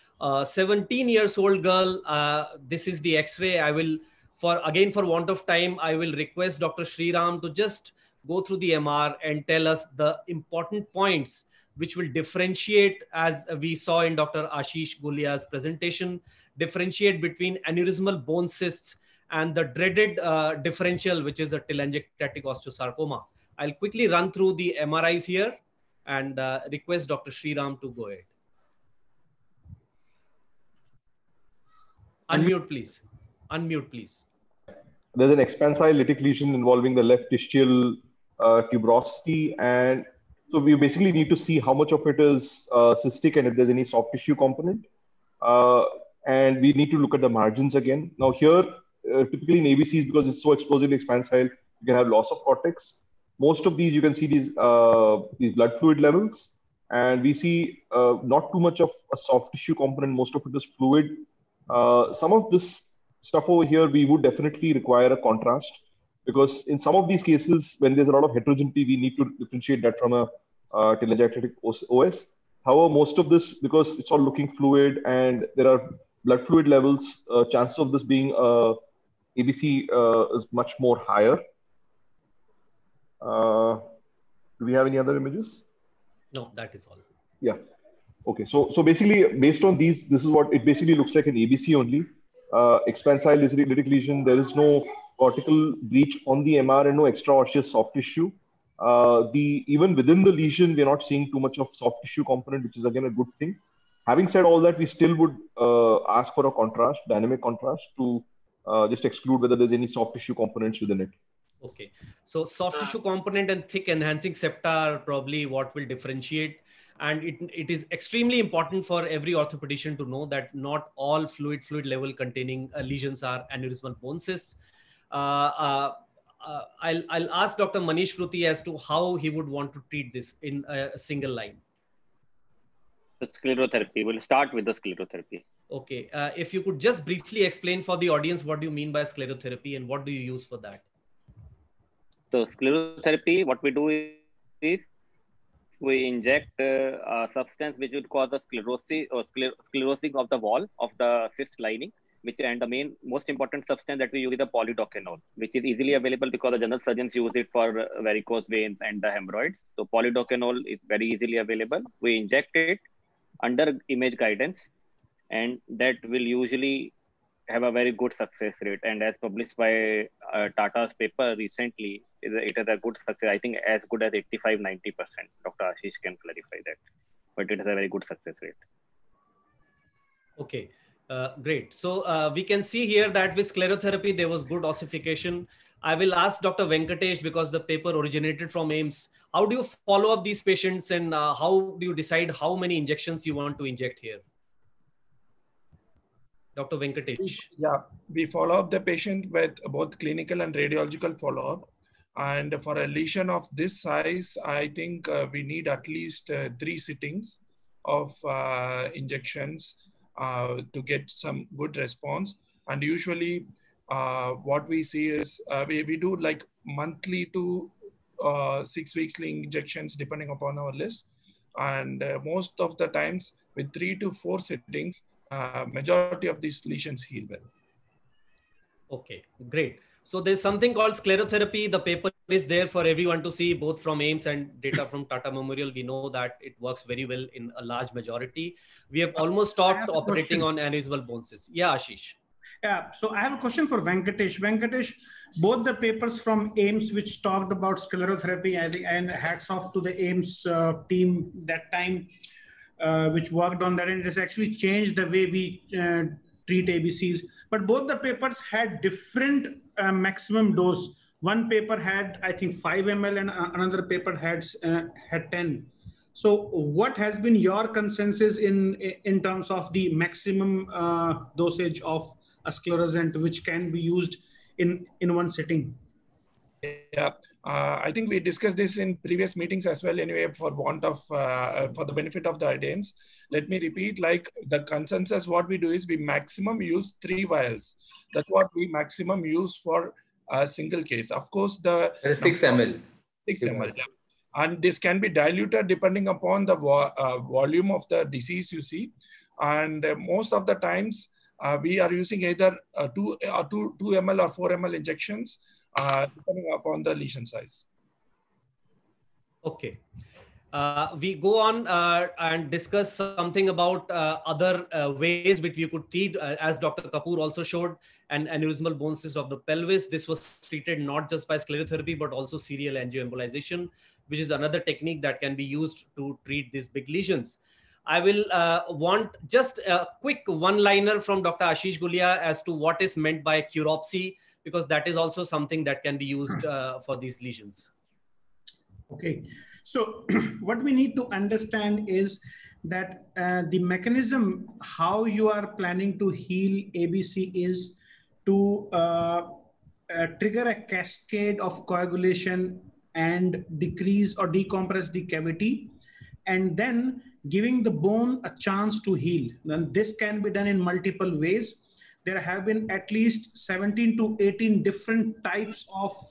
17 years old girl, this is the X-ray. I will, for want of time, I will request Dr. Shriram to just go through the MR and tell us the important points which will differentiate, as we saw in Dr. Ashish Gulia's presentation, differentiate between aneurysmal bone cysts and the dreaded differential, which is a telangiectatic osteosarcoma. I'll quickly run through the MRIs here and request Dr. Shriram to go ahead. Unmute, please. Unmute, please. There's an expansile lytic lesion involving the left ischial tuberosity, and so we basically need to see how much of it is cystic and if there's any soft tissue component. And we need to look at the margins again. Now here, typically in ABCs, because it's so explosively expansile, you can have loss of cortex. Most of these, you can see these blood fluid levels, and we see not too much of a soft tissue component. Most of it is fluid. Some of this stuff over here, we would definitely require a contrast, because in some of these cases, when there's a lot of heterogeneity, we need to differentiate that from a telangiectatic OS. However, most of this, because it's all looking fluid and there are blood fluid levels, chances of this being ABC is much more higher. Do we have any other images? No, that is all. Yeah. Okay. So basically, based on these, this is what it basically looks like, an ABC only. Expansile lytic lesion. There is no cortical breach on the MR and no extraosseous soft tissue. Even within the lesion, we are not seeing too much of soft tissue component, which is again a good thing. Having said all that, we still would ask for a contrast, dynamic contrast, to just exclude whether there's any soft tissue components within it. Okay. So soft tissue component and thick enhancing septa are probably what will differentiate. And it is extremely important for every orthopedician to know that not all fluid level containing lesions are aneurysmal bone cysts. I'll ask Dr. Manish Pruthi as to how he would want to treat this in a single line. The sclerotherapy. We'll start with the sclerotherapy. Okay. If you could just briefly explain for the audience what do you mean by sclerotherapy and what do you use for that? So sclerotherapy, what we do is we inject a substance which would cause a sclerosis or sclerosing of the wall of the cyst lining, and the most important substance that we use is the polydocanol, which is easily available because the general surgeons use it for varicose veins and the hemorrhoids. So polydocanol is very easily available. We inject it under image guidance, and that will usually have a very good success rate. And as published by Tata's paper recently, it is a good success. I think as good as 85-90%. Dr. Ashish can clarify that, but it is a very good success rate. Okay, great. So we can see here that with sclerotherapy, there was good ossification. I will ask Dr. Venkatesh, because the paper originated from AIIMS. How do you follow up these patients, and how do you decide how many injections you want to inject here? Dr. Venkatesh. Yeah, we follow up the patient with both clinical and radiological follow-up. And for a lesion of this size, I think we need at least 3 sittings of injections to get some good response. And usually what we see is we do like monthly to 6 weekly injections depending upon our list. And most of the times with 3 to 4 sittings, majority of these lesions heal well. Okay, great. So there's something called sclerotherapy. The paper is there for everyone to see, both from AIIMS and data from Tata Memorial. We know that it works very well in a large majority. We have almost stopped operating on aneurysmal bone cysts. Yeah, Ashish. Yeah, so I have a question for Venkatesh. Venkatesh, both the papers from AIIMS which talked about sclerotherapy, and hats off to the AIIMS team that time, which worked on that, and it has actually changed the way we treat ABCs. But both the papers had different maximum dose. One paper had, I think, 5 ml, and another paper had 10. So what has been your consensus in terms of the maximum dosage of a sclerosant which can be used in one sitting? Yeah, I think we discussed this in previous meetings as well anyway, for the benefit of the audience. Let me repeat, like the consensus, what we do is we maximum use 3 vials. That's what we maximum use for a single case. Of course, the 6 ml. 6 ml. Yeah. And this can be diluted depending upon the volume of the disease you see. And most of the times we are using either 2 ml or 4 ml injections, depending upon the lesion size. Okay. We go on and discuss something about other ways which we could treat, as Dr. Kapoor also showed, an aneurysmal bone cyst of the pelvis. This was treated not just by sclerotherapy, but also serial angioembolization, which is another technique that can be used to treat these big lesions. I will want just a quick one-liner from Dr. Ashish Gulia as to what is meant by curopsy, because that is also something that can be used for these lesions. Okay, so what we need to understand is that the mechanism how you are planning to heal ABC is to trigger a cascade of coagulation and decrease or decompress the cavity, and then giving the bone a chance to heal. Then this can be done in multiple ways. There have been at least 17 to 18 different types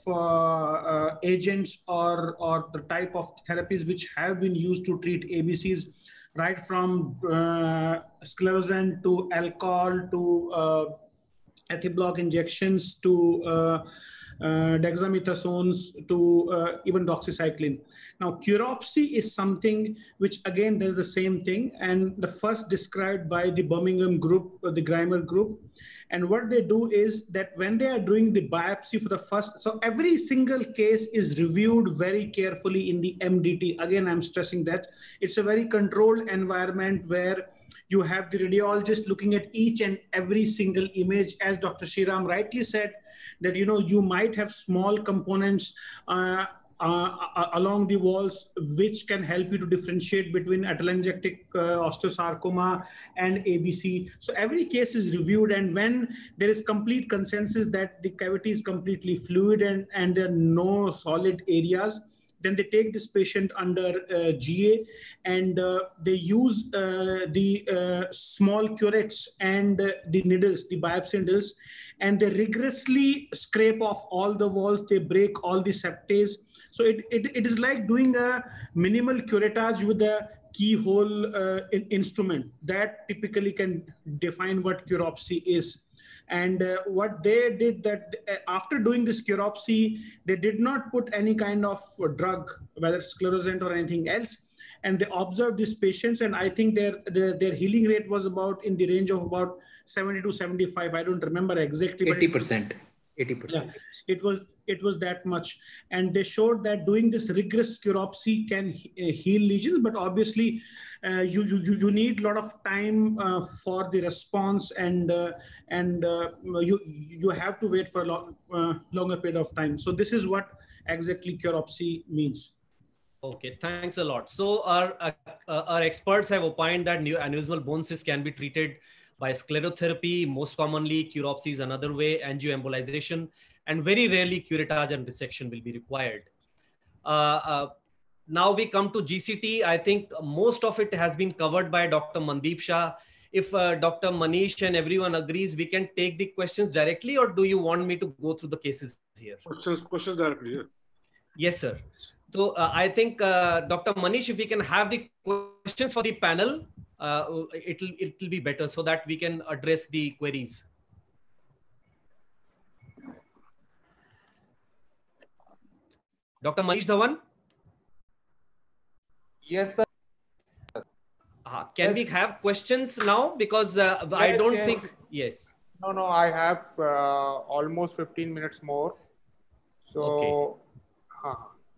of agents or the type of therapies which have been used to treat ABCs, right from sclerosant to alcohol to ethiblock injections to dexamethasones to even doxycycline. Now, curopsy is something which again does the same thing, and the first described by the Birmingham group, the Grimer group. And what they do is that when they are doing the biopsy for the first, so every single case is reviewed very carefully in the MDT. Again, I'm stressing that it's a very controlled environment where you have the radiologist looking at each and every single image. As Dr. Shriram rightly said, that you might have small components along the walls which can help you to differentiate between atelangectic osteosarcoma and ABC. So every case is reviewed, and when there is complete consensus that the cavity is completely fluid and there are no solid areas, then they take this patient under GA, and they use the small curettes and the needles, the biopsy needles, and they rigorously scrape off all the walls. They break all the septae. So it is like doing a minimal curettage with a keyhole instrument. That typically can define what curopsy is. And what they did, that after doing this curopsy, they did not put any kind of drug, whether sclerosant or anything else, and they observed these patients, and I think their healing rate was about in the range of about 70 to 75. I don't remember exactly. 80%. 80%. Yeah, it it was that much. And they showed that doing this rigorous curopsy can heal lesions, but obviously you need a lot of time for the response, and you have to wait for a longer period of time. So this is what exactly curopsy means. Okay, thanks a lot. So our experts have opined that new aneurysmal bone cysts can be treated by sclerotherapy. Most commonly, curopsy is another way, angioembolization, and very rarely curettage and resection will be required. Now we come to GCT. I think most of it has been covered by Dr. Mandeep Shah. If Dr. Manish and everyone agrees, we can take the questions directly, or do you want me to go through the cases here? Questions directly, yeah. Yes, sir. So I think, Dr. Manish, if we can have the questions for the panel, it'll be better so that we can address the queries. Dr. Manish Dhawan? Yes, sir. Can we have questions now? Because I don't think, yes. No, I have almost 15 minutes more. So, okay.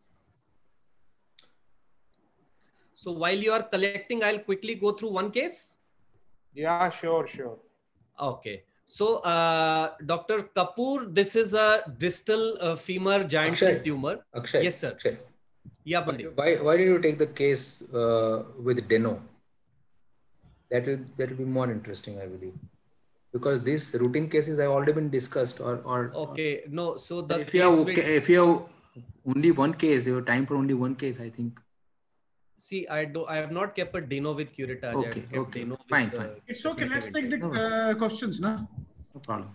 So while you are collecting, I'll quickly go through one case. Yeah, sure. Okay. So, Dr. Kapoor, this is a distal femur giant cell tumor. Akshay. Yes, sir. Akshay. Yeah, Pandit. Why did you take the case with Deno? That will be more interesting, I believe, because these routine cases have already been discussed. Okay, no. So the if you have only one case, you have time for only one case, I think. See, I have not kept a Deno with curettage. Okay. Fine. It's okay. Let's take the questions now. No problem.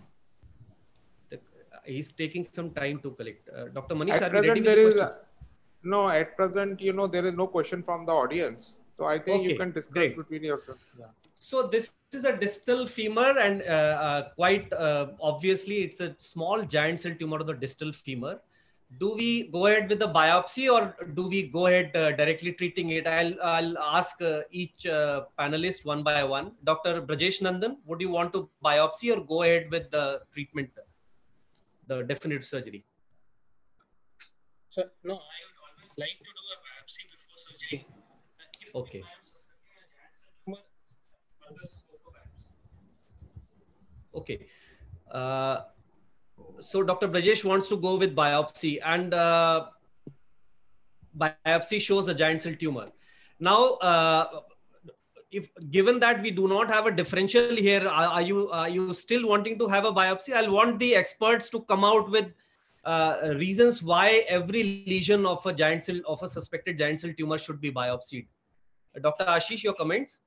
He's taking some time to collect. Dr. Manish, at are you ready present, with the questions? No, at present, there is no question from the audience. So I think you can discuss between yourself. Yeah. So this is a distal femur, and quite obviously it's a small giant cell tumor of the distal femur. Do we go ahead with the biopsy, or do we go ahead directly treating it? I'll ask each panelist one by one. Dr. Brajesh Nandan, would you want to biopsy or go ahead with the treatment, the definitive surgery? So, no, I would always like to do a biopsy before surgery. Okay. Okay. So Dr. Brajesh wants to go with biopsy, and biopsy shows a giant cell tumor. Now, if given that we do not have a differential here, are you still wanting to have a biopsy? I'll want the experts to come out with reasons why every lesion of a suspected giant cell tumor should be biopsied. Dr. Ashish, your comments?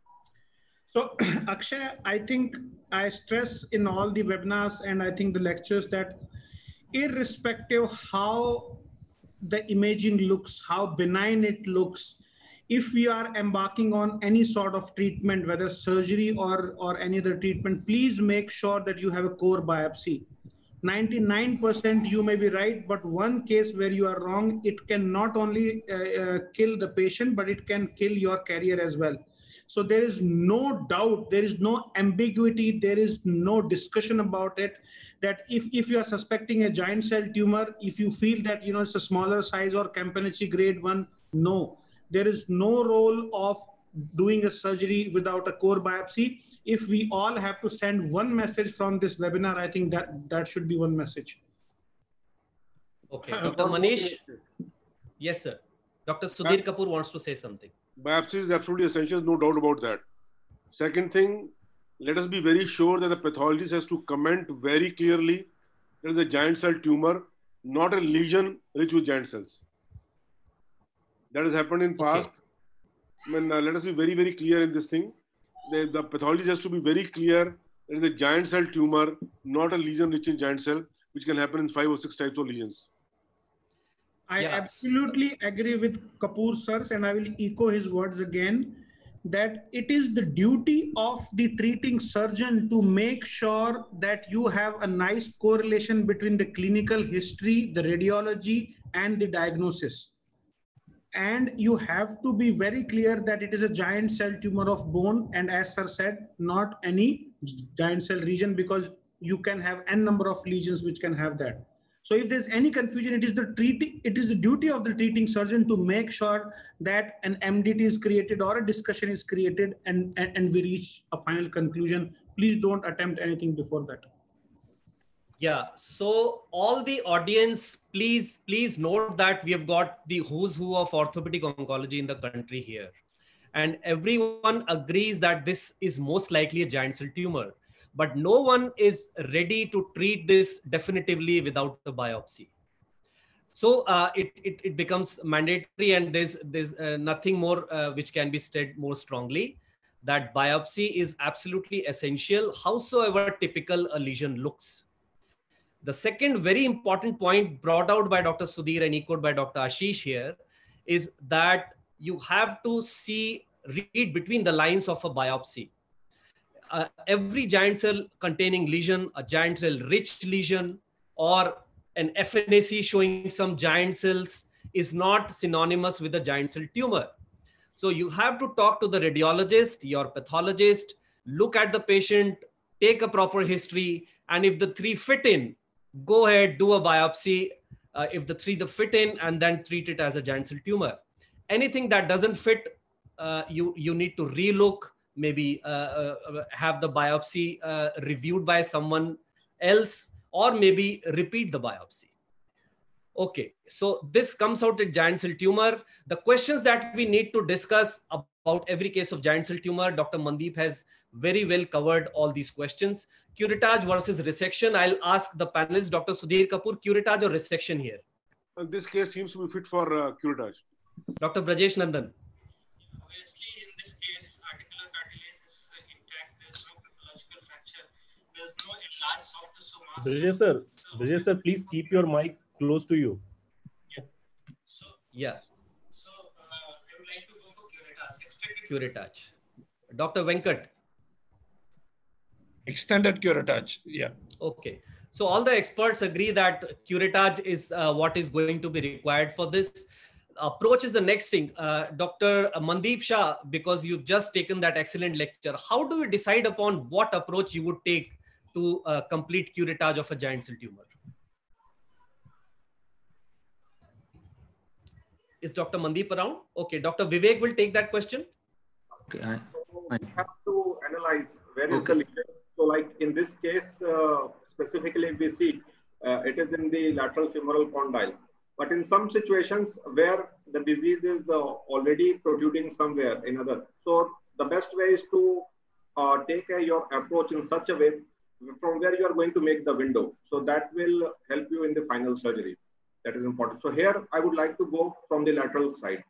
So, Akshay, I think I stress in all the webinars and I think the lectures that irrespective how the imaging looks, how benign it looks, if we are embarking on any sort of treatment, whether surgery or any other treatment, please make sure that you have a core biopsy. 99% you may be right, but one case where you are wrong, it can not only kill the patient, but it can kill your career as well. So there is no doubt, there is no ambiguity, there is no discussion about it, that if you are suspecting a giant cell tumor, if you feel that it's a smaller size or Campanacci grade 1, no. There is no role of doing a surgery without a core biopsy. If we all have to send one message from this webinar, I think that should be one message. Okay, Dr. Manish. Yes, sir. Dr. Sudhir Kapoor wants to say something. Biopsy is absolutely essential, no doubt about that. Second thing, let us be very sure that the pathologist has to comment very clearly there is a giant cell tumor, not a lesion rich with giant cells. That has happened in past. Okay. I mean, let us be very, very clear in this thing. The pathologist has to be very clear there is a giant cell tumor, not a lesion rich in giant cell, which can happen in 5 or 6 types of lesions. I absolutely agree with Kapoor sirs, and I will echo his words again, that it is the duty of the treating surgeon to make sure that you have a nice correlation between the clinical history, the radiology, and the diagnosis. And you have to be very clear that it is a giant cell tumor of bone, and as sir said, not any giant cell region, because you can have n number of lesions which can have that. So if there's any confusion, it is the duty of the treating surgeon to make sure that an MDT is created or a discussion is created and we reach a final conclusion. Please don't attempt anything before that. Yeah, so all the audience, please note that we have got the who's who of orthopedic oncology in the country here. And everyone agrees that this is most likely a giant cell tumor, but no one is ready to treat this definitively without the biopsy. So it becomes mandatory, and there's nothing more which can be said more strongly, that biopsy is absolutely essential, howsoever typical a lesion looks. The second very important point brought out by Dr. Sudhir and echoed by Dr. Ashish here is that you have to read between the lines of a biopsy. Every giant cell containing lesion, a giant cell rich lesion, or an FNAC showing some giant cells is not synonymous with a giant cell tumor. So you have to talk to the radiologist, your pathologist, look at the patient, take a proper history, and if the three fit in, go ahead, do a biopsy. If the three fit in, and then treat it as a giant cell tumor. Anything that doesn't fit, you need to relook, maybe have the biopsy reviewed by someone else, or maybe repeat the biopsy. Okay, so this comes out at giant cell tumor. The questions that we need to discuss about every case of giant cell tumor, Dr. Mandeep has very well covered all these questions. Curettage versus resection. I'll ask the panelists, Dr. Sudhir Kapoor, curettage or resection here? This case seems to be fit for curettage. Dr. Brajesh Nandan. Obviously, in this case, articular cartilage is intact. There's no pathological fracture. There's no enlarged soft tissue mass. Brajesh sir, please keep your mic close to you. Yeah. So we would like to go for curettage. Extended Curettage. Dr. Venkat. Extended curettage. Yeah. Okay. So all the experts agree that curettage is what is going to be required for this. Approach is the next thing. Dr. Mandeep Shah, because you've just taken that excellent lecture, how do you decide upon what approach you would take to complete curettage of a giant cell tumor? Is Dr. Mandeep around? Okay, Dr. Vivek will take that question. Okay, we have to analyze where is the lesion. So like in this case, specifically we see it is in the lateral femoral condyle. But in some situations where the disease is already protruding somewhere in other. So the best way is to take your approach in such a way from where you are going to make the window. So that will help you in the final surgery. That is important. So here I would like to go from the lateral side.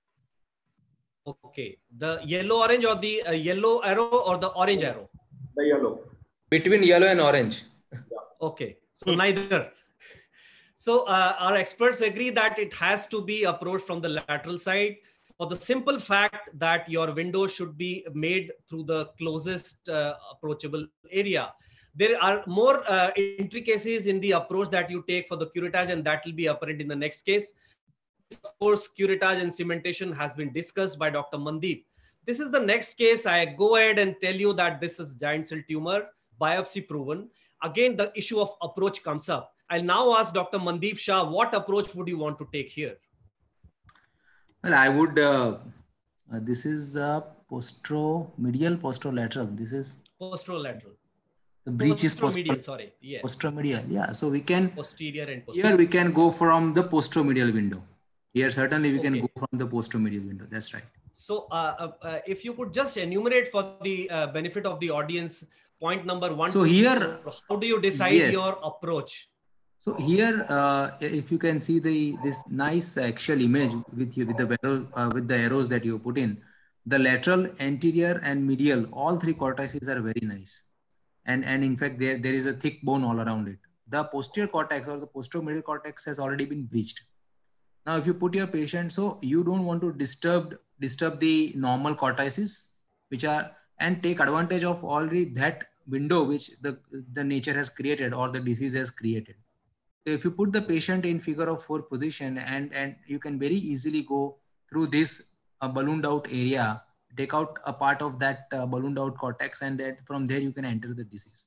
Okay. The yellow orange or the yellow arrow or the orange arrow? The yellow. Between yellow and orange. Yeah. Okay. So neither. So our experts agree that it has to be approached from the lateral side for the simple fact that your window should be made through the closest approachable area. There are more intricacies in the approach that you take for the curettage, and that will be apparent in the next case. Of course, curettage and cementation has been discussed by Dr. Mandeep. This is the next case. I go ahead and tell you that this is giant cell tumor, biopsy proven. Again, the issue of approach comes up. I'll now ask Dr. Mandeep Shah, what approach would you want to take here? Well, I would, this is posteromedial, posterolateral. This is posterolateral. The breach is posteromedial, sorry. Yeah. Posteromedial, yeah. So we can, posterior and posterior. Here we can go from the posteromedial window. Here certainly we can go from the posteromedial window. That's right. So if you could just enumerate for the benefit of the audience, point number 1. So here, how do you decide your approach? So here, if you can see this nice actual image with the arrows that you put in, the lateral, anterior, and medial, all three cortices are very nice, and in fact there is a thick bone all around it. The posterior cortex or the posteromedial cortex has already been breached. Now, if you put your patient, so you don't want to disturb the normal cortices, which are, and take advantage of already that window which the nature has created or the disease has created. So if you put the patient in figure of 4 position and you can very easily go through this ballooned out area, take out a part of that ballooned out cortex, and that from there you can enter the disease.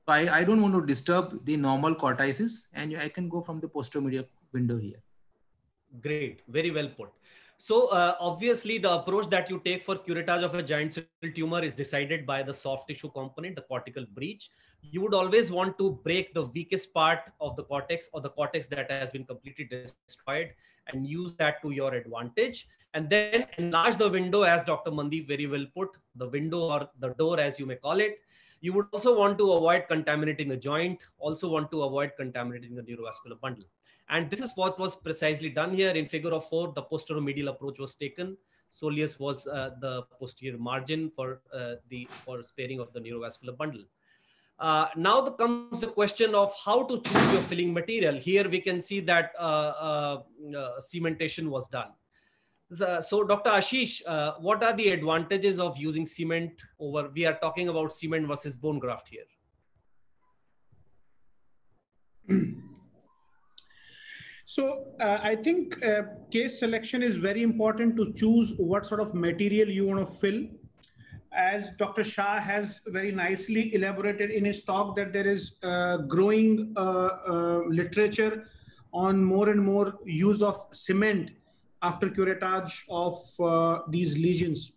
So I don't want to disturb the normal cortices, and I can go from the posterior window here. Great, very well put. So obviously the approach that you take for curettage of a giant cell tumor is decided by the soft tissue component, the cortical breach. You would always want to break the weakest part of the cortex or the cortex that has been completely destroyed and use that to your advantage. And then enlarge the window, as Dr. Mandeep very well put, the window or the door as you may call it. You would also want to avoid contaminating the joint, also want to avoid contaminating the neurovascular bundle. And this is what was precisely done here. In figure of 4, the posteromedial approach was taken. Soleus was the posterior margin for sparing of the neurovascular bundle. Now comes the question of how to choose your filling material. Here we can see that cementation was done. So Dr. Ashish, what are the advantages of using cement over, we are talking about cement versus bone graft here. So I think case selection is very important to choose what sort of material you want to fill. As Dr. Shah has very nicely elaborated in his talk, that there is growing literature on more and more use of cement after curettage of these lesions.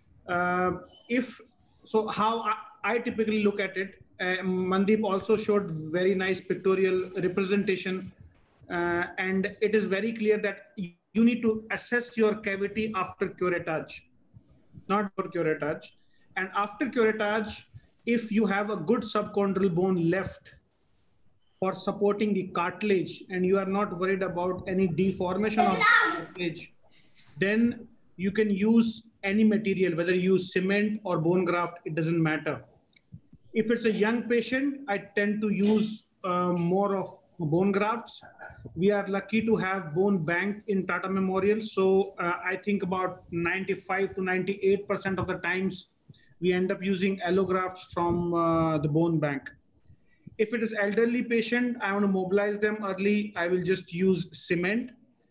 So how I typically look at it, Mandeep also showed very nice pictorial representation. And it is very clear that you need to assess your cavity after curettage, not for curettage. And after curettage, if you have a good subchondral bone left for supporting the cartilage and you are not worried about any deformation of the cartilage, then you can use any material, whether you use cement or bone graft, it doesn't matter. If it's a young patient, I tend to use more of bone grafts. We are lucky to have bone bank in Tata Memorial. So I think about 95 to 98% of the times we end up using allografts from the bone bank. If it is elderly patient, I want to mobilize them early, I will just use cement.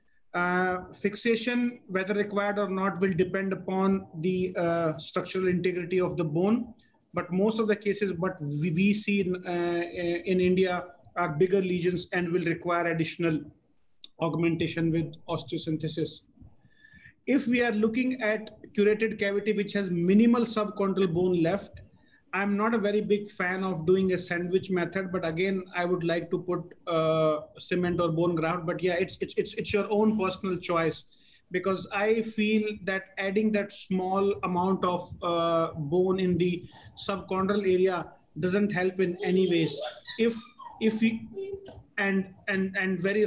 Fixation, whether required or not, will depend upon the structural integrity of the bone. But most of the cases, what we see in India are bigger lesions and will require additional augmentation with osteosynthesis. If we are looking at curated cavity which has minimal subchondral bone left, I'm not a very big fan of doing a sandwich method, but again, I would like to put cement or bone graft. But yeah, it's your own personal choice, because I feel that adding that small amount of bone in the subchondral area doesn't help in any ways. If we, and very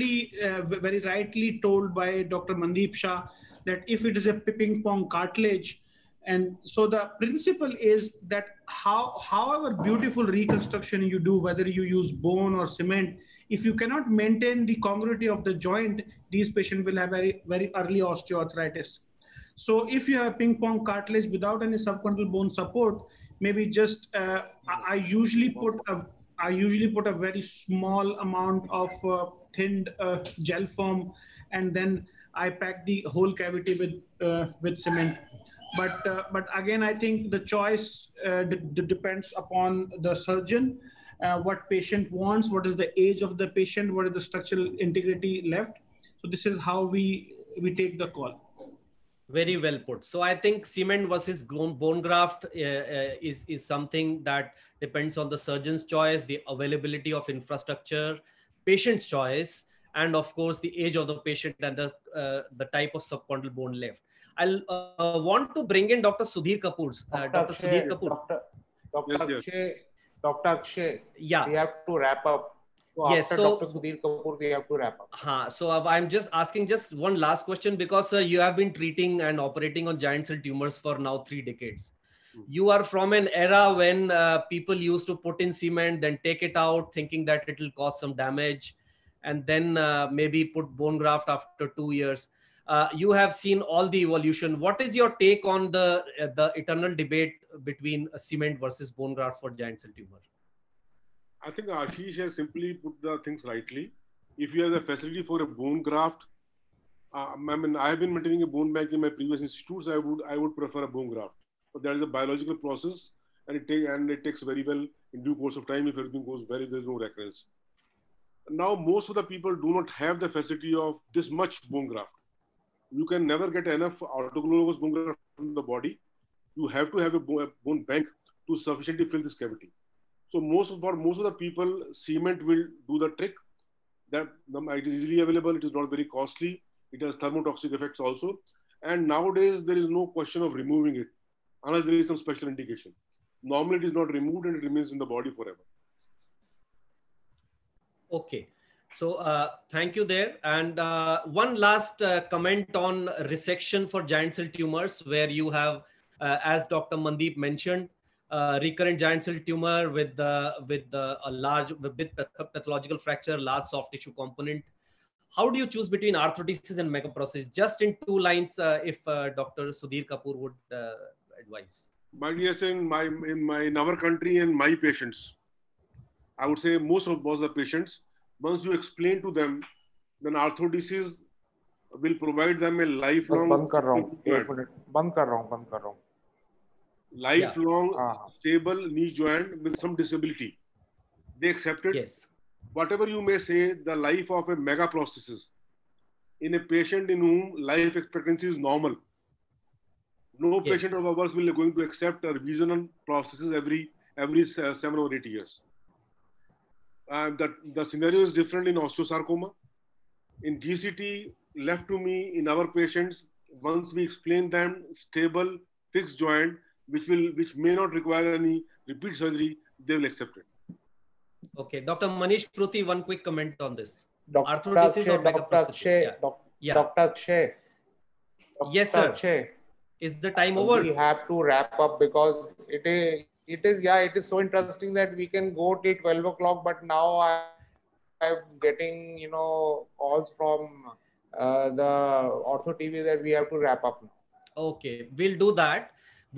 rightly told by Dr. Mandeep Shah that if it is a ping pong cartilage, and so the principle is that however beautiful reconstruction you do, whether you use bone or cement, if you cannot maintain the congruity of the joint, these patients will have very, very early osteoarthritis. So if you have ping pong cartilage without any subchondral bone support, maybe just I usually put a very small amount of thinned gel foam, and then I pack the whole cavity with cement. But again, I think the choice depends upon the surgeon, what patient wants, what is the age of the patient, what is the structural integrity left. So this is how we take the call. Very well put. So I think cement versus bone graft is something that depends on the surgeon's choice, the availability of infrastructure, patient's choice, and of course the age of the patient and the type of subchondral bone left. I'll want to bring in Dr. Sudhir Kapoor. Dr. Sudhir Kapoor. Dr. Akshay, yeah, we have to wrap up. So yes, after so Dr. Sudhir Kapoor, we have to wrap up. So I'm just asking just one last question, because you have been treating and operating on giant cell tumors for now 3 decades. You are from an era when people used to put in cement, then take it out, thinking that it will cause some damage, and then maybe put bone graft after 2 years. You have seen all the evolution. What is your take on the eternal debate between cement versus bone graft for giant cell tumor? I think Ashish has simply put the things rightly. If you have the facility for a bone graft, I mean, I have been maintaining a bone bank in my previous institutes. I would prefer a bone graft, but that is a biological process, and it takes very well in due course of time. If everything goes well, there's no recurrence. Now, most of the people do not have the facility of this much bone graft. You can never get enough autologous bone graft from the body. You have to have a bone bank to sufficiently fill this cavity. So for most of the people, cement will do the trick. That it is easily available. It is not very costly. It has thermotoxic effects also. And nowadays, there is no question of removing it unless there is some special indication. Normally, it is not removed and it remains in the body forever. Okay. So thank you there. And one last comment on resection for giant cell tumors, where you have, as Dr. Mandeep mentioned, recurrent giant cell tumor with a large pathological fracture, large soft tissue component. How do you choose between arthrodesis and megaprosthesis? Just in 2 lines, if Dr. Sudhir Kapoor would advise. My dear, in our country and my patients, I would say most of the patients, once you explain to them, then arthrodesis will provide them a lifelong stable knee joint with some disability. They accept it. Yes. Whatever you may say, the life of a megaprosthesis in a patient in whom life expectancy is normal. No patient of ours will be going to accept a revisional prosthesis every 7 or 8 years. The scenario is different in osteosarcoma. In GCT, left to me, in our patients, once we explain them stable, fixed joint, which may not require any repeat surgery, they will accept it. Okay, Dr. Manish Pruthi, one quick comment on this. Dr. Arthrodesis Akshay, or megaprosthesis? Dr. Akshay. Yes, sir. Akshay. Is the time over? We have to wrap up because it is so interesting that we can go till 12 o'clock, but now I'm getting, calls from the Ortho TV that we have to wrap up now. Okay, we'll do that.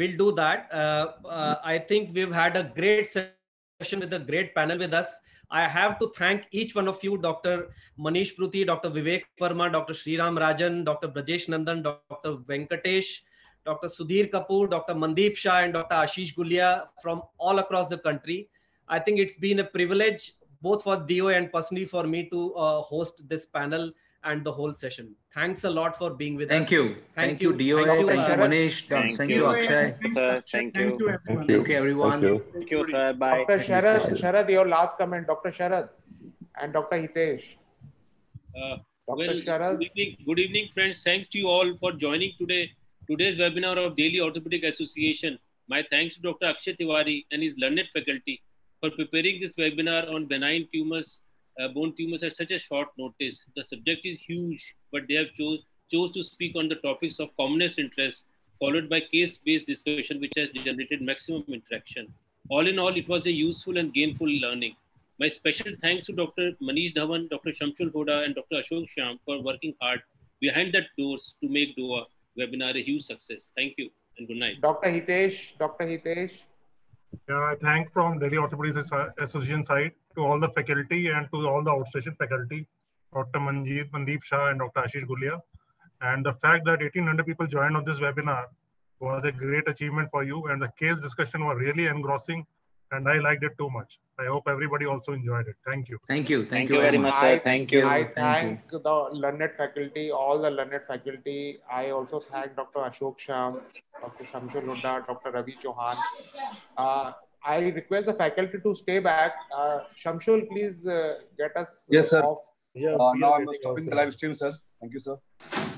I think we've had a great session with a great panel with us. I have to thank each one of you, Dr. Manish Pruthi, Dr. Vivek Verma, Dr. Sriram Rajan, Dr. Brajesh Nandan, Dr. Venkatesh, Dr. Sudhir Kapoor, Dr. Mandeep Shah, and Dr. Ashish Gulia from all across the country. I think it's been a privilege both for DOA and personally for me to host this panel and the whole session. Thanks a lot for being with us. Thank you. Thank you, DOA. Thank you, Manish. Thank you, Akshay. Thank you. Thank you, everyone. Thank you, sir. Bye. Dr. Sharad, your last comment, Dr. Sharad and Dr. Hitesh. Good evening, friends. Thanks to you all for joining today's webinar of Daily Orthopedic Association. My thanks to Dr. Akshay Tiwari and his learned faculty for preparing this webinar on benign tumors, bone tumors at such a short notice. The subject is huge, but they have chose to speak on the topics of commonest interest, followed by case-based discussion, which has generated maximum interaction. All in all, it was a useful and gainful learning. My special thanks to Dr. Manish Dhawan, Dr. Shamshul Hoda, and Dr. Ashok Shyam for working hard behind the doors to make DOA webinar a huge success. Thank you and good night. Dr. Hitesh. Yeah, I thank from Delhi Orthopedic Association side to all the faculty and to all the outstation faculty, Dr. Mandeep Shah and Dr. Ashish Gulia. And the fact that 1,800 people joined on this webinar was a great achievement for you. And the case discussion was really engrossing and I liked it too much. I hope everybody also enjoyed it. Thank you. Thank you. Thank you very much, sir. Thank you. I thank the learned faculty, all the learned faculty. I also thank Dr. Ashok Shyam, Dr. Shamshul Huda, Dr. Ravi Chauhan. I request the faculty to stay back. Shamshul, please get us off. Yeah, now I'm stopping the live stream, sir. Thank you, sir.